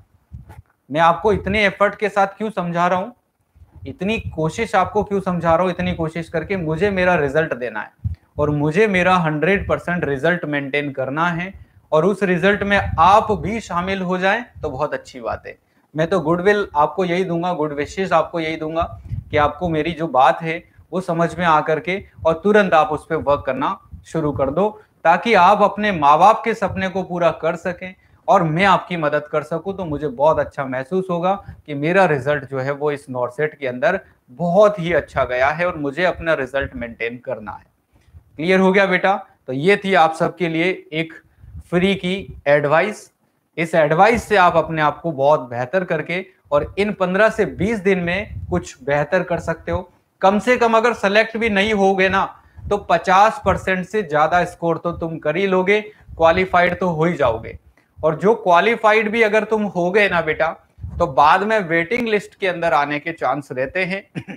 मैं आपको इतने एफर्ट के साथ क्यों समझा रहा हूं, इतनी कोशिश आपको क्यों समझा रहा हूं, इतनी कोशिश करके मुझे मेरा रिजल्ट देना है और मुझे मेरा हंड्रेड परसेंट रिजल्ट मेंटेन करना है, और उस रिजल्ट में आप भी शामिल हो जाएं तो बहुत अच्छी बात है। मैं तो गुडविल आपको यही दूंगा, गुड विशेष आपको यही दूंगा कि आपको मेरी जो बात है वो समझ में आकर के और तुरंत आप उस पर वर्क करना शुरू कर दो, ताकि आप अपने माँ बाप के सपने को पूरा कर सकें और मैं आपकी मदद कर सकूं। तो मुझे बहुत अच्छा महसूस होगा कि मेरा रिजल्ट जो है वो इस नॉर्सेट के अंदर बहुत ही अच्छा गया है और मुझे अपना रिजल्ट मेंटेन करना है। क्लियर हो गया बेटा? तो ये थी आप सबके लिए एक फ्री की एडवाइस। इस एडवाइस से आप अपने आप को बहुत बेहतर करके और इन पंद्रह से बीस दिन में कुछ बेहतर कर सकते हो। कम से कम अगर सेलेक्ट भी नहीं होगे ना तो पचास परसेंट से ज्यादा स्कोर तो तुम कर ही लोगे, क्वालिफाइड तो हो ही जाओगे। और जो क्वालिफाइड भी अगर तुम हो गए ना बेटा, तो बाद में वेटिंग लिस्ट के अंदर आने के चांस रहते हैं।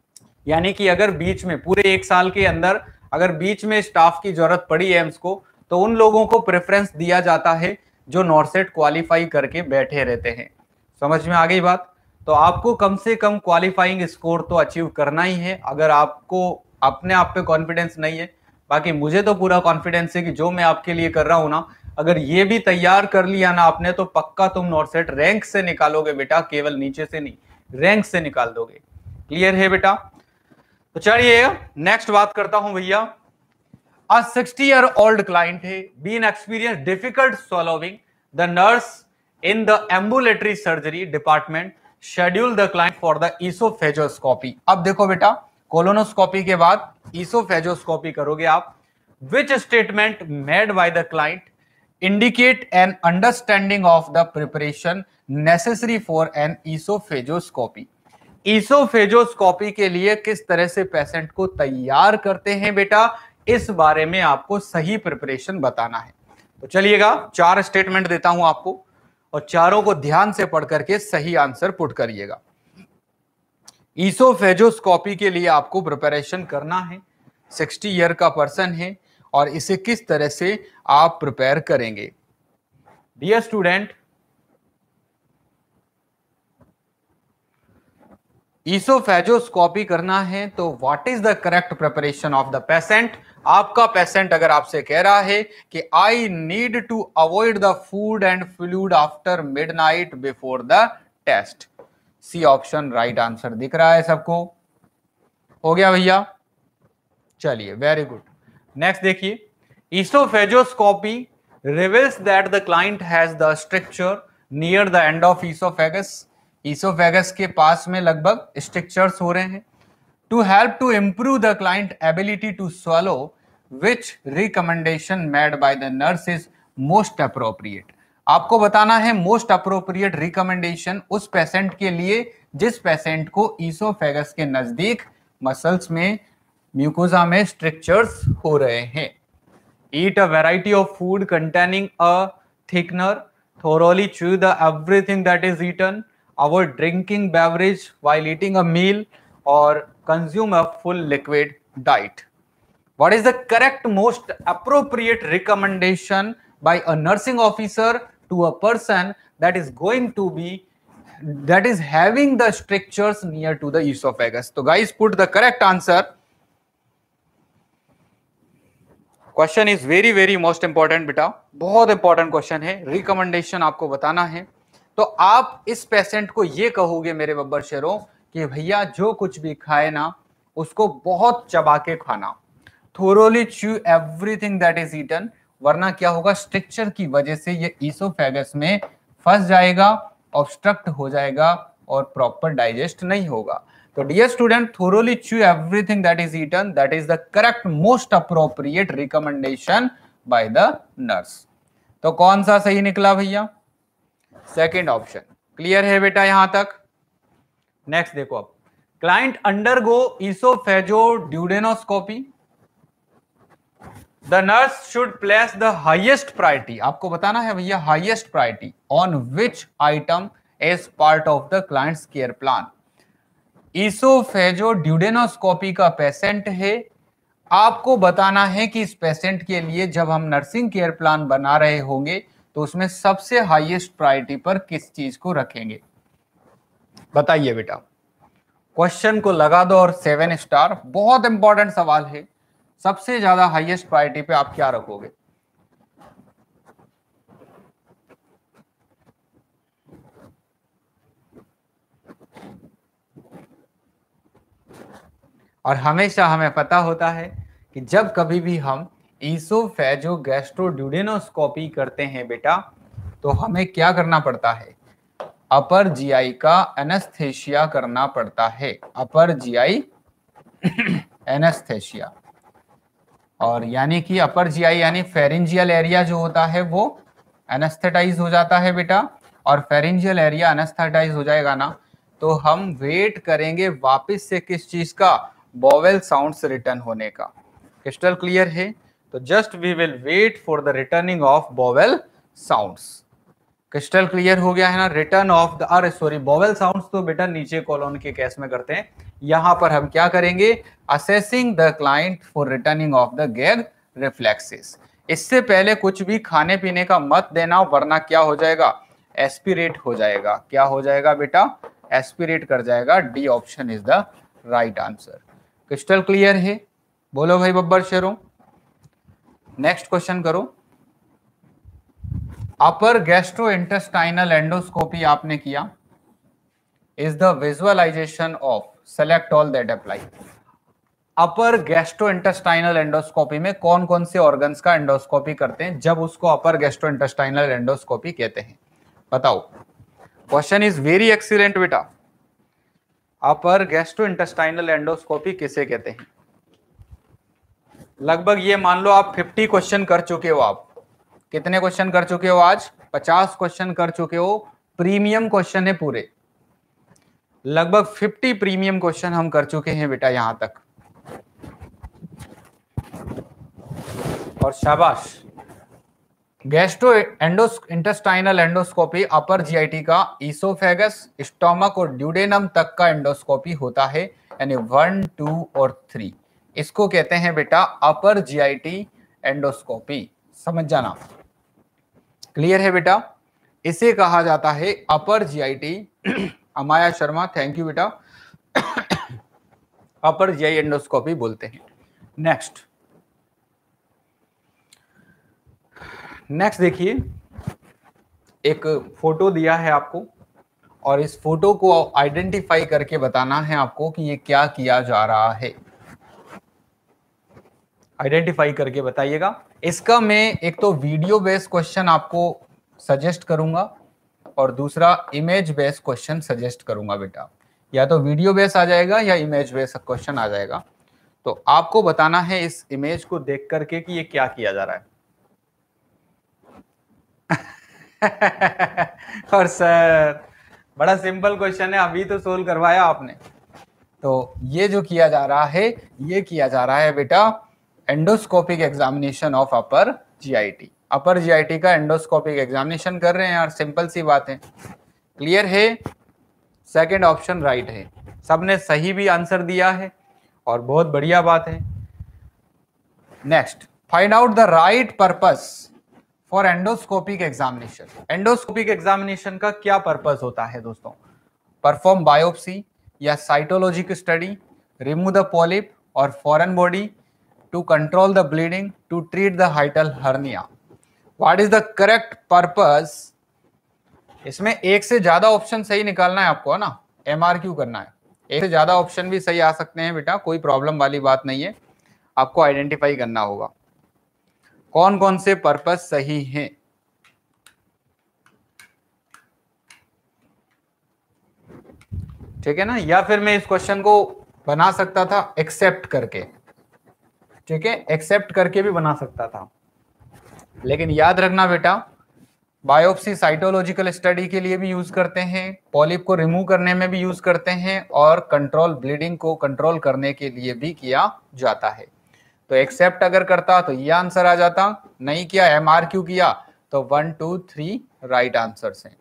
यानी कि अगर बीच में पूरे एक साल के अंदर अगर बीच में स्टाफ की जरूरत पड़ी एम्स को, तो उन लोगों को प्रेफरेंस दिया जाता है जो नॉर्सेट क्वालिफाई करके बैठे रहते हैं। समझ में आ गई बात? तो आपको कम से कम क्वालिफाइंग स्कोर तो अचीव करना ही है, अगर आपको अपने आप पे कॉन्फिडेंस नहीं है। बाकी मुझे तो पूरा कॉन्फिडेंस है कि जो मैं आपके लिए कर रहा हूं ना, अगर ये भी तैयार कर लिया ना आपने, तो पक्का तुम नॉर्सेट रैंक से निकालोगे बेटा, केवल नीचे से नहीं, रैंक से निकाल दोगे। क्लियर है बेटा? तो चलिए नेक्स्ट बात करता हूं भैया। A sixty year old client है, been experienced difficult swallowing. The nurse in the ambulatory surgery department schedule the client for the esophagoscopy. अब देखो बेटा, कोलोनोस्कोपी के बाद esophagoscopy करोगे आप। Which statement made by the client indicate an understanding of the preparation necessary for an esophagoscopy. Oesophagoscopy के लिए किस तरह से पेशेंट को तैयार करते हैं बेटा, इस बारे में आपको सही प्रिपरेशन बताना है। तो चलिएगा, चार स्टेटमेंट देता हूं आपको और चारों को ध्यान से पढ़ करके सही आंसर पुट करिएगा। ईसोफेजोस्कोपी के लिए आपको प्रिपरेशन करना है, साठ ईयर का पर्सन है और इसे किस तरह से आप प्रिपेयर करेंगे। डियर स्टूडेंट, ईसोफेजोस्कोपी करना है तो what is the correct preparation of the patient. आपका पेशेंट अगर आपसे कह रहा है कि I need to avoid the food and fluid after midnight before the test, C option right answer दिख रहा है सबको? हो गया भैया? चलिए, वेरी गुड। नेक्स्ट देखिए, oesophagoscopy reveals that the client has the structure near the end of oesophagus. Oesophagus के पास में लगभग स्ट्रक्चर्स हो रहे हैं। To help to improve the client ability to swallow, which recommendation made by the nurse is most appropriate. आपको बताना है मोस्ट अप्रोप्रिएट रिकमेंडेशन उस पेशेंट के लिए जिस पेशेंट को ईसोफेगस के नजदीक मसल्स में, म्यूकोजा में स्ट्रक्चर्स हो रहे हैं। Eat a variety of food containing a thickener, thoroughly chew the everything that is eaten, avoid drinking beverage while eating a meal, or consume a full liquid diet. What is the correct most appropriate recommendation by a nursing officer to a person that is going to be, that is having the strictures near to the esophagus? So guys, put the correct answer. Question is very very most important बेटा, बहुत इंपॉर्टेंट क्वेश्चन है। रिकमेंडेशन आपको बताना है तो आप इस पेशेंट को ये कहोगे मेरे बब्बर शेरों कि भैया जो कुछ भी खाए ना उसको बहुत चबा के खाना, thoroughly chew everything that is eaten वरना क्या होगा, स्ट्रक्चर की वजह से ये ईसोफेगस में फंस जाएगा, ऑब्स्ट्रक्ट हो जाएगा और प्रॉपर डाइजेस्ट नहीं होगा। तो dear student, thoroughly chew everything that is eaten, that is the correct most appropriate recommendation by the nurse. तो कौन सा सही निकला भैया? Second option. क्लियर है बेटा यहां तक? नेक्स्ट देखो, अब client undergo oesophagoduodenoscopy, the nurse should place the highest priority, आपको बताना है भैया highest priority on which item as part of the client's care plan. Oesophagoduodenoscopy का पेशेंट है, आपको बताना है कि इस पेशेंट के लिए जब हम नर्सिंग केयर प्लान बना रहे होंगे तो उसमें सबसे हाईएस्ट प्रायोरिटी पर किस चीज को रखेंगे? बताइए बेटा। क्वेश्चन को लगा दो और सेवन स्टार। बहुत इंपॉर्टेंट सवाल है। सबसे ज्यादा हाईएस्ट प्रायोरिटी पे आप क्या रखोगे? और हमेशा हमें पता होता है कि जब कभी भी हम ईसोफेजोगैस्ट्रोड्यूडेनोस्कोपी करते हैं बेटा, तो हमें क्या करना पड़ता है? अपर जीआई का एनेस्थेशिया करना पड़ता है, अपर जीआई एनेस्थेशिया। और यानी कि अपर जीआई यानी फेरिंजियल एरिया जो होता है वो एनेस्थेटाइज हो जाता है बेटा, और फेरिंजियल एरिया एनेस्थेटाइज हो जाएगा ना, तो हम वेट करेंगे वापस से किस चीज का? बॉवेल साउंड्स रिटर्न होने का। क्रिस्टल क्लियर है? तो just we will wait for the returning of bowel sounds. Crystal clear हो गया है ना? रिटर्न ऑफ द, अरे सॉरी, बॉवेल साउंड्स तो बेटा नीचे कॉलोन के केस में करते हैं, यहां पर हम क्या करेंगे? Assessing the client for returning of the gag reflexes. इससे पहले कुछ भी खाने पीने का मत देना, वरना क्या हो जाएगा? एस्पिरेट हो जाएगा। क्या हो जाएगा बेटा? एस्पिरेट कर जाएगा। D option is the right answer. Crystal clear है? बोलो भाई बब्बर शेरों। नेक्स्ट क्वेश्चन करो। अपर गैस्ट्रोइंटेस्टाइनल एंडोस्कोपी आपने किया, is the visualisation of, select all that apply. Upper gastrointestinal endoscopy में कौन कौन से ऑर्गन्स का एंडोस्कोपी करते हैं जब उसको अपर गैस्ट्रोइंटेस्टाइनल एंडोस्कोपी कहते हैं? बताओ। क्वेश्चन इज वेरी एक्सीलेंट बेटा। अपर गैस्ट्रोइंटेस्टाइनल एंडोस्कोपी किसे कहते हैं? लगभग ये मान लो आप पचास क्वेश्चन कर चुके हो। आप कितने क्वेश्चन कर चुके हो आज? पचास क्वेश्चन कर चुके हो। प्रीमियम क्वेश्चन है पूरे, लगभग पचास प्रीमियम क्वेश्चन हम कर चुके हैं बेटा यहां तक। और शाबाश। Gastro endos intestinal endoscopy upper GIT का ईसोफेगस, स्टोमक और ड्यूडेनम तक का एंडोस्कोपी होता है, यानी वन, टू और थ्री। इसको कहते हैं बेटा अपर जीआईटी एंडोस्कोपी। समझ जाना। क्लियर है बेटा? इसे कहा जाता है upper GIT. Amaya Sharma, thank you बेटा। अपर जीआई एंडोस्कोपी बोलते हैं। नेक्स्ट नेक्स्ट देखिए, एक फोटो दिया है आपको और इस फोटो को आइडेंटिफाई करके बताना है आपको कि ये क्या किया जा रहा है। आइडेंटिफाई करके बताइएगा। इसका मैं एक तो वीडियो बेस्ड क्वेश्चन आपको सजेस्ट करूंगा और दूसरा इमेज बेस्ड क्वेश्चन सजेस्ट करूंगा बेटा। या तो वीडियो बेस्ड आ जाएगा या इमेज बेस्ड क्वेश्चन आ जाएगा। तो आपको बताना है इस इमेज को देख करके कि ये क्या किया जा रहा है। और सर बड़ा सिंपल क्वेश्चन है, अभी तो सोल्व करवाया आपने। तो ये जो किया जा रहा है, ये किया जा रहा है बेटा endoscopic examination of upper GIT. Upper GIT का एंडोस्कोपिक एग्जामिनेशन कर रहे हैं यार, सिंपल सी बात है। क्लियर है? सेकंड ऑप्शन राइट है। सबने सही भी आंसर दिया है और बहुत बढ़िया बात है। Next, find out the right purpose for endoscopic examination. Endoscopic examination का क्या पर्पस होता है दोस्तों? परफॉर्म बायोप्सी या cytologic study, remove the polyp और foreign body, to control the bleeding, to treat the hiatal hernia. What is the correct purpose? इसमें एक से ज्यादा ऑप्शन सही निकालना है आपको, है ना? एमआरक्यू करना है। एक से ज्यादा ऑप्शन भी सही आ सकते हैं बेटा, कोई प्रॉब्लम वाली बात नहीं है, आपको आइडेंटिफाई करना होगा। कौन कौन से पर्पस सही हैं? ठीक है ना, या फिर मैं इस क्वेश्चन को बना सकता था एक्सेप्ट करके, ठीक है, एक्सेप्ट करके भी बना सकता था, लेकिन याद रखना बेटा, बायोप्सी साइटोलॉजिकल स्टडी के लिए भी यूज करते हैं, पॉलिप को रिमूव करने में भी यूज करते हैं, और कंट्रोल ब्लीडिंग को कंट्रोल करने के लिए भी किया जाता है। तो एक्सेप्ट अगर करता तो ये आंसर आ जाता, नहीं किया, एमआरक्यू किया, तो one to three right answer है।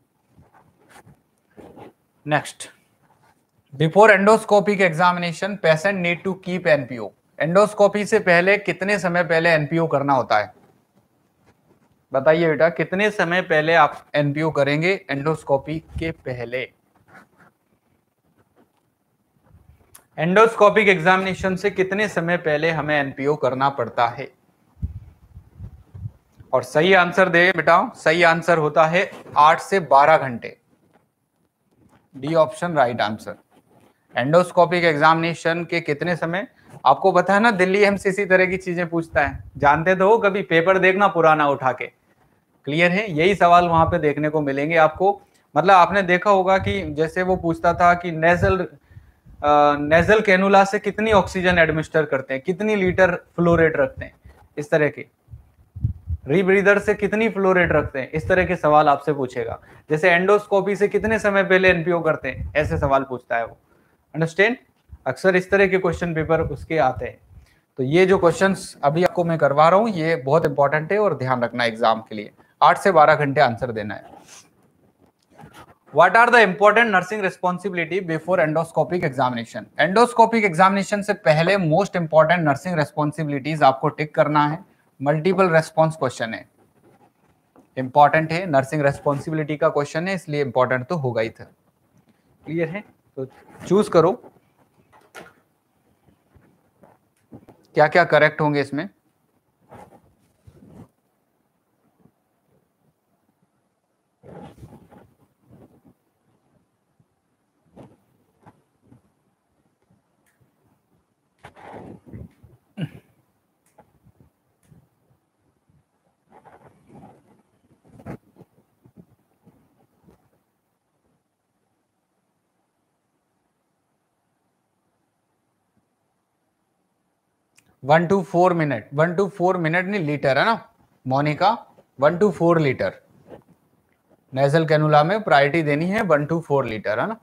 Next, before endoscopic examination patient need to keep NPO. Endoscopy से पहले कितने समय पहले एनपीओ करना होता है? बताइए बेटा, कितने समय पहले आप एनपीओ करेंगे एंडोस्कोपी के पहले? एंडोस्कोपिक एग्जामिनेशन से कितने समय पहले हमें एनपीओ करना पड़ता है? और सही आंसर दे बेटा, सही आंसर होता है आठ से बारह घंटे। D option right answer. Endoscopic examination के कितने समय, आपको पता है ना, दिल्ली एम्स इसी तरह की चीजें पूछता है, जानते तो हो, कभी पेपर देखना पुराना उठा के, क्लियर है, यही सवाल वहां पे देखने को मिलेंगे आपको। मतलब आपने देखा होगा कि जैसे वो पूछता था कि नेजल नेजल कैनुला से कितनी ऑक्सीजन एडमिनिस्टर करते हैं, कितनी लीटर फ्लो रेट रखते हैं, इस तरह के, रीब्रीदर से कितनी फ्लो रेट रखते हैं, इस तरह के सवाल आपसे पूछेगा। जैसे एंडोस्कोपी से कितने समय पहले एनपीओ करते हैं, ऐसे सवाल पूछता है वो, अंडरस्टैंड। अक्सर इस तरह के क्वेश्चन पेपर उसके आते हैं। तो ये जो क्वेश्चंस अभी आपको मैं करवा रहा हूं ये बहुत इंपॉर्टेंट है और ध्यान रखना एग्जाम के लिए, आठ से बारह घंटे आंसर देना है। What are the important nursing responsibility before endoscopic examination? Endoscopic examination से पहले मोस्ट इंपॉर्टेंट नर्सिंग रिस्पॉन्सिबिलिटीज आपको टिक करना है। मल्टीपल रेस्पॉन्स क्वेश्चन है, इंपॉर्टेंट है, नर्सिंग रेस्पॉन्सिबिलिटी का क्वेश्चन है, इसलिए इंपॉर्टेंट तो होगा ही था। क्लियर है? तो चूज करो क्या क्या करेक्ट होंगे इसमें। One two four minute, one two four minute नहीं लीटर है ना Monika, one two four litre nasal cannula में प्रायोरिटी देनी है, वन टू फोर लीटर है ना।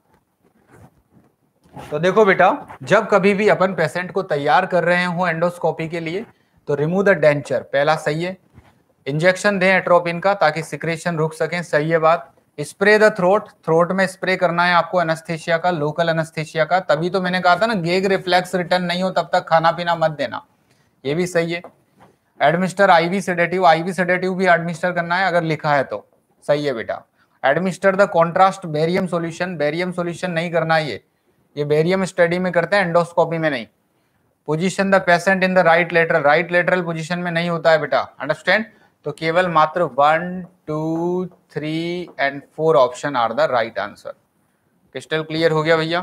तो देखो बेटा, जब कभी भी अपन पेशेंट को तैयार कर रहे हो एंडोस्कोपी के लिए तो रिमूव द डेंचर, पहला सही है। इंजेक्शन दें एट्रोपिन का ताकि सिक्रेशन रुक सके, सही है बात। स्प्रे द थ्रोट, थ्रोट में स्प्रे करना है आपको एनेस्थीसिया का, लोकल एनेस्थीसिया का, तभी तो मैंने कहा था ना गेग रिफ्लेक्स रिटर्न नहीं हो तब तक खाना पीना मत देना, ये भी सही है। Administer IV sedative, IV sedative भी एडमिनिस्टर करना है अगर लिखा है तो, सही है बेटा। Administer the contrast barium solution, barium solution नहीं करना है, ये ये बेरियम स्टडी में करते हैं, एंडोस्कोपी में नहीं। Position the patient in the right lateral, right lateral position में नहीं होता है बेटा, अंडरस्टैंड। तो केवल मात्र one to three and four option are the right answer. Crystal clear हो गया भैया?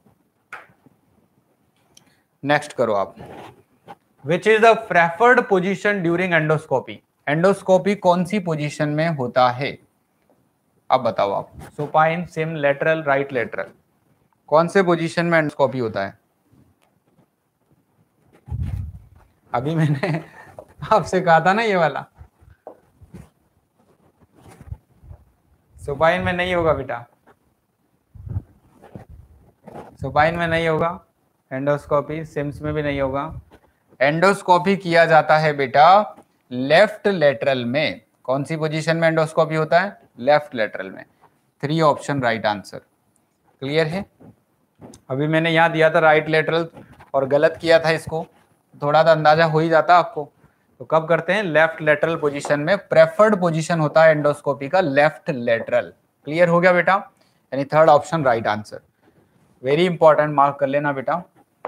नेक्स्ट करो आप। Which is the preferred position during endoscopy? Endoscopy कौन सी पोजीशन में होता है, अब बताओ आप। Supine, Sims, lateral, right lateral, कौन से पोजीशन में एंडोस्कोपी होता है? अभी मैंने आपसे कहा था ना ये वाला, सुपाइन में नहीं होगा बेटा, सुपाइन में नहीं होगा एंडोस्कोपी, सिम्स में भी नहीं होगा। एंडोस्कोपी किया जाता है बेटा लेफ्ट लेटरल में। कौन सी पोजीशन में एंडोस्कोपी होता है? लेफ्ट लेटरल में। Three option right answer. Clear है? अभी मैंने यहां दिया था राइट लेटरल और गलत किया था इसको, थोड़ा सा अंदाजा हो ही जाता आपको। तो कब करते हैं? लेफ्ट लेटरल पोजीशन में। प्रेफर्ड पोजीशन होता है एंडोस्कोपी का लेफ्ट लेटरल। क्लियर हो गया बेटा? यानी third option right answer. Very important, mark कर लेना बेटा।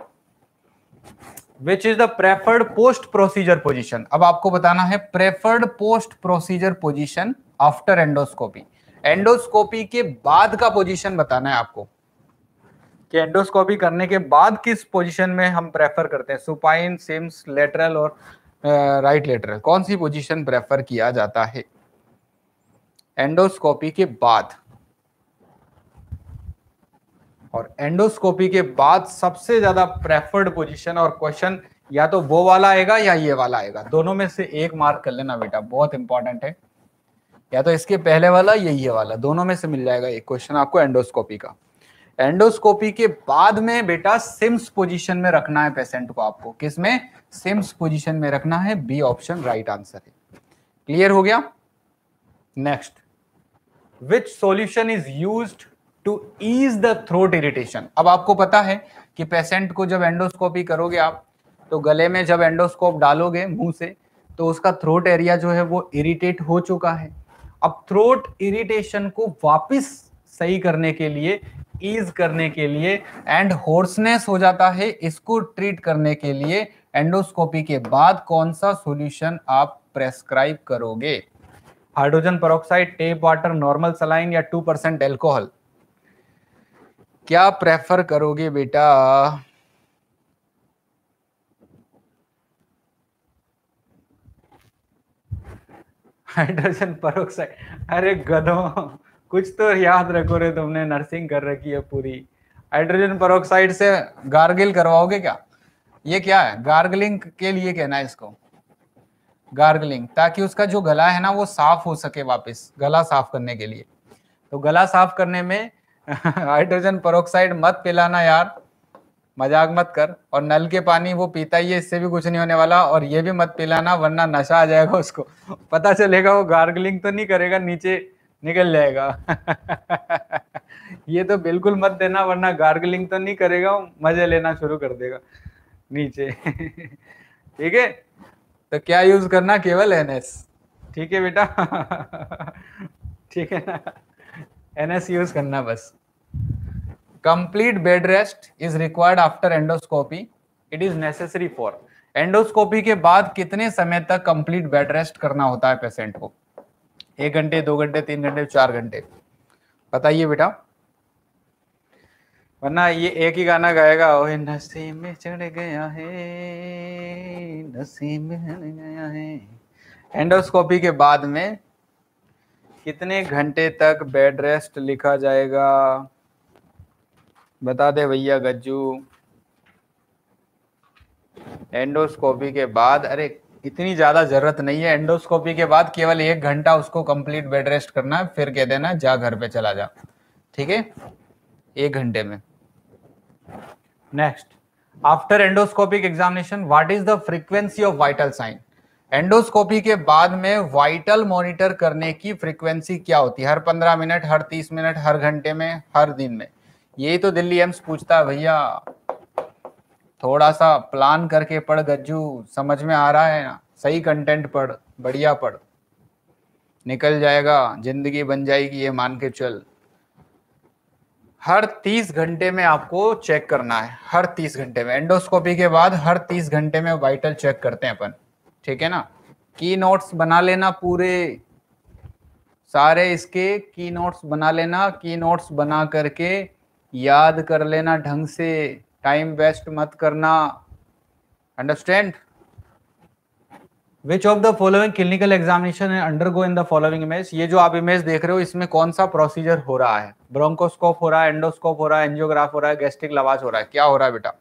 Which is the preferred post procedure position? अब आपको बताना है preferred post procedure position after endoscopy. Endoscopy के बाद का पोजीशन बताना है आपको कि एंडोस्कोपी करने के बाद किस पोजीशन में हम प्रेफर करते हैं, सुपाइन, सिम्स, लेटरल और राइट लेटरल कौन सी पोजीशन प्रेफर किया जाता है एंडोस्कोपी के बाद? और एंडोस्कोपी के बाद सबसे ज्यादा प्रेफर्ड पोजीशन और क्वेश्चन या तो वो वाला आएगा या ये वाला आएगा, दोनों में से एक मार्क कर लेना बेटा, बहुत इंपॉर्टेंट है। या तो इसके पहले वाला या ये वाला, दोनों में से मिल जाएगा एक क्वेश्चन आपको एंडोस्कोपी का। एंडोस्कोपी के बाद में बेटा सिम्स पोजीशन में रखना है पेशेंट को, आपको किस में? सिम्स पोजीशन में रखना है। बी ऑप्शन राइट आंसर है। क्लियर हो गया? Next, which solution is used to ease the throat irritation? अब आपको पता है कि पेशेंट को जब एंडोस्कोपी करोगे आप, तो गले में जब एंडोस्कोप डालोगे मुंह से, तो उसका थ्रोट एरिया जो है वो इरिटेट हो चुका है। अब थ्रोट इरिटेशन को वापस सही करने के लिए, ईज करने के लिए एंड होर्सनेस हो जाता है, इसको ट्रीट करने के लिए एंडोस्कोपी के बाद कौन सा सॉल्यूशन आप प्रेस्क्राइब करोगे? Hydrogen peroxide, tap water, normal saline या टू परसेंट एल्कोहल? क्या प्रेफर करोगे बेटा? Hydrogen peroxide? अरे गधों, कुछ तो याद रखो रे, तुमने नर्सिंग कर रखी है पूरी। हाइड्रोजन पेरोक्साइड से गार्गिल करवाओगे क्या? ये क्या है? गार्गलिंग के लिए कहना है इसको, गार्गलिंग, ताकि उसका जो गला है ना वो साफ हो सके, वापस गला साफ करने के लिए। तो गला साफ करने में हाइड्रोजन पेरोक्साइड मत पिलाना यार, मजाक मत कर। और नल के पानी वो पीता ही है, इससे भी कुछ नहीं होने वाला। और ये भी मत पिलाना वरना नशा आ जाएगा उसको, पता चलेगा वो गार्गलिंग तो नहीं करेगा, नीचे निकल जाएगा। ये तो बिल्कुल मत देना, वरना गार्गलिंग तो नहीं करेगा, मजे लेना शुरू कर देगा नीचे। ठीक है, तो क्या यूज करना? केवल एनएस। ठीक है बेटा? ठीक है ना, एनएस यूज करना बस। Complete bed rest is required after endoscopy, it is necessary for. Endoscopy के बाद कितने समय तक कंप्लीट बेड रेस्ट करना होता है पेशेंट को? एक घंटे, दो घंटे, तीन घंटे, चार घंटे? बताइए बेटा, वरना ये एक ही गाना गाएगा, ओए नसीब में चढ़ गया है, नसीब में चढ़ गया है। एंडोस्कोपी के बाद में कितने घंटे तक बेड रेस्ट लिखा जाएगा? बता दे भैया गज्जू। एंडोस्कोपी के बाद, अरे इतनी ज्यादा जरूरत नहीं है, एंडोस्कोपी के बाद केवल एक घंटा उसको कंप्लीट बेड रेस्ट करना है, फिर कह देना जा घर पे चला जा। ठीक है, एक घंटे में। Next, after endoscopic examination what is the frequency of vital sign? Endoscopy के बाद में वाइटल मॉनिटर करने की फ्रीक्वेंसी क्या होती है? हर पंद्रह मिनट, हर तीस मिनट, हर घंटे में, हर दिन में? यही तो दिल्ली एम्स पूछता है भैया, थोड़ा सा प्लान करके पढ़ गज्जू, समझ में आ रहा है ना? सही कंटेंट पढ़, बढ़िया पढ़, निकल जाएगा, जिंदगी बन जाएगी, ये मान के चल। हर तीस घंटे में आपको चेक करना है, हर तीस घंटे में। एंडोस्कोपी के बाद हर तीस घंटे में वाइटल चेक करते हैं अपन, ठीक है ना? की नोट्स बना लेना, पूरे सारे इसके की नोट्स बना लेना, की नोट्स बना करके याद कर लेना ढंग से, टाइम वेस्ट मत करना। Understand? Which of the following clinical examination undergo in the following image? ये जो आप इमेज देख रहे हो, इसमें कौन सा प्रोसीजर हो रहा है? ब्रोंकोस्कोप हो रहा है, एंडोस्कोप हो रहा है, एंजियोग्राफ हो रहा है, गैस्ट्रिक लवाज हो रहा है? क्या हो रहा है बेटा?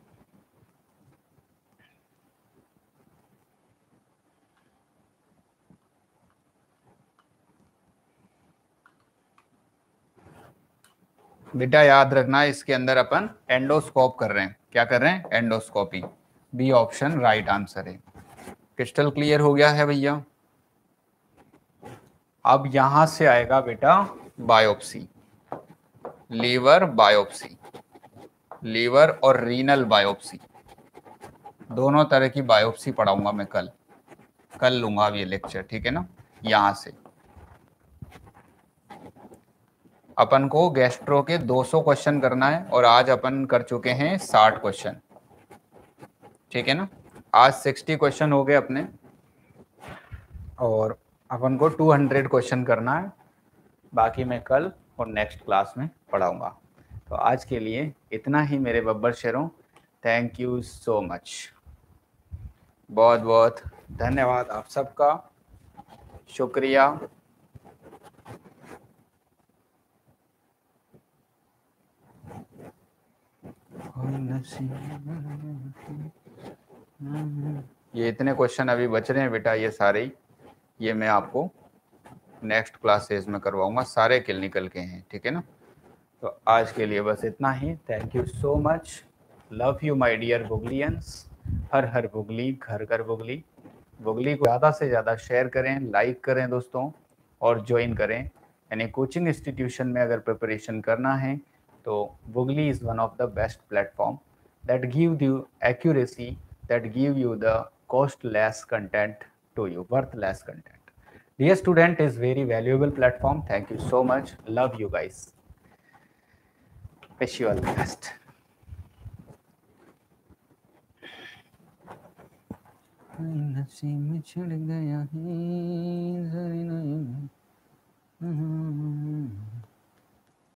बेटा याद रखना, इसके अंदर अपन एंडोस्कोप कर रहे हैं। क्या कर रहे हैं? Endoscopy. B option right answer है। क्रिस्टल क्लियर हो गया है भैया? अब यहां से आएगा बेटा बायोप्सी, लीवर बायोप्सी, लीवर और रीनल बायोप्सी, दोनों तरह की बायोप्सी पढ़ाऊंगा मैं कल, कल लूंगा अब ये लेक्चर, ठीक है ना? यहां से अपन को गैस्ट्रो के दो सौ क्वेश्चन करना है, और आज अपन कर चुके हैं साठ क्वेश्चन, ठीक है ना? आज साठ क्वेश्चन हो गए अपने, और अपन को दो सौ क्वेश्चन करना है। बाकी मैं कल और नेक्स्ट क्लास में पढ़ाऊंगा। तो आज के लिए इतना ही मेरे बब्बर शेरों। Thank you so much. बहुत बहुत धन्यवाद आप सबका, शुक्रिया। ये इतने क्वेश्चन अभी बच रहे हैं बेटा, ये सारे ही, ये मैं आपको नेक्स्ट क्लासेस में करवाऊंगा, सारे क्लिनिकल के हैं, ठीक है ना। तो आज के लिए बस इतना ही। Thank you so much, love you my dear Buglians. हर हर बुगली, घर घर बुगली। बुगली को ज़्यादा से ज़्यादा शेयर करें, लाइक करें दोस्तों, और ज्वाइन करें। यानी कोचिंग इंस्टीट्यूशन में अगर प्रिपरेशन करना है तो Bugli is one of the best platform that give you accuracy, that give you the cost less content to you, worth less content. Dear student is very valuable platform. Thank you so much. Love you guys. Wish you all the best. नसीब छिड़ गया है